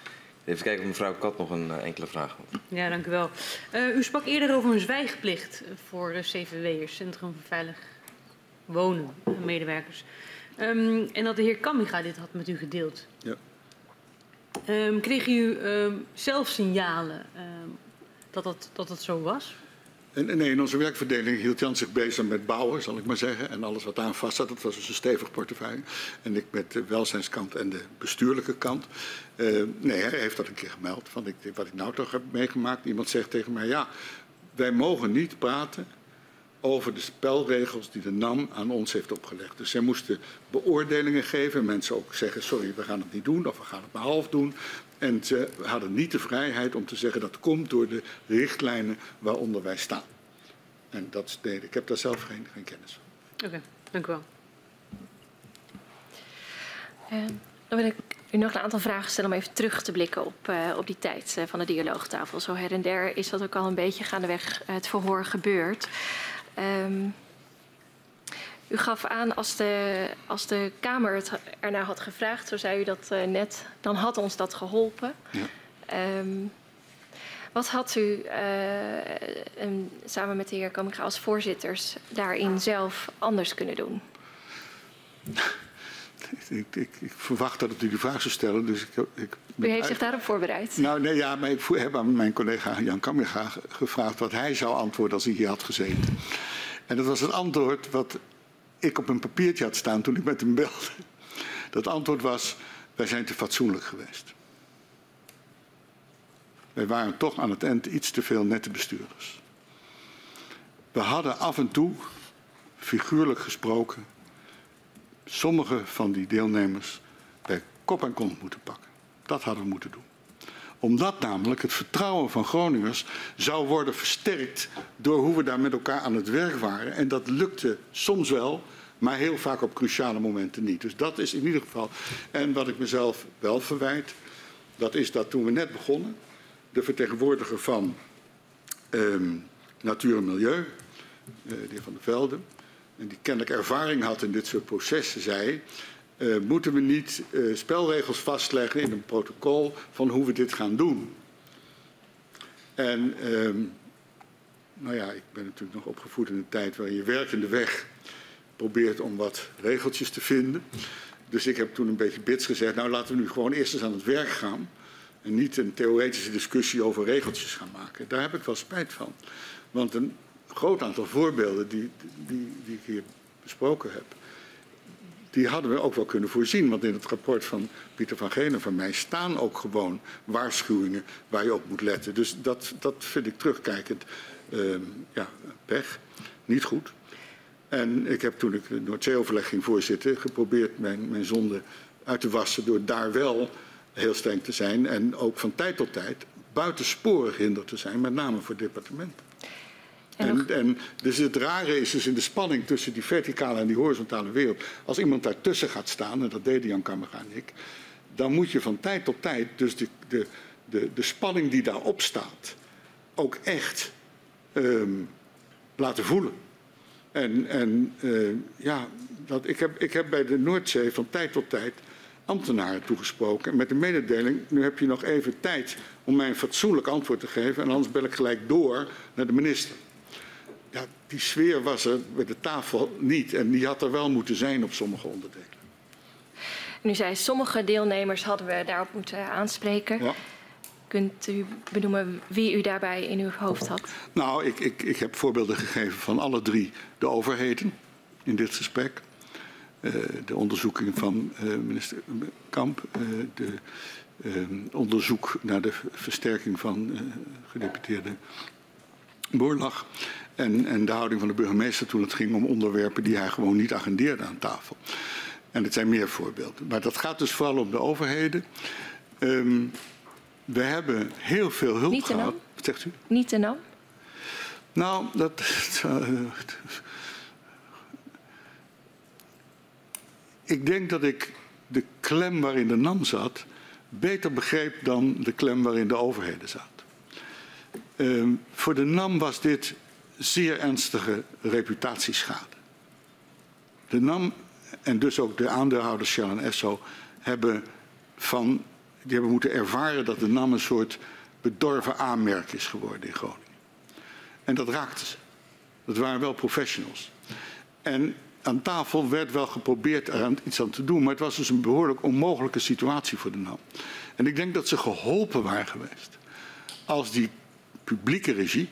Even kijken of mevrouw Kat nog een enkele vraag had. Ja, dank u wel. U sprak eerder over een zwijgplicht voor de CVW'ers, Centrum voor Veilig Wonen, medewerkers. En dat de heer Kamminga dit had met u gedeeld. Ja. Kreeg u zelf signalen dat het zo was? Nee, in onze werkverdeling hield Jan zich bezig met bouwen, zal ik maar zeggen. En alles wat aan vast zat, dat was dus een stevig portefeuille. En ik met de welzijnskant en de bestuurlijke kant. Nee, hij heeft dat een keer gemeld. Van wat ik nou toch heb meegemaakt. Iemand zegt tegen mij, ja, wij mogen niet praten over de spelregels die de NAM aan ons heeft opgelegd. Dus zij moesten beoordelingen geven. Mensen ook zeggen, sorry, we gaan het niet doen of we gaan het maar half doen. En ze hadden niet de vrijheid om te zeggen dat komt door de richtlijnen waaronder wij staan. En dat nee, ik heb daar zelf geen kennis van. Oké, dank u wel. Dan wil ik u nog een aantal vragen stellen om even terug te blikken op die tijd van de dialoogtafel. Zo her en der is dat ook al een beetje gaandeweg het verhoor gebeurd. U gaf aan, als de Kamer het ernaar had gevraagd, zo zei u dat net, dan had ons dat geholpen. Ja. Wat had u samen met de heer Kamminga als voorzitters daarin zelf anders kunnen doen? Ik verwacht dat u die vraag zou stellen. Dus u heeft zich daarop voorbereid? Nou, nee, ja, maar ik heb aan mijn collega Jan Kamminga gevraagd wat hij zou antwoorden als hij hier had gezeten. En dat was het antwoord wat ik op een papiertje had staan toen ik met hem belde. Dat antwoord was, wij zijn te fatsoenlijk geweest. Wij waren toch aan het eind iets te veel nette bestuurders. We hadden af en toe, figuurlijk gesproken, sommige van die deelnemers bij kop en kont moeten pakken. Dat hadden we moeten doen. Omdat namelijk het vertrouwen van Groningers zou worden versterkt door hoe we daar met elkaar aan het werk waren. En dat lukte soms wel, maar heel vaak op cruciale momenten niet. Dus dat is in ieder geval. En wat ik mezelf wel verwijt, dat is dat toen we net begonnen, de vertegenwoordiger van Natuur en Milieu, de heer Van der Velde, en die kennelijk ervaring had in dit soort processen, zei, moeten we niet spelregels vastleggen in een protocol van hoe we dit gaan doen. En nou ja, ik ben natuurlijk nog opgevoed in een tijd waarin je werkende weg probeert om wat regeltjes te vinden. Dus ik heb toen een beetje bits gezegd, nou laten we nu gewoon eerst eens aan het werk gaan. En niet een theoretische discussie over regeltjes gaan maken. Daar heb ik wel spijt van. Want een groot aantal voorbeelden die ik hier besproken heb, die hadden we ook wel kunnen voorzien. Want in het rapport van Pieter van Genen van mij staan ook gewoon waarschuwingen waar je op moet letten. Dus dat vind ik terugkijkend ja, pech. Niet goed. En ik heb toen ik de Noordzee-overleg ging voorzitten geprobeerd mijn zonde uit te wassen door daar wel heel streng te zijn. En ook van tijd tot tijd buitensporig gehinderd te zijn, met name voor departementen. En dus het rare is dus in de spanning tussen die verticale en die horizontale wereld. Als iemand daartussen gaat staan, en dat deden Jan Kamminga en ik, dan moet je van tijd tot tijd dus de spanning die daarop staat ook echt laten voelen. Ja, ik heb bij de Noordzee van tijd tot tijd ambtenaren toegesproken met de mededeling, nu heb je nog even tijd om mij een fatsoenlijk antwoord te geven en anders bel ik gelijk door naar de minister. Ja, die sfeer was er bij de tafel niet en die had er wel moeten zijn op sommige onderdelen. Nu zei sommige deelnemers hadden we daarop moeten aanspreken. Ja. Kunt u benoemen wie u daarbij in uw hoofd had? Nou, ik heb voorbeelden gegeven van alle drie de overheden in dit gesprek. De onderzoeking van minister Kamp, de onderzoek naar de versterking van gedeputeerde Boerlach en de houding van de burgemeester toen het ging om onderwerpen die hij gewoon niet agendeerde aan tafel. En het zijn meer voorbeelden. Maar dat gaat dus vooral om de overheden. We hebben heel veel hulp gehad. Wat zegt u? Niet de NAM? Nou, ik denk dat ik de klem waarin de NAM zat beter begreep dan de klem waarin de overheden zat. Voor de NAM was dit zeer ernstige reputatieschade. De NAM en dus ook de aandeelhouders Shell en Esso hebben van die hebben moeten ervaren dat de NAM een soort bedorven aanmerk is geworden in Groningen. En dat raakte ze. Dat waren wel professionals. En aan tafel werd wel geprobeerd er iets aan te doen, maar het was dus een behoorlijk onmogelijke situatie voor de NAM. En ik denk dat ze geholpen waren geweest als die publieke regie,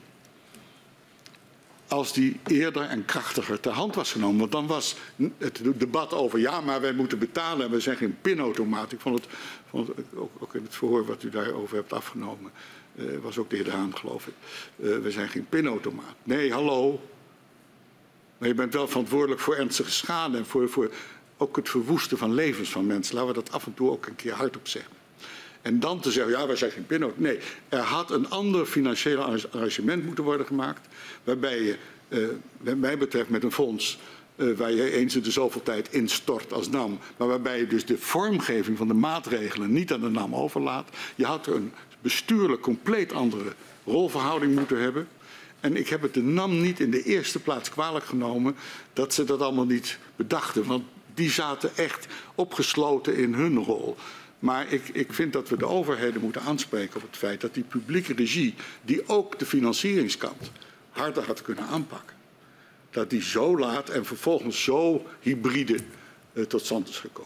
als die eerder en krachtiger ter hand was genomen. Want dan was het debat over, ja, maar wij moeten betalen en we zijn geen pinautomaat. Ik vond het ook in het verhoor wat u daarover hebt afgenomen, was ook de heer De Haan, geloof ik. We zijn geen pinautomaat. Nee, hallo. Maar je bent wel verantwoordelijk voor ernstige schade en voor ook het verwoesten van levens van mensen. Laten we dat af en toe ook een keer hardop zeggen. En dan te zeggen, ja, wij zijn geen pinautomaat. Nee, er had een ander financieel arrangement moeten worden gemaakt, waarbij je, wat mij betreft, met een fonds waar je eens in de zoveel tijd instort als NAM, maar waarbij je dus de vormgeving van de maatregelen niet aan de NAM overlaat. Je had er een bestuurlijk compleet andere rolverhouding moeten hebben. En ik heb het de NAM niet in de eerste plaats kwalijk genomen dat ze dat allemaal niet bedachten. Want die zaten echt opgesloten in hun rol. Maar ik vind dat we de overheden moeten aanspreken op het feit dat die publieke regie, die ook de financieringskant harder had kunnen aanpakken, dat die zo laat en vervolgens zo hybride tot stand is gekomen.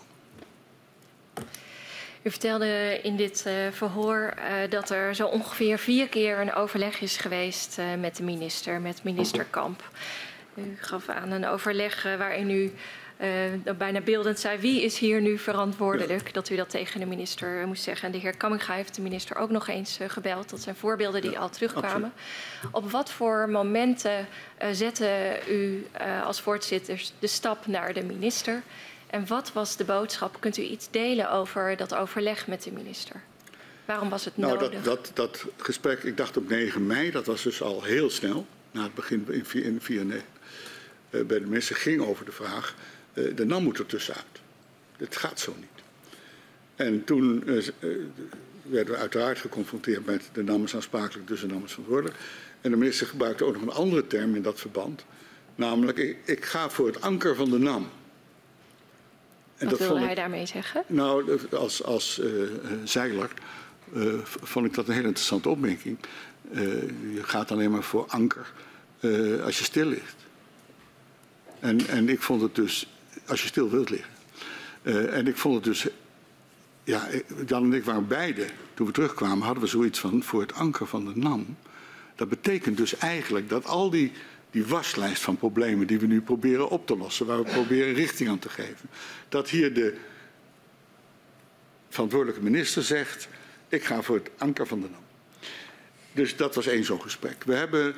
U vertelde in dit verhoor dat er zo ongeveer 4 keer een overleg is geweest met de minister, met minister Kamp. U gaf aan een overleg waarin u bijna beeldend zei, wie is hier nu verantwoordelijk? Ja. Dat u dat tegen de minister moest zeggen. En de heer Kamminga heeft de minister ook nog eens gebeld. Dat zijn voorbeelden die al terugkwamen. Absoluut. Op wat voor momenten zette u als voorzitter de stap naar de minister? En wat was de boodschap? Kunt u iets delen over dat overleg met de minister? Waarom was het nodig? Dat gesprek, ik dacht op 9 mei, dat was dus al heel snel. Na het begin in 1994 bij de minister ging over de vraag, de NAM moet er tussenuit. Het gaat zo niet. En toen werden we uiteraard geconfronteerd met de NAM is aansprakelijk, dus de NAM is verantwoordelijk. En de minister gebruikte ook nog een andere term in dat verband. Namelijk, ik ga voor het anker van de NAM. En wat wilde hij daarmee zeggen? Nou, als zeiler vond ik dat een hele interessante opmerking. Je gaat alleen maar voor anker als je stil ligt. En ik vond het dus, als je stil wilt liggen. En ik vond het dus, ja, Jan en ik waren beide, toen we terugkwamen, hadden we zoiets van voor het anker van de NAM. Dat betekent dus eigenlijk dat al die waslijst van problemen die we nu proberen op te lossen, waar we proberen richting aan te geven, dat hier de verantwoordelijke minister zegt, ik ga voor het anker van de NAM. Dus dat was één zo'n gesprek. We hebben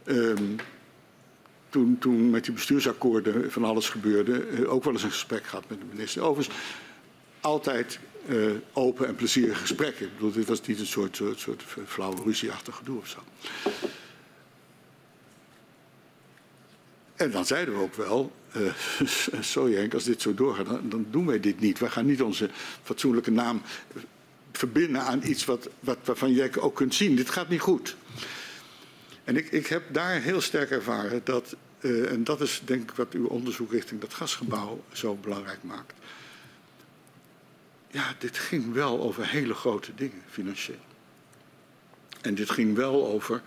toen met die bestuursakkoorden van alles gebeurde, ook wel eens een gesprek gehad met de minister. Overigens altijd open en plezierige gesprekken. Ik bedoel, dit was niet een soort flauwe ruzieachtig gedoe of zo. En dan zeiden we ook wel, sorry Henk, als dit zo doorgaat, dan doen wij dit niet. Wij gaan niet onze fatsoenlijke naam verbinden aan iets waarvan jij ook kunt zien, dit gaat niet goed. En ik heb daar heel sterk ervaren dat, en dat is denk ik wat uw onderzoek richting dat gasgebouw zo belangrijk maakt. Ja, dit ging wel over hele grote dingen, financieel. En dit ging wel over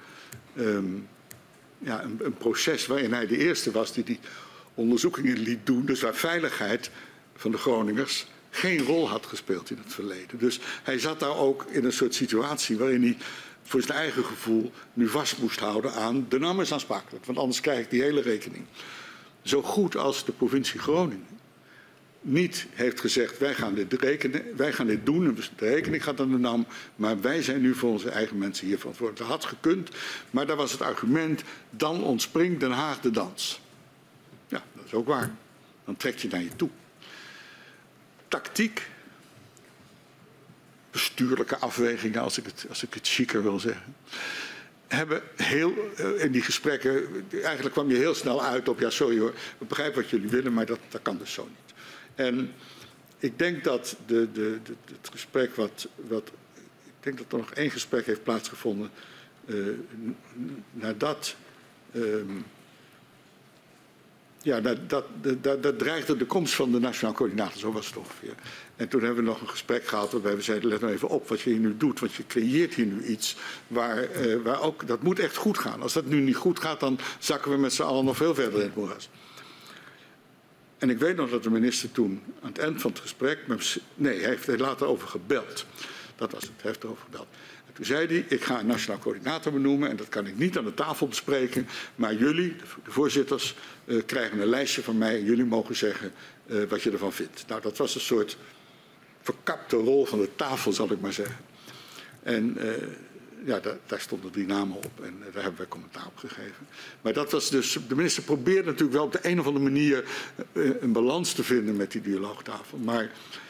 een proces waarin hij de eerste was die onderzoekingen liet doen. Dus waar veiligheid van de Groningers geen rol had gespeeld in het verleden. Dus hij zat daar ook in een soort situatie waarin hij voor zijn eigen gevoel nu vast moest houden aan de NAM is aansprakelijk. Want anders krijg ik die hele rekening. Zo goed als de provincie Groningen niet heeft gezegd, wij gaan dit doen, de rekening gaat aan de NAM, maar wij zijn nu voor onze eigen mensen hier verantwoordelijk. Dat had gekund, maar daar was het argument, dan ontspringt Den Haag de dans. Ja, dat is ook waar. Dan trek je naar je toe. Tactiek, bestuurlijke afwegingen, als ik het chiquer wil zeggen, hebben in die gesprekken, eigenlijk kwam je heel snel uit op, ja sorry hoor, ik begrijp wat jullie willen, maar dat kan dus zo niet. En ik denk dat het gesprek ik denk dat er nog 1 gesprek heeft plaatsgevonden nadat Ja, dat dreigde de komst van de Nationaal Coördinator, zo was het ongeveer. En toen hebben we nog een gesprek gehad waarbij we zeiden, let nou even op wat je hier nu doet, want je creëert hier nu iets waar ook, dat moet echt goed gaan. Als dat nu niet goed gaat, dan zakken we met z'n allen nog veel verder in het moeras. En ik weet nog dat de minister toen aan het eind van het gesprek, hij heeft er later over gebeld. Dat was het, hij heeft erover gebeld. En toen zei hij, ik ga een Nationaal Coördinator benoemen en dat kan ik niet aan de tafel bespreken, maar jullie, de voorzitters, krijgen een lijstje van mij en jullie mogen zeggen wat je ervan vindt. Nou, dat was een soort verkapte rol van de tafel, zal ik maar zeggen. En daar stonden 3 namen op en daar hebben wij commentaar op gegeven. Maar dat was dus, de minister probeert natuurlijk wel op de een of andere manier een balans te vinden met die dialoogtafel. Maar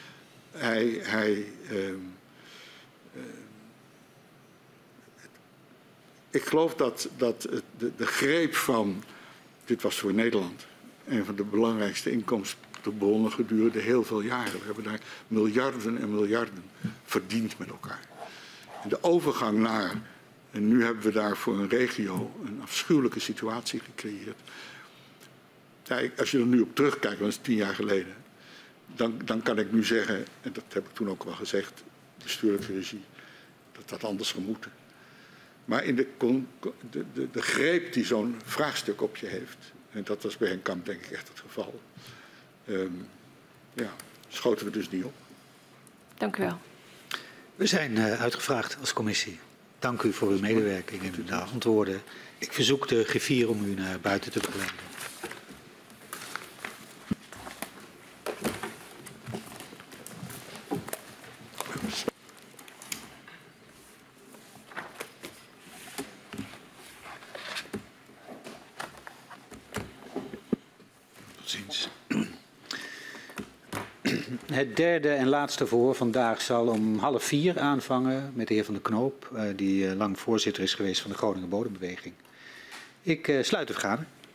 ik geloof dat de greep van, dit was voor Nederland, een van de belangrijkste inkomstenbronnen gedurende heel veel jaren. We hebben daar miljarden en miljarden verdiend met elkaar. En de overgang naar, en nu hebben we daar voor een regio een afschuwelijke situatie gecreëerd. Ja, als je er nu op terugkijkt, dat is 10 jaar geleden, dan kan ik nu zeggen, en dat heb ik toen ook wel gezegd, bestuurlijke regie, dat anders zou moeten. Maar in de greep die zo'n vraagstuk op je heeft, en dat was bij Henk Kamp denk ik echt het geval, schoten we dus niet op. Dank u wel. We zijn uitgevraagd als commissie. Dank u voor uw medewerking en uw antwoorden. Ik verzoek de griffier om u naar buiten te begeleiden. Tot ziens. Het derde en laatste verhoor vandaag zal om 3:30 aanvangen met de heer Van der Knoop, die lang voorzitter is geweest van de Groninger Bodembeweging. Ik sluit de vergadering.